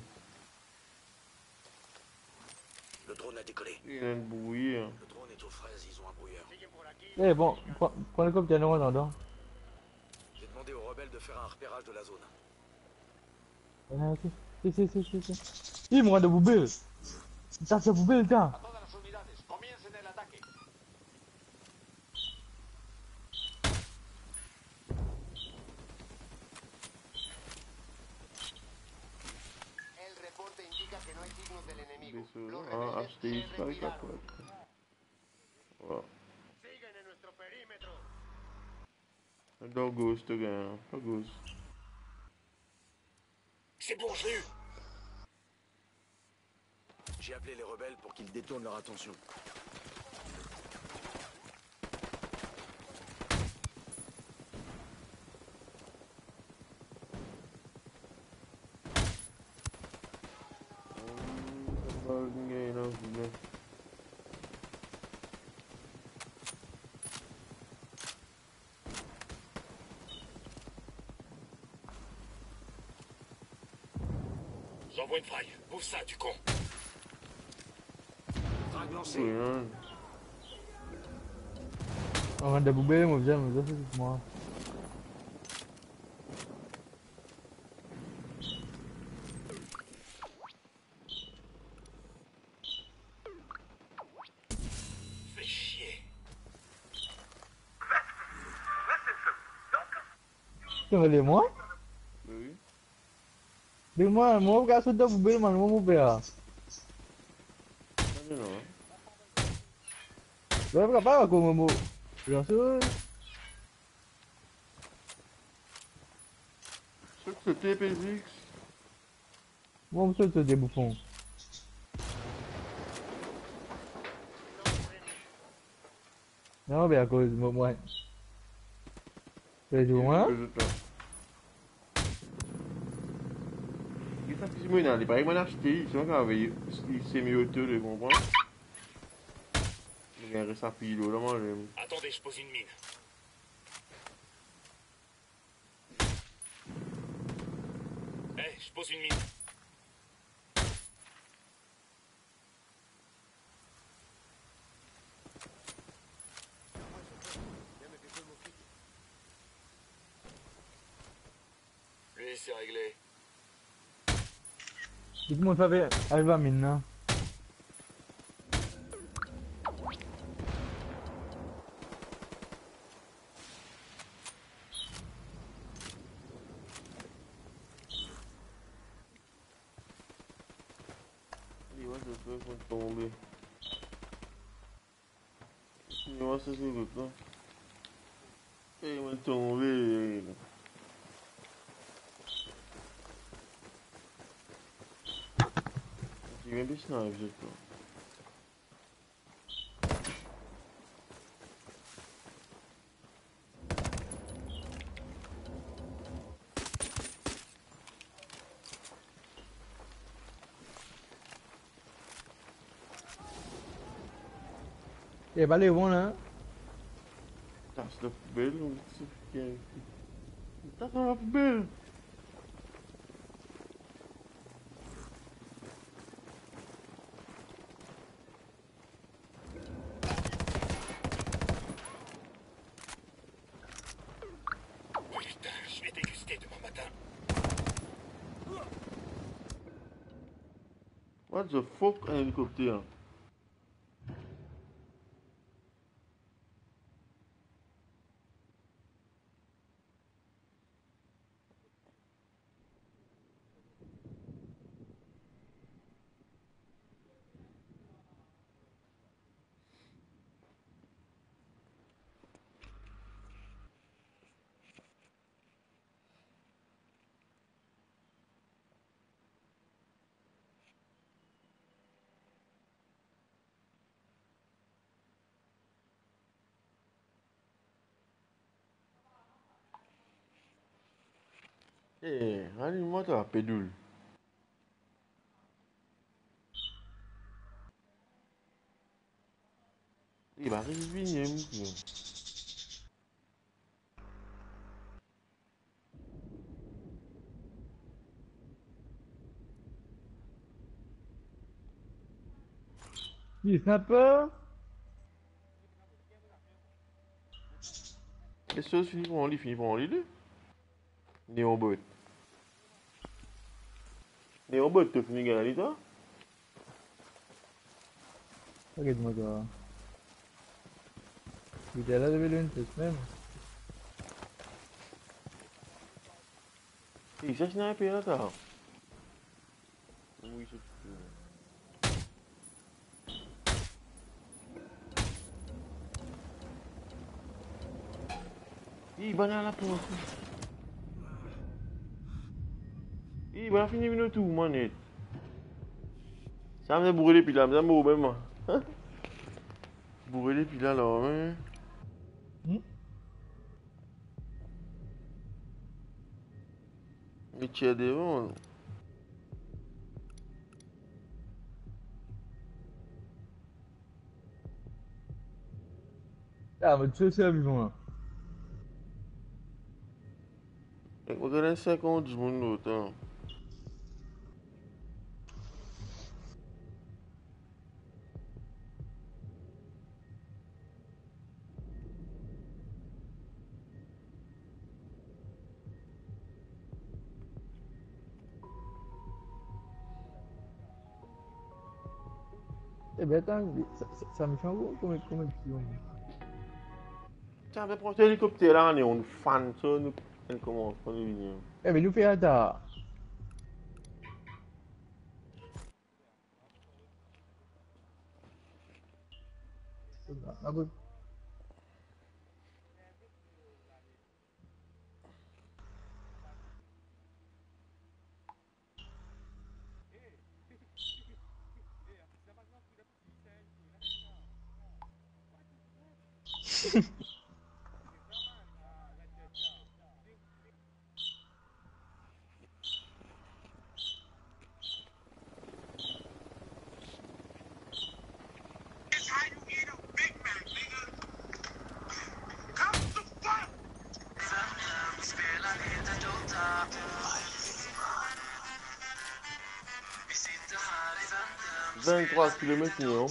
Le drone a décollé. Il y a un bruit. Le drone est aux fraises, ils ont un brouilleur. Eh bon, prends le cocktail non dedans. J'ai demandé aux rebelles de faire un repérage de la zone. Ah, ok. Si. Ih, mau ada mobil. Kita ada mobil dah. A todas las unidades, comiencen el ataque. El reporte indica que no hay signos del enemigo. Los Ah, rebeldes acheter se ici avec la retiraron. pote. Voilà. Siguen en nuestro perímetro. Dans gauche, ce gars. À gauche. C'est bon, je l'ai eu. J'ai appelé les rebelles pour qu'ils détournent leur attention. J'envoie une frague. Ouvre ça, du con. Frague lancée. Ouais. On va de poubelle, moi, viens, c'est moi. Fais chier. Tu veux les moi? Oui. Dis-moi, moi, regarde ce de poubelle, man, moi, mon père. Non, non. Je vais pas comme moi. Bien sûr. C'était PZX. Moi, je suis des bouffons. Non, mais à cause de moi. Tu joues, hein? Il est parti, moi, il paraît que moi, acheté. C'est vrai qu'il s'est mis autour, tu comprends? Il y a un reste à pilo, là, moi, j'aime. Attendez, je pose une mine. Je pose une mine. Lui, c'est réglé. Dites-moi, ça va arriver à mine, Tomber. Il va se faire là. Et il va tomber. Il vient bien sniper, je crois. Et bah, les bons, là. Tá, se da poubelle, ou se fica. Tá na poubelle. Putain, je vais déguster demain matin. What the fuck, un hélicoptère? Eh, anime-moi ta pédule. Il va revenir, mon. Il est sympa. Les choses finissent pour en lit. Néobot. Néobot, tu finis gagner toi? Regarde-moi, quoi. Il était là depuis une semaine. Il cherche un peu là, toi. Oui, c'est tout. Il va à la porte. Il va finir une tout, manette. Ça me brûler puis là, ça me brûler même. Brûler puis là, hein. Mais tu as des bons. Ah, mais tu sais, c'est vivant. On connaît 50 secondes, hein. Eh ben attends, ça me fait un gros comme pion. Tiens, on va prendre l'hélicoptère là, on est un fan, ça, nous, elle commence, on est venu. Eh ben nous fait attends. Ah bon. « 23 km non.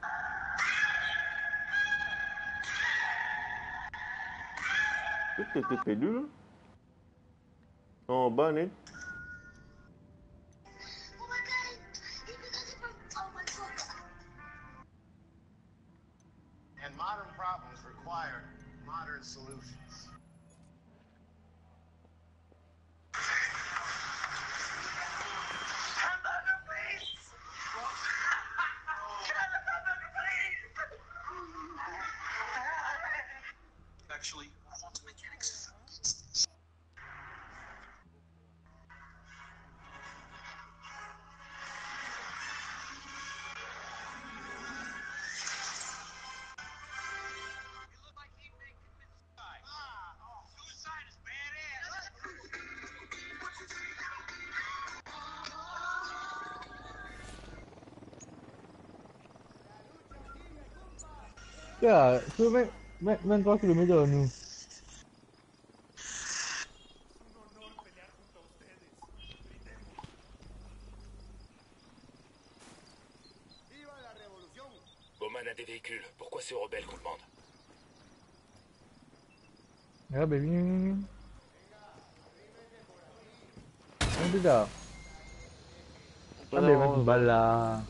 Peut-être TP2 là. En bas, net. And modern problems require modern solutions. Actually, quantum mechanics. Ya, tu main 3 km nous. Bowman a des véhicules. Pourquoi ces rebelles qu'on demande? Ya, ben viens. On est là. Ah ben mettre une balle là.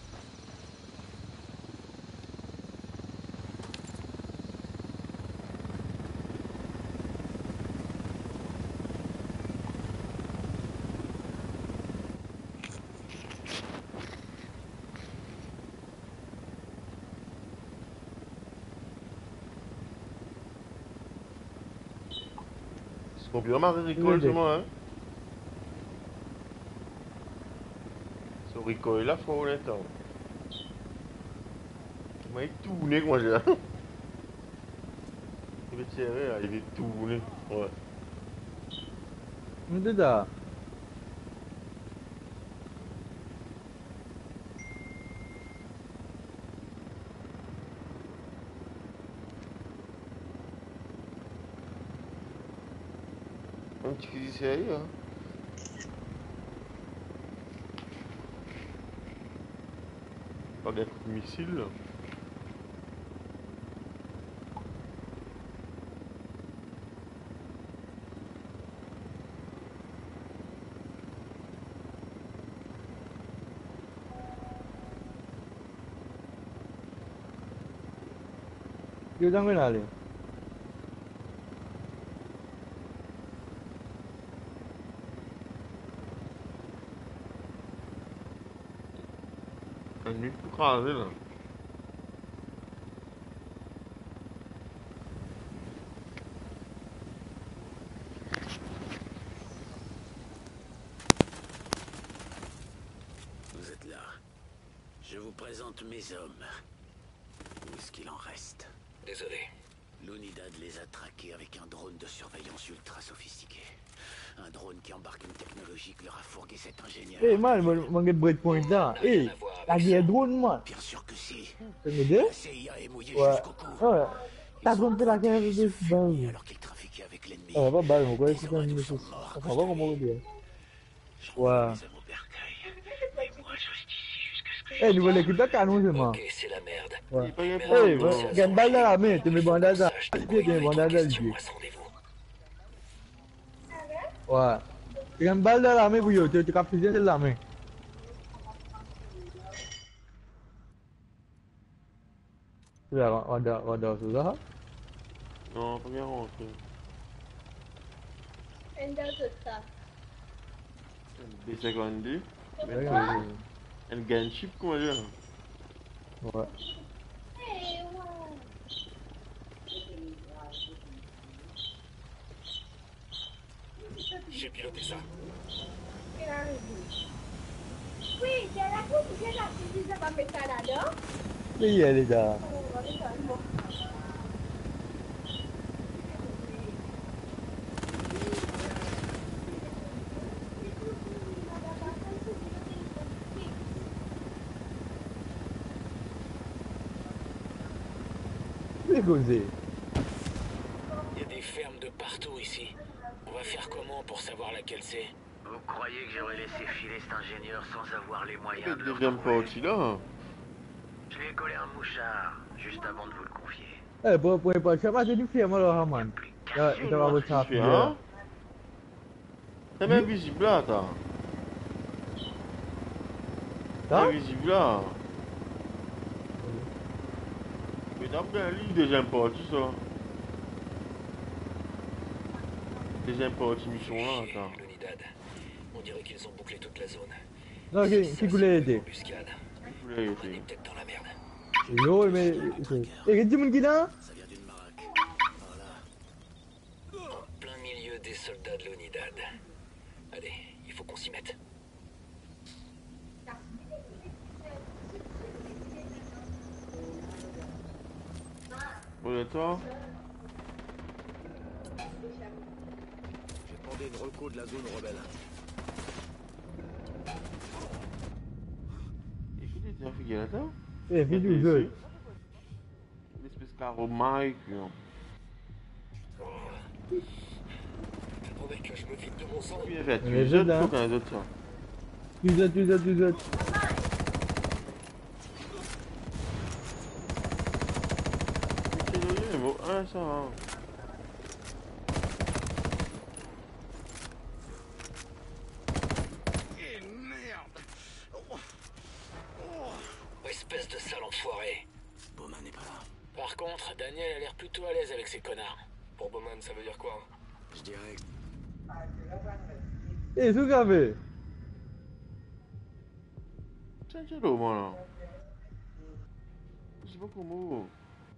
On peut vraiment recoil seulement, hein. Ce recoil là, faut honnête. Moi, il tourne, moi, j'ai. Il va tirer, là, il va tourner. Ouais. On est là. Un petit fusil sérieux, hein. Pas des coups de missile, là. Dia jangan lah ni. Un nid tout crasé, là. Vous êtes là. Je vous présente mes hommes. Où est-ce qu'il en reste? Désolé. L'Unidad les a traqués avec un drone de surveillance ultra sophistiqué. Un drone qui embarque une technologie que leur a fourgué cet ingénieur. Eh man, manquer de breakpoint là. Eh, la guerre drone man. Bien sûr que si. Tu m'aides? La CIA est mouillée Ouais. jusqu'au cou. Ouais. T'as drone de la guerre de balle. Alors qu'ils trafiquaient avec l'ennemi. Ah, pas balle, mon gars, c'est un peu ça. Ça va comment on dit. Ouais. Eh, nouvelle équipe de canon, c'est moi. Ok, c'est la merde. Ouais. Il Eh, pas il y a une balle dans la main, tu mets bandage à pied, tu mets bandage à pied. Ouais. Il y a une balle dans la main pour yo, tu captes bien de la main. Tu vas rendre ça. Non, pas bien rentré. B52. Un gunship, comment dire? Ouais. J'ai piloté ça. Oui, c'est la coupe, c'est la petite, ça va me faire là-dedans. Oui, elle est là. C'est Gonzé. Il y a des fermes de partout ici. On va faire comment pour savoir laquelle c'est? Vous croyez que j'aurais laissé filer cet ingénieur sans avoir les moyens de le Deuxième retrouver? partie là. Je lui ai collé un mouchard juste avant de vous le confier. Eh, pour pas ça, c'est du film alors, Haman. Ça va votre ça. Tu fais, hein? C'est même visible là, attends. C'est visible là. Mais t'as bien lu deuxième partie ça. Deuxième partie mission là, attends. L'Unidad. On dirait qu'ils ont bouclé toute la zone. Non, qui voulait aider? Embuscade. Qui voulait On aider? est peut-être dans la merde. Yo, mais. Et dis mon guidon? Ça vient d'une baraque. Par là. En plein milieu des soldats de l'Unidad. Allez, il faut qu'on s'y mette. Bon, et toi? J'ai pendé une reco de la zone rebelle. Écoutez, tiens, figure là, toi? Eh, fais du jeu. L'espèce de carreau Mike. Attendez que je me vide de mon sang. Tu es fait, tu Mais es je jeune, là. faut qu'on autre ça. Tu zot. C'est bon, ah, ça va. Eh merde! Espèce de sale enfoiré. Bowman n'est pas là. Par contre, Daniel a l'air plutôt à l'aise avec ses connards. Pour Bowman, ça veut dire quoi? Je dirais... Eh, c'est grave. C'est l'eau, moi là. Je sais pas comment.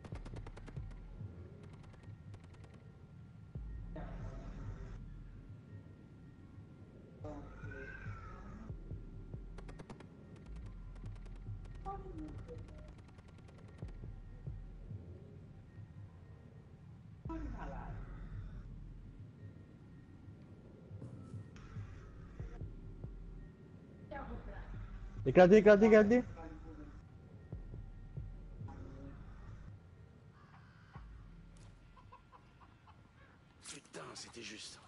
Éclatez. Putain, c'était juste.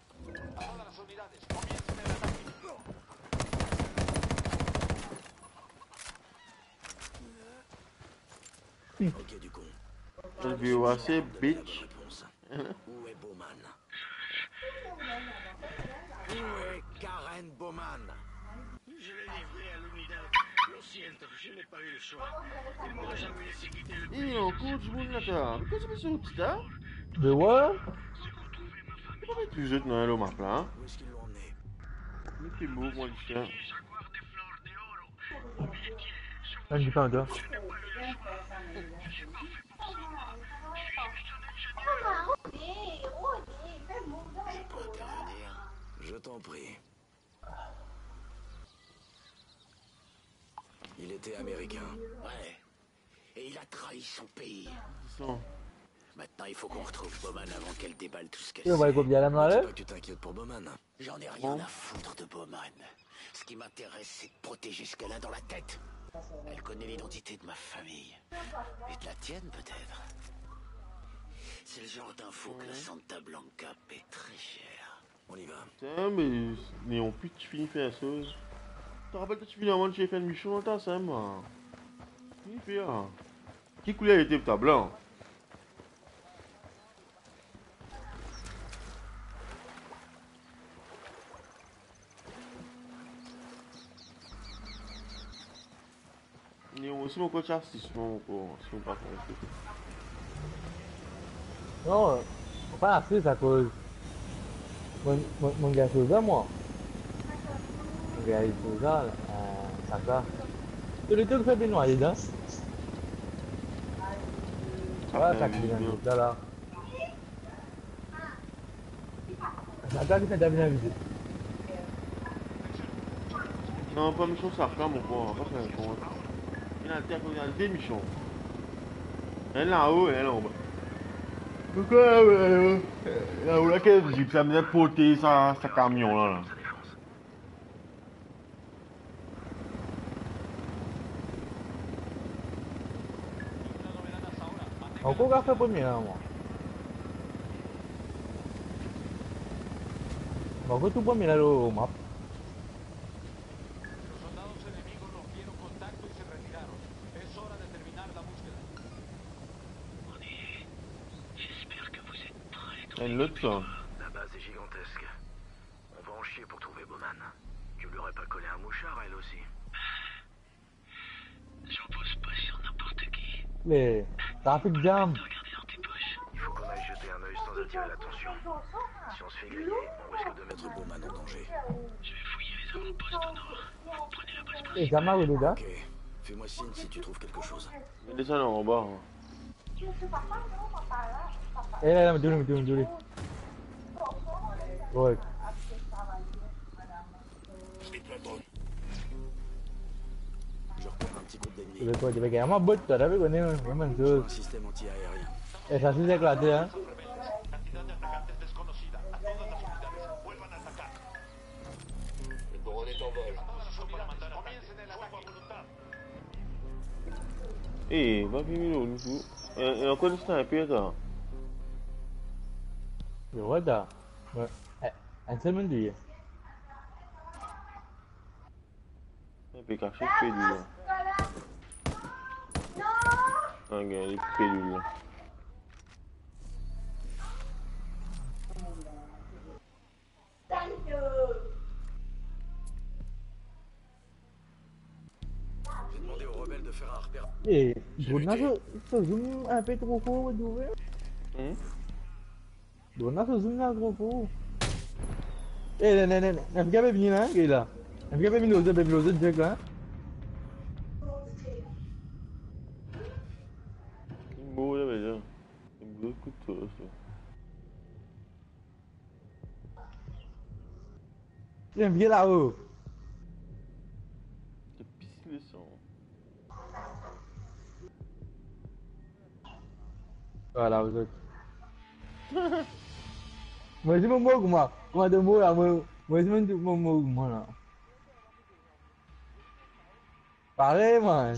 Ok, du con. Le bio assez bitch. Où est Bowman? Où est Karen Bowman? Je l'ai livré à l'Unidad. L'ancienne, je n'ai pas eu le choix. Il m'aurait jamais laissé quitter le pays. Il est en cours du monde là, t'as. Mais qu'est-ce que c'est sur ça? Mais ouais. Pourquoi tu jettes dans l'eau, ma plan? Où est-ce qu'ils l'ont emmené? Mais c'est beau, moi, le chien. Un petit peu encore. Je peux intervenir? Je t'en prie. Il était américain. Ouais. Et il a trahi son pays. Maintenant, il faut qu'on retrouve Bowman avant qu'elle déballe tout ce qu'elle Et on va sait. les copier à la main, là? Dis pas que tu t'inquiètes pour Bowman. J'en ai rien à foutre de Bowman. Ce qui m'intéresse, c'est de protéger ce qu'elle a dans la tête. Elle connaît l'identité de ma famille. Et de la tienne, peut-être. C'est le genre d'info que la Santa Blanca paie très cher. On y va. Tiens, mais n'ayons plus de fini faire ça. Tu te rappelles que tu finis avant de chez fait Michon dans ta scène, moi? Fini faire. Qui couleur était ta blanc? Si mon coach assistement, si on pas fait. Non, pas assez, ça cause. Mon gars, c'est ça, moi. Mon gars, c'est ça, ça va. Tu le truc fait bien noyer, hein? Ouais, ça qui vient de là. Ça va, tu as bien visité. Non, pas Michon, ça quand mon poids, pas faire un con. Il y a deux Michons. Elle est là-haut et elle est là en bas. Pourquoi là où la caisse Jeep, ça me porter sa camion là. Encore un fait premier là, moi. Encore tout premier là, au map. Elle l'autre ça. La base est gigantesque. On va en chier pour trouver Bowman. Tu lui aurais pas collé un mouchard, elle aussi. J'en pose pas sur n'importe qui. Mais, trafic jam. Il faut qu'on aille jeter un œil sans attirer l'attention. Si on se fait griller, on risque de mettre Bowman en danger. Je vais fouiller les avant-postes au nord. Vous prenez la base Et ça m'a redonné. Ok. Fais-moi signe si tu trouves quelque chose. Descends en bas. Eh là, me ouais. Je repère un petit groupe d'ennemis. Tu veux quoi? Tu veux gagner un bot, toi, t'as vu qu'on est vraiment une chose. Un système anti-aérien. Et ça s'est éclaté, hein. Le drone est en vol. Eh, va finir le coup. Et encore du sniper ça. Je vois ça. Ouais. Un seul monde dit. Il peut cacher le pédule là. Un gars, il pédule là. J'ai demandé aux rebelles de faire un repère. Eh, drone ça zoom un peu trop fort, d'ouvrir. Drone ça zoom là trop fort. Eh, n'a pas bien là, gars là. N'a pas bien l'autre direct là. Il beau là déjà. Il beau couteau ça. J'aime bien là-haut. C'est pisse le sang. Voilà, vous autres. Moi, c'est mon mot, moi. Moi, de mots là, moi, c'est mon mot, moi là. Pareil, man.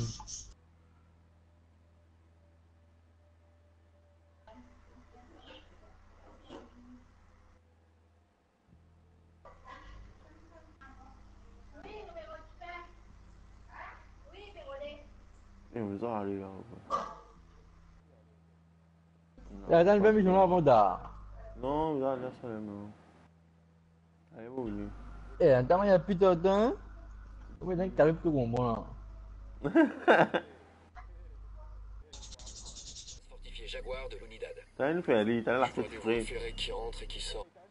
Et on va aller là. Attends, le mission là avant d'art. Non, là, ça là, non. Allez, où lui? Eh, attends, il y a plus de temps. Comment est-ce que t'arrives tout bon, là? Fortifié Jaguar de l'Unidad. T'as une fait aller, t'as la Je vois des coupe frais. ferrés qui rentrent et qui sortent.